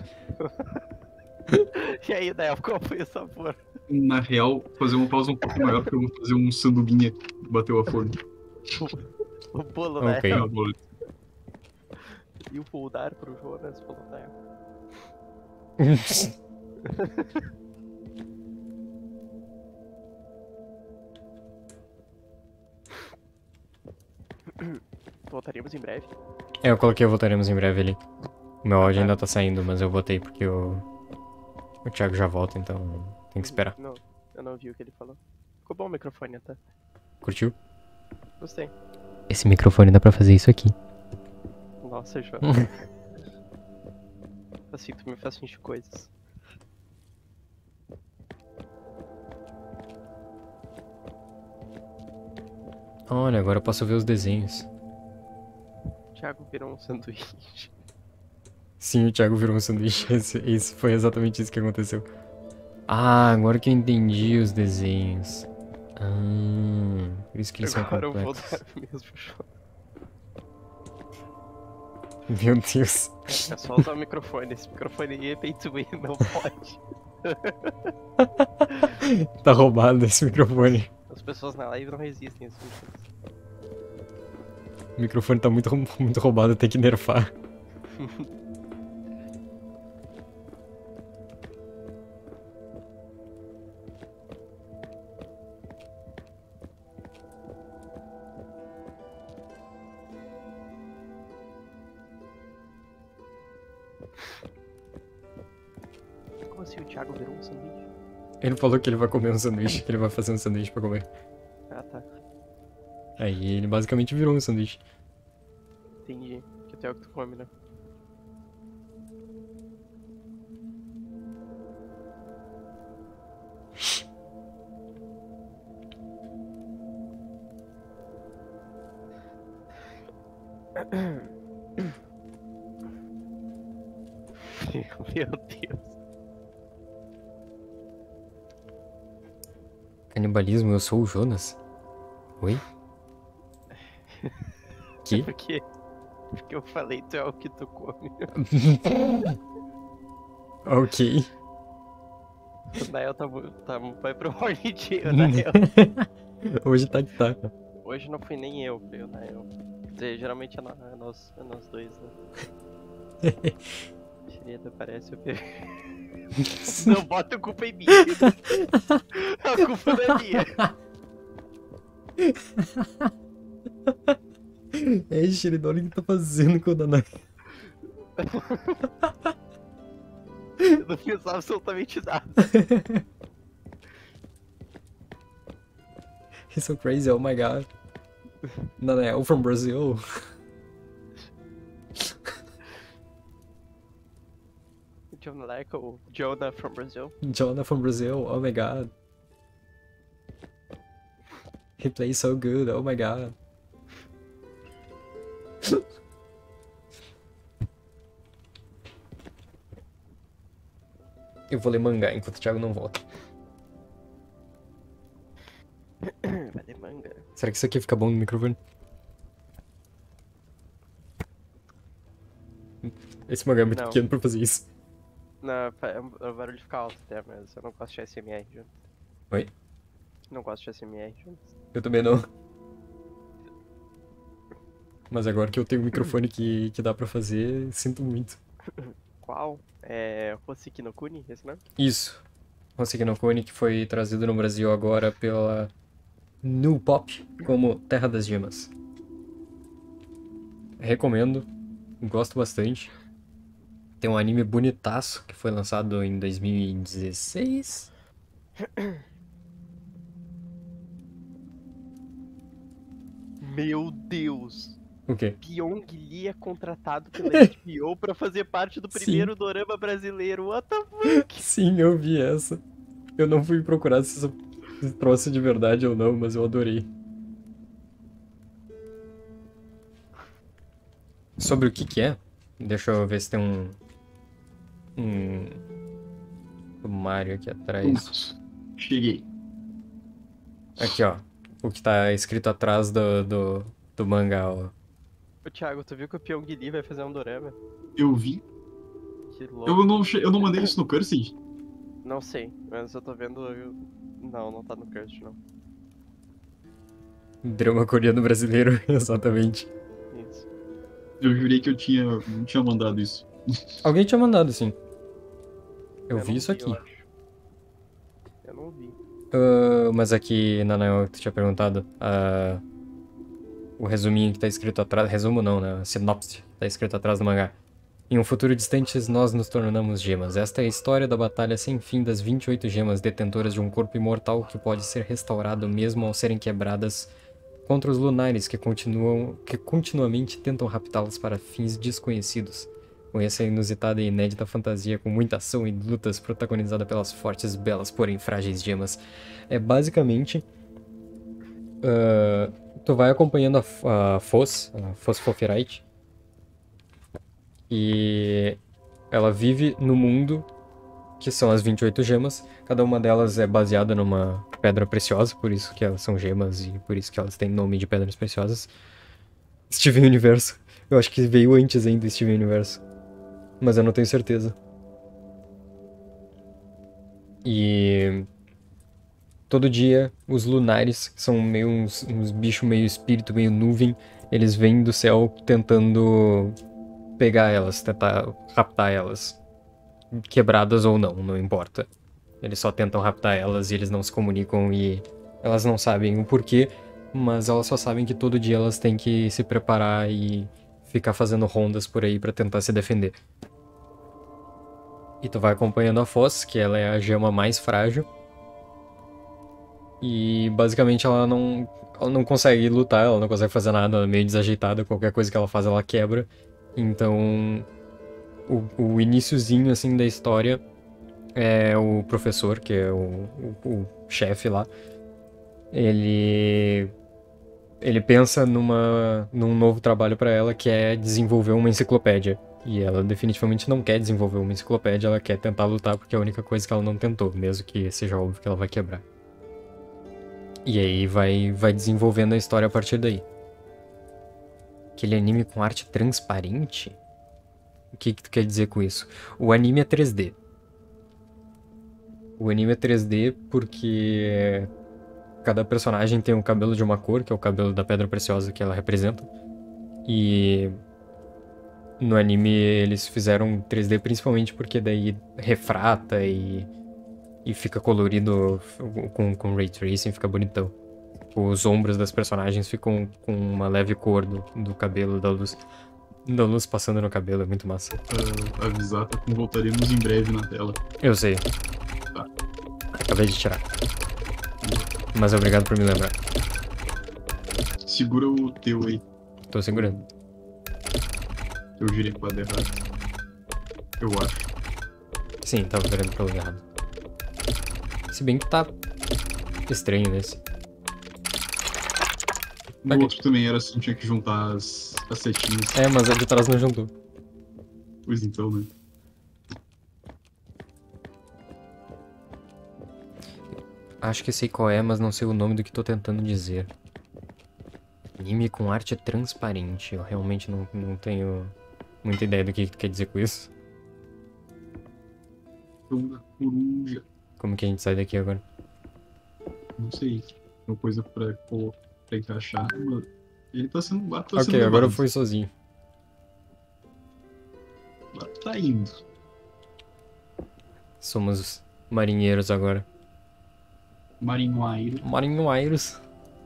E aí, Nael, qual foi o sabor? Na real, fazer uma pausa um pouco maior, porque eu vou fazer um sanduguinha que bateu a fome. O bolo, Ok. Nael. Ah, bolo. E o poldar pro Jonas, pelo Nael. Voltaríamos em breve. Eu coloquei voltaremos em breve ali. O meu áudio ainda tá saindo, mas eu botei porque o Thiago já volta, então tem que esperar. Não, eu não vi o que ele falou. Ficou bom o microfone até. Curtiu? Gostei. Esse microfone dá pra fazer isso aqui. Nossa, Jonas. Assim, tu me faz sentir coisas. Olha, agora eu posso ver os desenhos. Thiago virou um sanduíche. Sim, o Thiago virou um sanduíche. Isso foi exatamente isso que aconteceu. Ah, agora que eu entendi os desenhos. Por isso que eles Agora são eu vou complexos. dar mesmo, Jonas. Meu Deus. É só usar o microfone. Esse microfone aí é pay to win, não pode. Tá roubado esse microfone. As pessoas na live não resistem a esse microfone. O microfone tá muito roubado, tem que nerfar. Como assim o Thiago virou um sanduíche? Ele falou que ele vai comer um sanduíche, que ele vai fazer um sanduíche pra comer. Ah, tá. Aí ele basicamente virou um sanduíche. Entendi. Que até é o que tu come, né? Meu Deus. Canibalismo, eu sou o Jonas? Oi? Que? Por quê? Porque eu falei, tu é o que tu come. Ok. O Nael vai pro Hornet, o Nael. Hoje tá que tá. Hoje não fui nem eu, foi o Nael. Quer dizer, geralmente é nós dois, né? Xereda, parece o Não bota a culpa em mim. A culpa não é minha. É, Xerido, olha o que tá fazendo com o Danai. Eu não fiz absolutamente nada. He's so crazy, oh my god. Daniel from Brazil. Jonah like o Jonah from Brazil. Jonah from Brazil, oh my god. He plays so good, oh my god. Eu vou ler mangá enquanto o Thiago não volta. Vai ler manga. Será que isso aqui fica bom no microfone? Esse mangá é muito Não. pequeno pra fazer isso. Não, o barulho fica alto até, mas eu não gosto de ASMR junto. Oi? Não gosto de ASMR junto. Eu também não. Mas agora que eu tenho um microfone que dá pra fazer, sinto muito. Qual? É Hoshiki no Kuni, esse nome? Isso. Hoshiki no Kuni, que foi trazido no Brasil agora pela New Pop como Terra das Gemas. Recomendo. Gosto bastante. Tem um anime bonitaço que foi lançado em 2016. Meu Deus. O quê? Pyong Lee é contratado pela HBO pra fazer parte do Sim. primeiro dorama brasileiro. What the fuck? Sim, eu vi essa. Eu não fui procurar se isso trouxe de verdade ou não, mas eu adorei. Sobre o que é? Deixa eu ver se tem um Mario aqui atrás. Cheguei. Aqui, ó. O que tá escrito atrás do mangá, ó. Ô, Thiago, tu viu que o Pyong Lee vai fazer um dorama? Eu vi. Que louco. Eu não mandei isso no Cursed? Não sei, mas eu tô vendo... Não, não tá no Cursed, não. Drama coreano brasileiro, exatamente. Isso. Eu jurei que eu não tinha mandado isso. Alguém tinha mandado, sim. Eu não vi isso eu aqui. acho. Eu não vi. Mas aqui, Nanael, tu tinha perguntado. O resuminho que tá escrito atrás. Resumo não, né? A sinopse que tá escrito atrás do mangá. Em um futuro distante, nós nos tornamos gemas. Esta é a história da batalha sem fim das 28 gemas detentoras de um corpo imortal que pode ser restaurado mesmo ao serem quebradas contra os lunares que continuamente tentam raptá-las para fins desconhecidos. Com essa inusitada e inédita fantasia com muita ação e lutas protagonizada pelas fortes, belas, porém frágeis gemas. É basicamente... tu vai acompanhando a Phosphorite, e ela vive no mundo que são as 28 gemas. Cada uma delas é baseada numa pedra preciosa, por isso que elas são gemas e por isso que elas têm nome de pedras preciosas. Steven Universo. Eu acho que veio antes ainda do Steven Universo, mas eu não tenho certeza. E todo dia os lunares, que são meio uns bichos meio espírito, meio nuvem, eles vêm do céu tentando pegar elas, tentar raptar elas. Quebradas ou não, não importa. Eles só tentam raptar elas e eles não se comunicam e elas não sabem o porquê, mas elas só sabem que todo dia elas têm que se preparar e ficar fazendo rondas por aí pra tentar se defender. E tu vai acompanhando a Foz, que ela é a gema mais frágil. E basicamente ela não consegue lutar, ela não consegue fazer nada, ela é meio desajeitada, qualquer coisa que ela faz ela quebra. Então, o iniciozinho assim da história é o professor, que é o chefe lá. Ele pensa num novo trabalho pra ela, que é desenvolver uma enciclopédia. E ela definitivamente não quer desenvolver uma enciclopédia, ela quer tentar lutar porque é a única coisa que ela não tentou, mesmo que seja óbvio que ela vai quebrar. E aí vai desenvolvendo a história a partir daí. Aquele anime com arte transparente? O que tu quer dizer com isso? O anime é 3D. O anime é 3D porque cada personagem tem um cabelo de uma cor, que é o cabelo da pedra preciosa que ela representa. E no anime eles fizeram 3D principalmente porque daí refrata e fica colorido com Ray Tracing, fica bonitão. Os ombros das personagens ficam com uma leve cor do cabelo, da luz passando no cabelo, é muito massa. Avisar, tá? Voltaremos em breve na tela. Eu sei. Tá. Acabei de tirar. Mas obrigado por me lembrar. Segura o teu aí. Tô segurando. Eu girei pro lado errado. Eu acho. Sim, tava virando pro lado errado. Se bem que tá estranho nesse. No Ok. outro também era assim, tinha que juntar as setinhas. É, mas a de trás não juntou. Pois então, né? Acho que sei qual é, mas não sei o nome do que tô tentando dizer. Anime com arte transparente. Eu realmente não tenho muita ideia do que tu quer dizer com isso. Uma coruja. Como que a gente sai daqui agora? Não sei. Uma coisa pra encaixar. Mas ele tá sendo. Ok, agora eu fui sozinho. Tá indo. Somos marinheiros agora. Marinhoeiro. Marinheiros.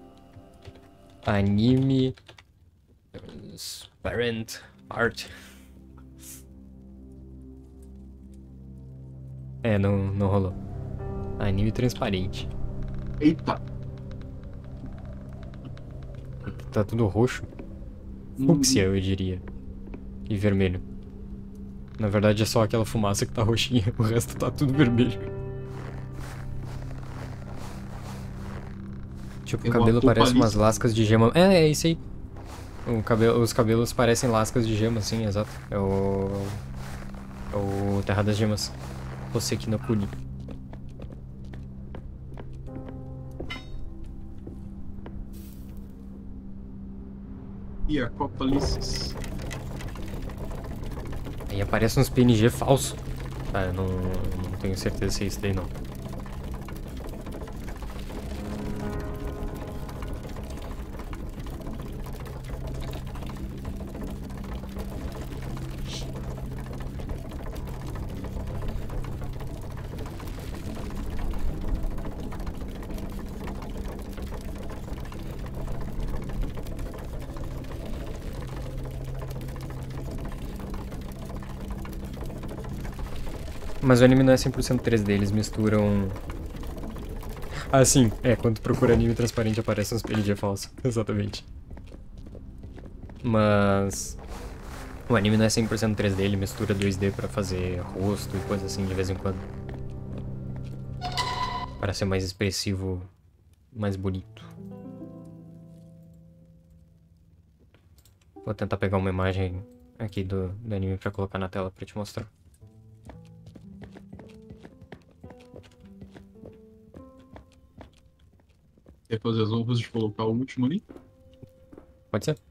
Anime. Parent. Art. É, não rolou. Anime transparente. Eita. Tá tudo roxo. Fúcsia, eu diria. E vermelho. Na verdade é só aquela fumaça que tá roxinha, o resto tá tudo vermelho. Tipo, o cabelo parece umas lascas de gema. É isso aí. Os cabelos parecem lascas de gema, assim, exato. É o Terra das Gemas. Hoseki no Kuni. E a Copa Lices. Aí aparece uns PNG falso. Ah, eu não tenho certeza se é isso daí não. Mas o anime não é 100% 3D, eles misturam... Ah, sim, quando tu procura anime transparente aparecem uns PNG falsos, exatamente. Mas... o anime não é 100% 3D, ele mistura 2D pra fazer rosto e coisa assim de vez em quando. Para ser mais expressivo, mais bonito. Vou tentar pegar uma imagem aqui do anime pra colocar na tela pra te mostrar. Quer fazer as honras de colocar o último ali? Pode ser?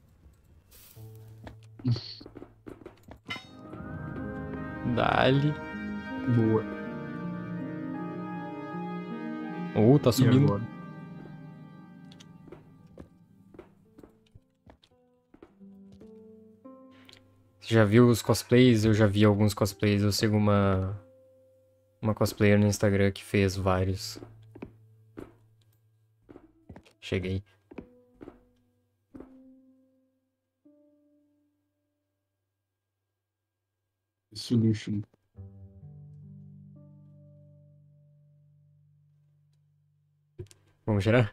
Dali. Boa. Tá E subindo. agora? Você já viu os cosplays? Eu já vi alguns cosplays. Eu sigo uma cosplayer no Instagram que fez vários. Cheguei. Solution. Vamos girar?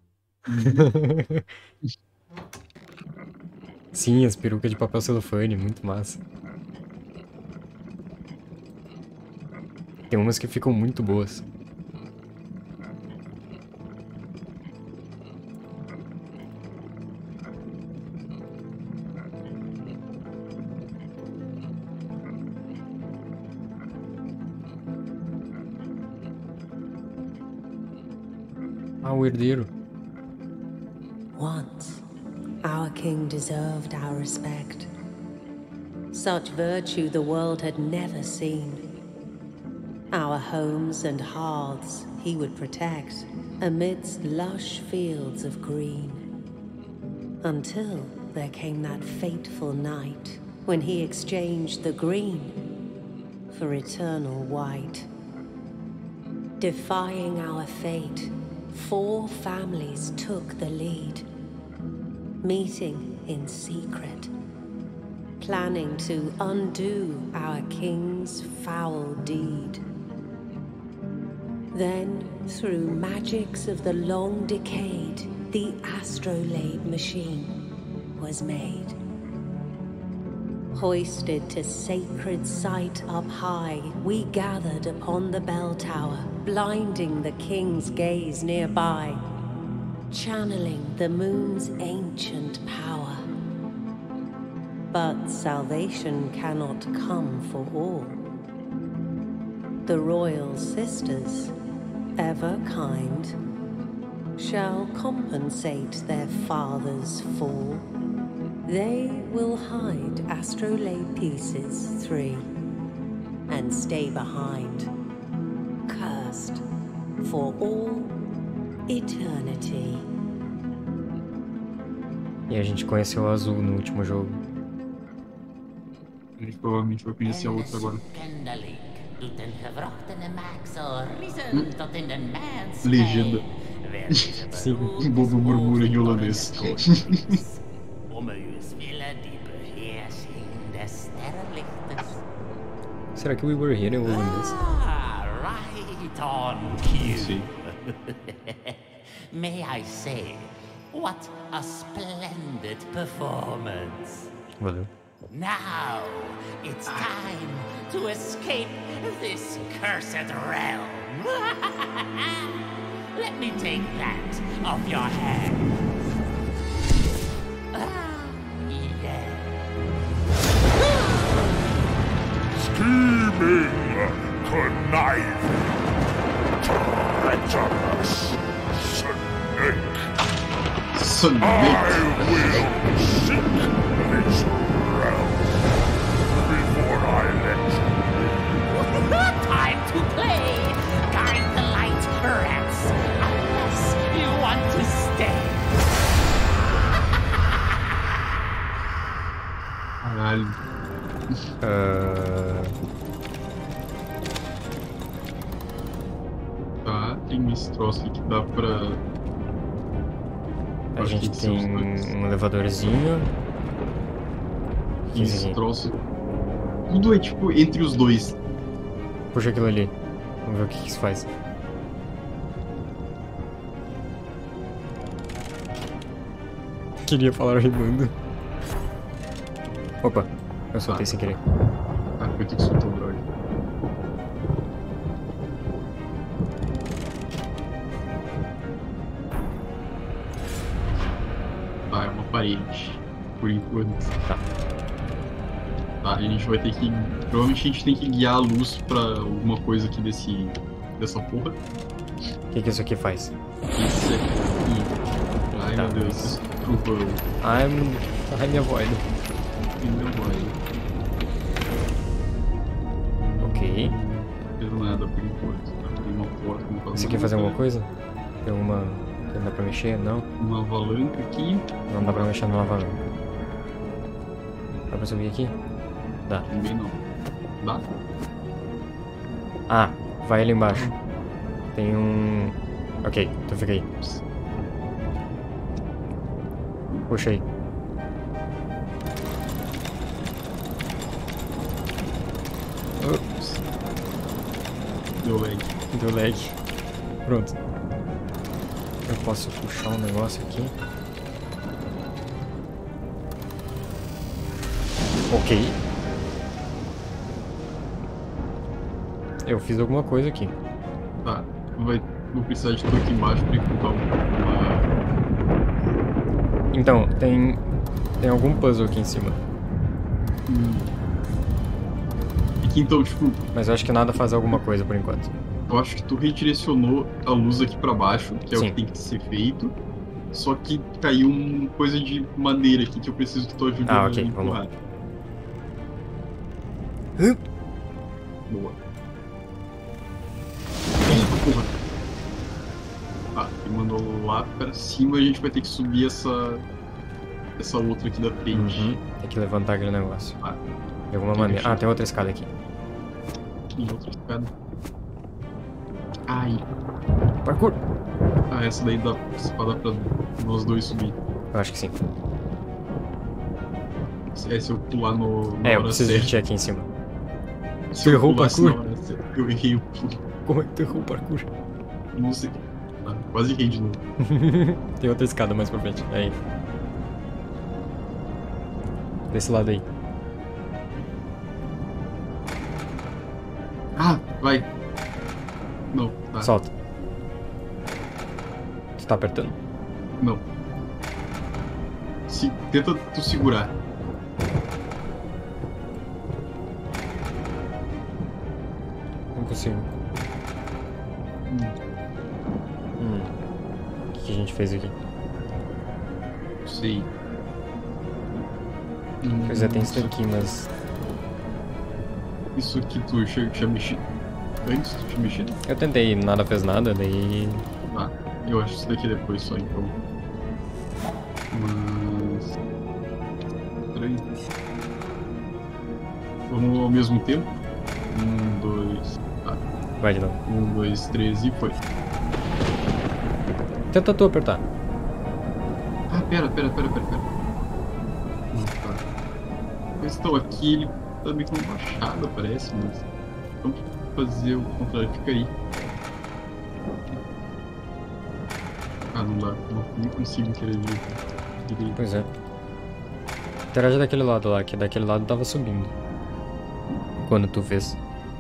Sim, as perucas de papel celofane, muito massa. Tem umas que ficam muito boas. Ah, o herdeiro. Once, our king deserved our respect. Such virtue the world had never seen. Our homes and hearths he would protect amidst lush fields of green. Until there came that fateful night when he exchanged the green for eternal white. Defying our fate, 4 families took the lead, meeting in secret, planning to undo our king's foul deed. Then, through magics of the long decade, the astrolabe machine was made. Hoisted to sacred sight up high, we gathered upon the bell tower, blinding the king's gaze nearby, channeling the moon's ancient power. But salvation cannot come for all. The royal sisters, ever kind, shall compensate their father's fall. They will hide astrolabe pieces 3 and stay behind, cursed for all eternity. E a gente conheceu o azul no último jogo. A gente provavelmente vai conhecer a outra agora. Legenda. Sim. Um bobo murmura em holandês. Será que We Were Here é holandês? Right on cue. Sim. May I say, what a splendid performance. Valeu. Now, it's time to escape this cursed realm. Let me take that off your hands. Yeah. Scheming, conniving, treacherous snake. Snake. I will seek this realm before I let you. Time to play. Guide the light, rats, unless you want to stay. Caralho. Tá, tem esse troço aqui que dá pra... A Acho que gente são os tem dois. um elevadorzinho. Esse troço. Tudo é tipo entre os dois. Puxa aquilo ali. Vamos ver o que isso faz. Queria falar rimando. Opa, eu soltei sem querer. Ah, foi tu que soltou o droga. Tá, é uma parede. Por enquanto. Tá. Tá, a gente vai ter que... Provavelmente a gente tem que guiar a luz pra alguma coisa aqui dessa porra. O que isso aqui faz? Isso aqui. Ai Tá. meu Deus, esse trovão. Ai, minha voz. Meu boy. Ok. Não fiz nada por enquanto. Abri uma porta. Não faz Você quer nada. fazer alguma coisa? Tem uma... Não dá pra mexer? Não? Uma avalanca aqui. Não dá pra mexer no lavarança. Dá pra subir aqui? Dá. Também não. Dá? Ah, vai ali embaixo. Tem um... Ok, então fica aí. Puxa aí. Ups. Deu lag. Deu lag. Pronto. Eu posso puxar um negócio aqui. Ok. Eu fiz alguma coisa aqui. Tá. Vou precisar de tu aqui embaixo pra encontrar uma... Então, tem algum puzzle aqui em cima. Aqui então, tipo, Mas eu acho que nada faz alguma coisa por enquanto. eu acho que tu redirecionou a luz aqui pra baixo, que é o Sim. que tem que ser feito. Só que caiu uma coisa de madeira aqui que eu preciso que tu ajude Ah, a ok, vamos empurrar. Boa. Eita, porra. Tá, ele mandou lá pra cima, a gente vai ter que subir essa outra aqui da frente. Uhum. Tem que levantar aquele negócio. Ah, De alguma maneira. Ah, tem outra escada aqui. tem outra escada. Ai. Parkour! Ah, essa daí dá pra nós dois subir. Eu acho que sim. Se eu pular no. na É, eu hora preciso de certa. ti aqui em cima. Se eu errou o pulasse parkour? na hora certa, eu errei o pulo. Como é que tu errou o parkour? Não sei. Ah, quase errei de novo. Tem outra escada mais pra frente. Aí. Desse lado aí. Ah, vai. Não, tá. Solta. Tu tá apertando? Não. Tenta tu segurar. Não consigo. O que a gente fez aqui? Não sei. Pois é, tem isso daqui, mas... Isso aqui tu tinha mexido. Antes tu tinha mexido? Eu tentei, nada fez nada, daí... Tá. Eu acho isso daqui depois só, então. Mas... Peraí. Vamos ao mesmo tempo? 1, 2... Tá. Vai de novo. 1, 2, 3 e foi. Tenta tu apertar. Ah, pera. Tá. Mas então, aqui ele tá meio com uma machada, parece, mas... Vamos fazer o contrário, fica aí. Ah, não dá. Nem consigo interagir. Direito. Pois é. Interage daquele lado lá, que daquele lado tava subindo. Quando tu fez.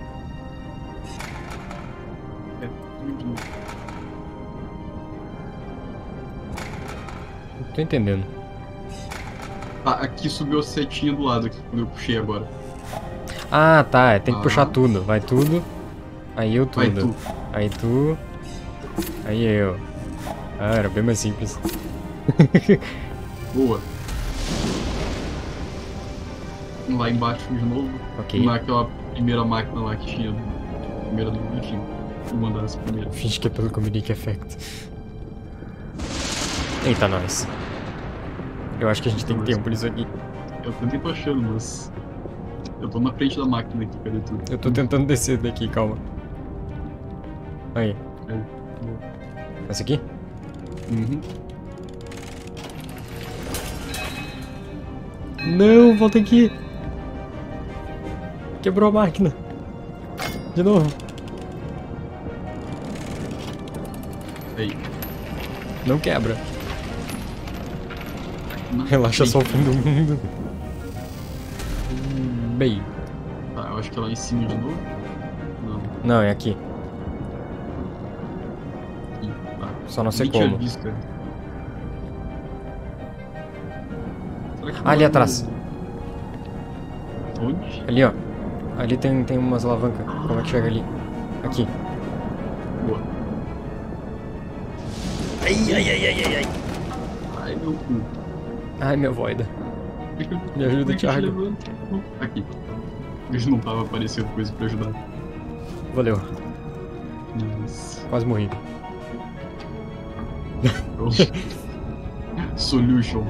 É, tudo de novo. Não tô entendendo. Ah, aqui subiu a setinha do lado, aqui, quando eu puxei agora. Ah, tá. Tem que puxar Ah. tudo. Vai tudo. Aí eu Vai tudo. tu. Aí tu. Aí eu. Ah, era bem mais simples. Boa. Lá embaixo de novo. Ok. Naquela primeira máquina lá que tinha. Primeira do enfim. Uma das primeiras. Finge que é pelo Communique Effect. Eita, nós. Eu acho que a gente tem tempo nisso aqui. Eu também tô achando, mas. Eu tô na frente da máquina aqui, cadê tu? Eu tô tentando descer daqui, calma. Aí. É, boa. Essa aqui? Uhum. Não, volta aqui. Quebrou a máquina. De novo. Aí. Não quebra. Não, Relaxa bem. só o fim do mundo. Bem. Tá, eu acho que é lá em cima de novo. Não, Não, é aqui. aqui. Tá. Só não sei Nem tinha como. visto, cara. Será que Ah, ali não é atrás. no- Onde? Ali, ó. Ali tem umas alavancas. Como é que chega ali? Aqui. Boa. Ai, ai, ai, ai, ai, ai. Ai, meu cu. Ai, minha voida. Me ajuda, Como é que eu te Thiago. levanto? Aqui. Hoje não tava aparecendo coisa pra ajudar. Valeu. Mas... Quase morri. Solution.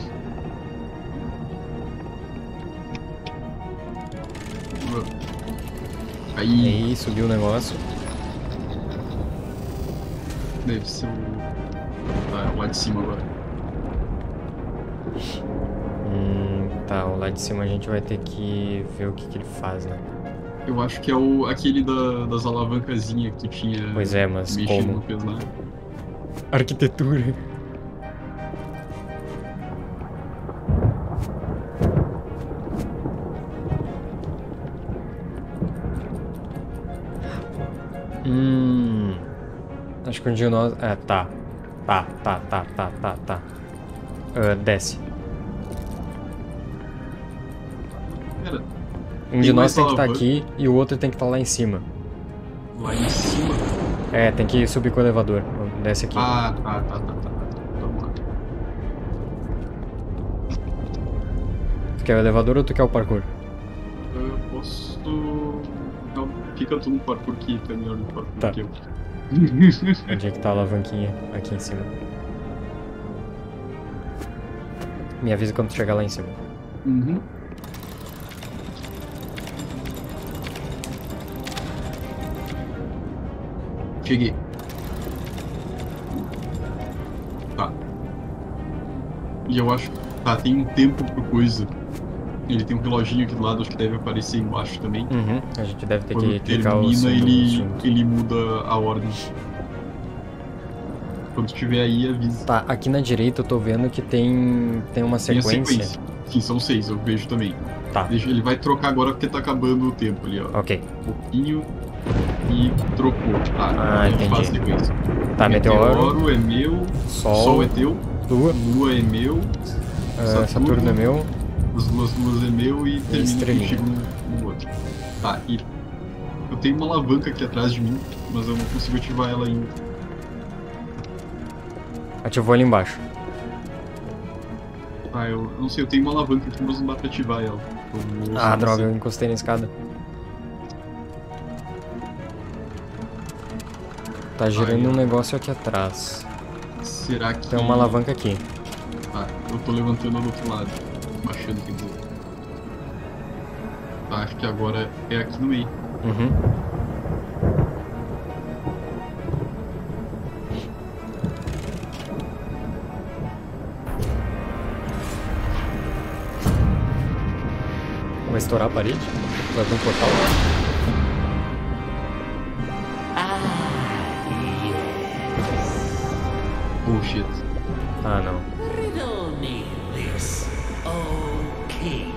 Aí, Aí, subiu o negócio. deve ser o... Tá, lá de cima agora. Tá, o lá de cima a gente vai ter que ver o que ele faz, né? Eu acho que é aquele das alavancazinhas que tu tinha Pois é, mas mexido, como? não fez nada. Arquitetura. Acho que um de nós... É, tá. Tá. Desce. Pera, Um Tem de nós mais tem que estar alavanca? aqui e o outro tem que estar lá em cima. lá em cima. É, tem que subir com o elevador. Desce aqui. Ah, tá. Vamos lá. Tu quer o elevador ou tu quer o parkour? Eu posso... Não, fica tu no parkour que tu é melhor no parkour Tá. que eu. Onde é que tá a alavanquinha? Aqui em cima. Me avisa quando tu chegar lá em cima. Uhum. Cheguei. Tá. E eu acho... Tá, tem um tempo pro coisa. Ele tem um reloginho aqui do lado, acho que deve aparecer embaixo também. Uhum. A gente deve ter Quando que clicar o termina, símbolo. ele muda a ordem. Quando tiver aí, avisa. Tá, aqui na direita eu tô vendo que tem uma Tem a sequência. sequência. Sim, são 6, eu vejo também. Tá, Ele vai trocar agora porque tá acabando o tempo ali, ó. ok. Um pouquinho e trocou. Tá, Ah, a gente entendi. faz a sequência. Tá, meteoro, Meteoro é meu, Sol, Sol é teu, Lua, Lua é meu, Saturno é meu. as duas luas é meu e termina que estrelinha. eu chego no outro. Tá, e eu tenho uma alavanca aqui atrás de mim, mas eu não consigo ativar ela ainda. Ativou ali embaixo. Ah, eu não sei, eu tenho uma alavanca aqui, mas não dá pra ativar ela. Eu vou Ah, usar droga, eu assim. encostei na escada. Tá girando ó. um negócio aqui atrás. Será que... Tem uma alavanca aqui. Tá, eu tô levantando do outro lado. Baixando, quer dizer. Tá, acho que agora é aqui no meio. Uhum. Vai estourar a parede? Vai abrir um portal? shit. Ah, não. Riddle me this, O king.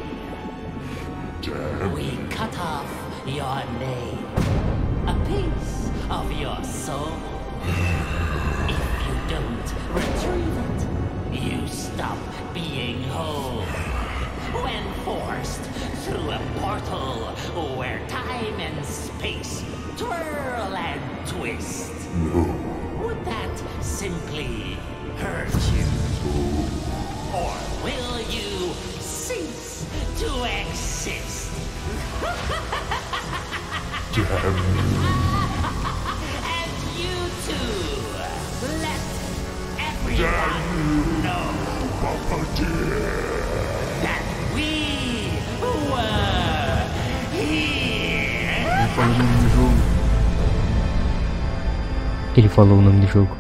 We cut off your name, a piece of your soul. If you don't retrieve it, you stop being whole. When forced through a portal where time and space twirl and twist. Would that simply hurt you? Or will you cease to exist? And you too, let everyone know that we were here. Ele falou o nome do jogo.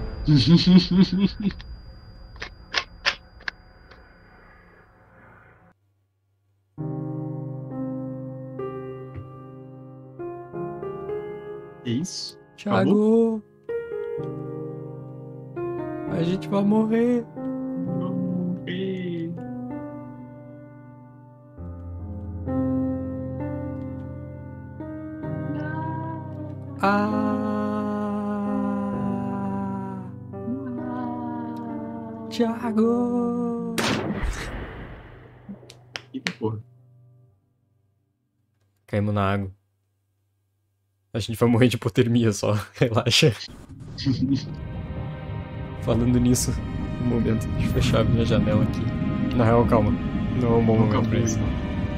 É isso? Acabou? Thiago! A gente vai morrer. Vamos ver. Thiago! Eita porra. Caímos na água. A gente vai morrer de hipotermia só, relaxa. Falando nisso, um momento, deixa eu fechar a minha janela aqui. Na real, calma. Não é um bom momento pra isso.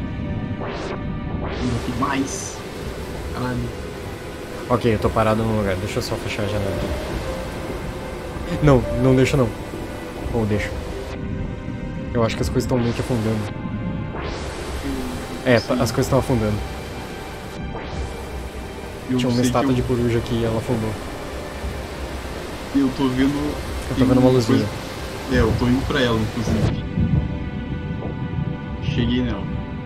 Que mais? Caralho. Ok, eu tô parado no lugar, deixa eu só fechar a janela. Não, não deixa não. Ou deixa. Eu acho que as coisas estão meio que afundando. É, as coisas estão afundando. Tinha uma estátua de coruja aqui e ela afundou. Eu tô vendo... Eu tô vendo uma luzinha. É, eu tô indo pra ela, inclusive. Cheguei nela.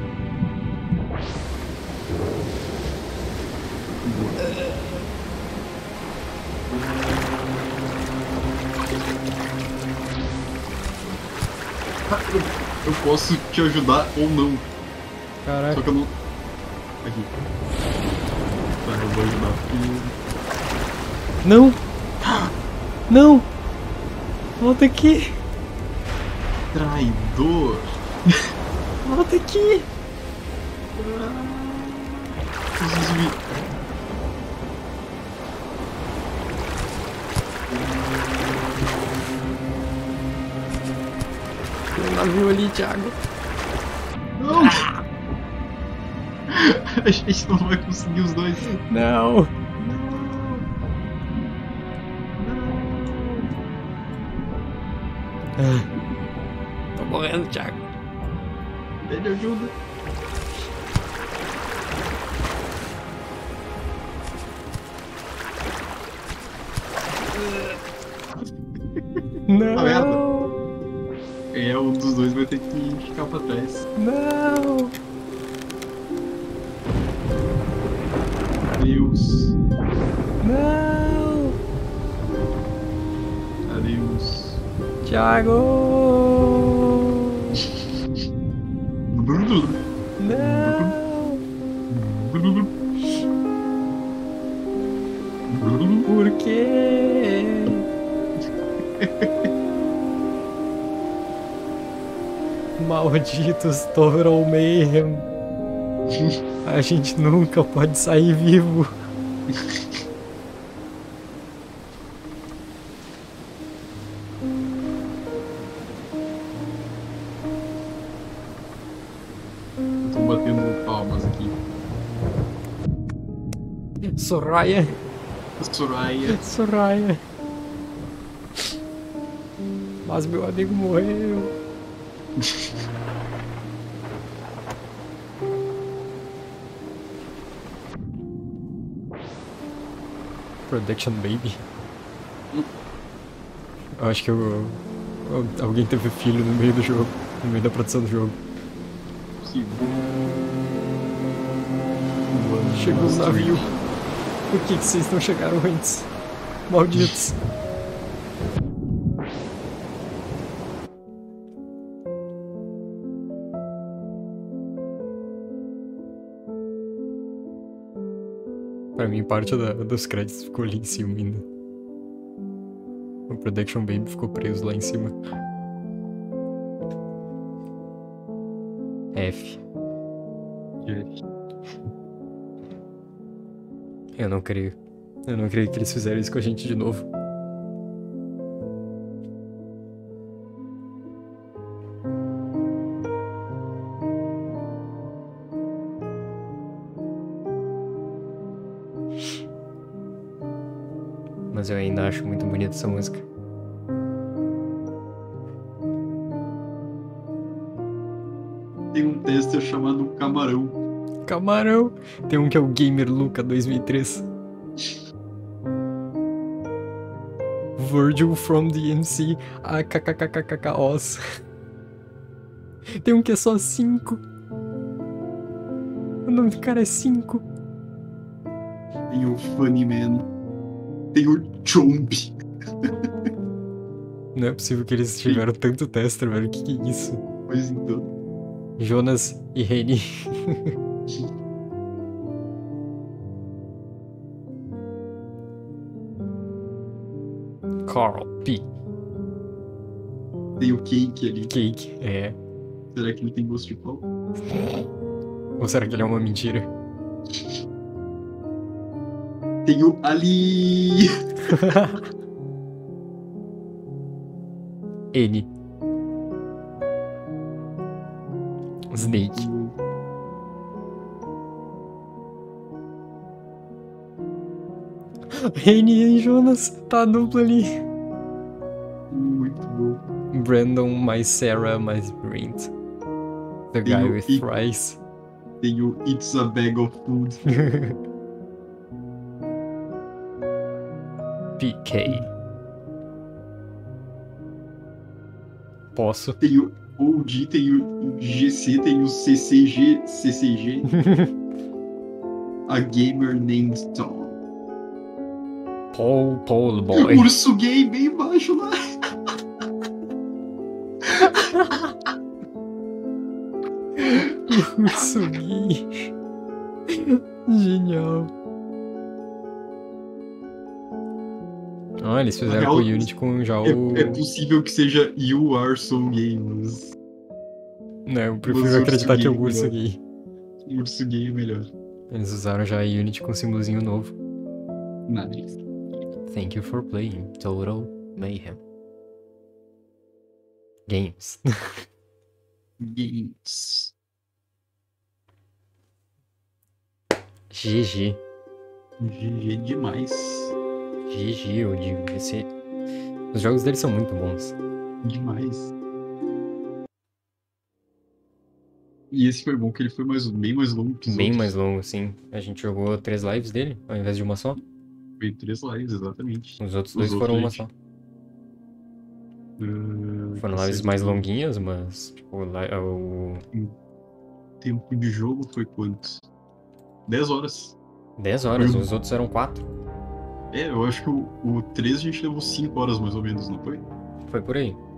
Eu posso te ajudar ou não. Caraca. Só que eu não... Aqui. Tá, eu vou ajudar porque... Não! Não! Volta aqui! Traidor! Volta aqui! Preciso vir. Tem um navio ali, Thiago. Não! A gente não vai conseguir os dois. Não! Tô morrendo, Thiago. Pede ajuda. Não! Tá vendo? É, um dos dois vai ter que ficar pra trás. Não! Adeus. Não! Adeus. Thiago! Não! Por quê? Malditos Total Mayhem. A gente nunca pode sair vivo. Tô batendo palmas aqui. Soraya. Soraya. Soraya. Mas meu amigo morreu. Production Baby. Eu acho que alguém teve filho no meio do jogo, no meio da produção do jogo. Possível. Chegou o navio. Por que vocês não chegaram antes? Malditos. Pra mim, parte dos créditos ficou ali em cima ainda. O Production Baby ficou preso lá em cima. F. Eu não creio. Eu não creio que eles fizeram isso com a gente de novo. Mas eu ainda acho muito bonita essa música. Tem um tester chamado Camarão. Camarão! Tem um que é o Gamer Luca 2003. Virgil from the MC. AKKKKKOS. Tem um que é só 5. O nome do cara é 5. Tem o Funny Man. Tem o Chomp. Não é possível que eles tiveram tanto tester, velho. Que é isso? Mas então. Jonas e Reni. Carl P. Tem o Cake ali. Cake, é. Será que ele tem gosto de pau? Ou será que ele é uma mentira? Tem o Ali. N. Snake. Reni e Jonas, tá a dupla ali. Muito bom. Brandon mais Sarah mais Brent. The Tem guy o with I- fries. Tem o It's a Bag of Food. PK. Posso? Tem o OG, tem o GC, tem o CCG. A Gamer Named Tom. Paul Boy. Urso gay bem embaixo lá. Urso gay. Genial. Ah, eles fizeram Na com o real, Unity com já o... É possível que seja You Are So Gay, mas Não, eu Mas prefiro urso acreditar que é o gay, urso melhor. gay. urso gay é melhor. Eles usaram já a Unity com símbolozinho novo. Nice. Thank you for playing Total Mayhem. Games. Games. GG. GG demais. GG, eu digo. Os jogos deles são muito bons. Demais. E esse foi bom, que ele foi bem mais longo que os Bem outros. mais longo, sim. A gente jogou 3 lives dele, ao invés de uma só. Foi 3 lives, exatamente. Os outros Os dois outros, foram uma gente. só. Foram lives mais longuinhas, mas tipo, o Tempo de jogo foi quanto? 10 horas. 10 horas, Foi- os outros eram 4. É, eu acho que o 3 a gente levou 5 horas mais ou menos, não foi? Foi por aí.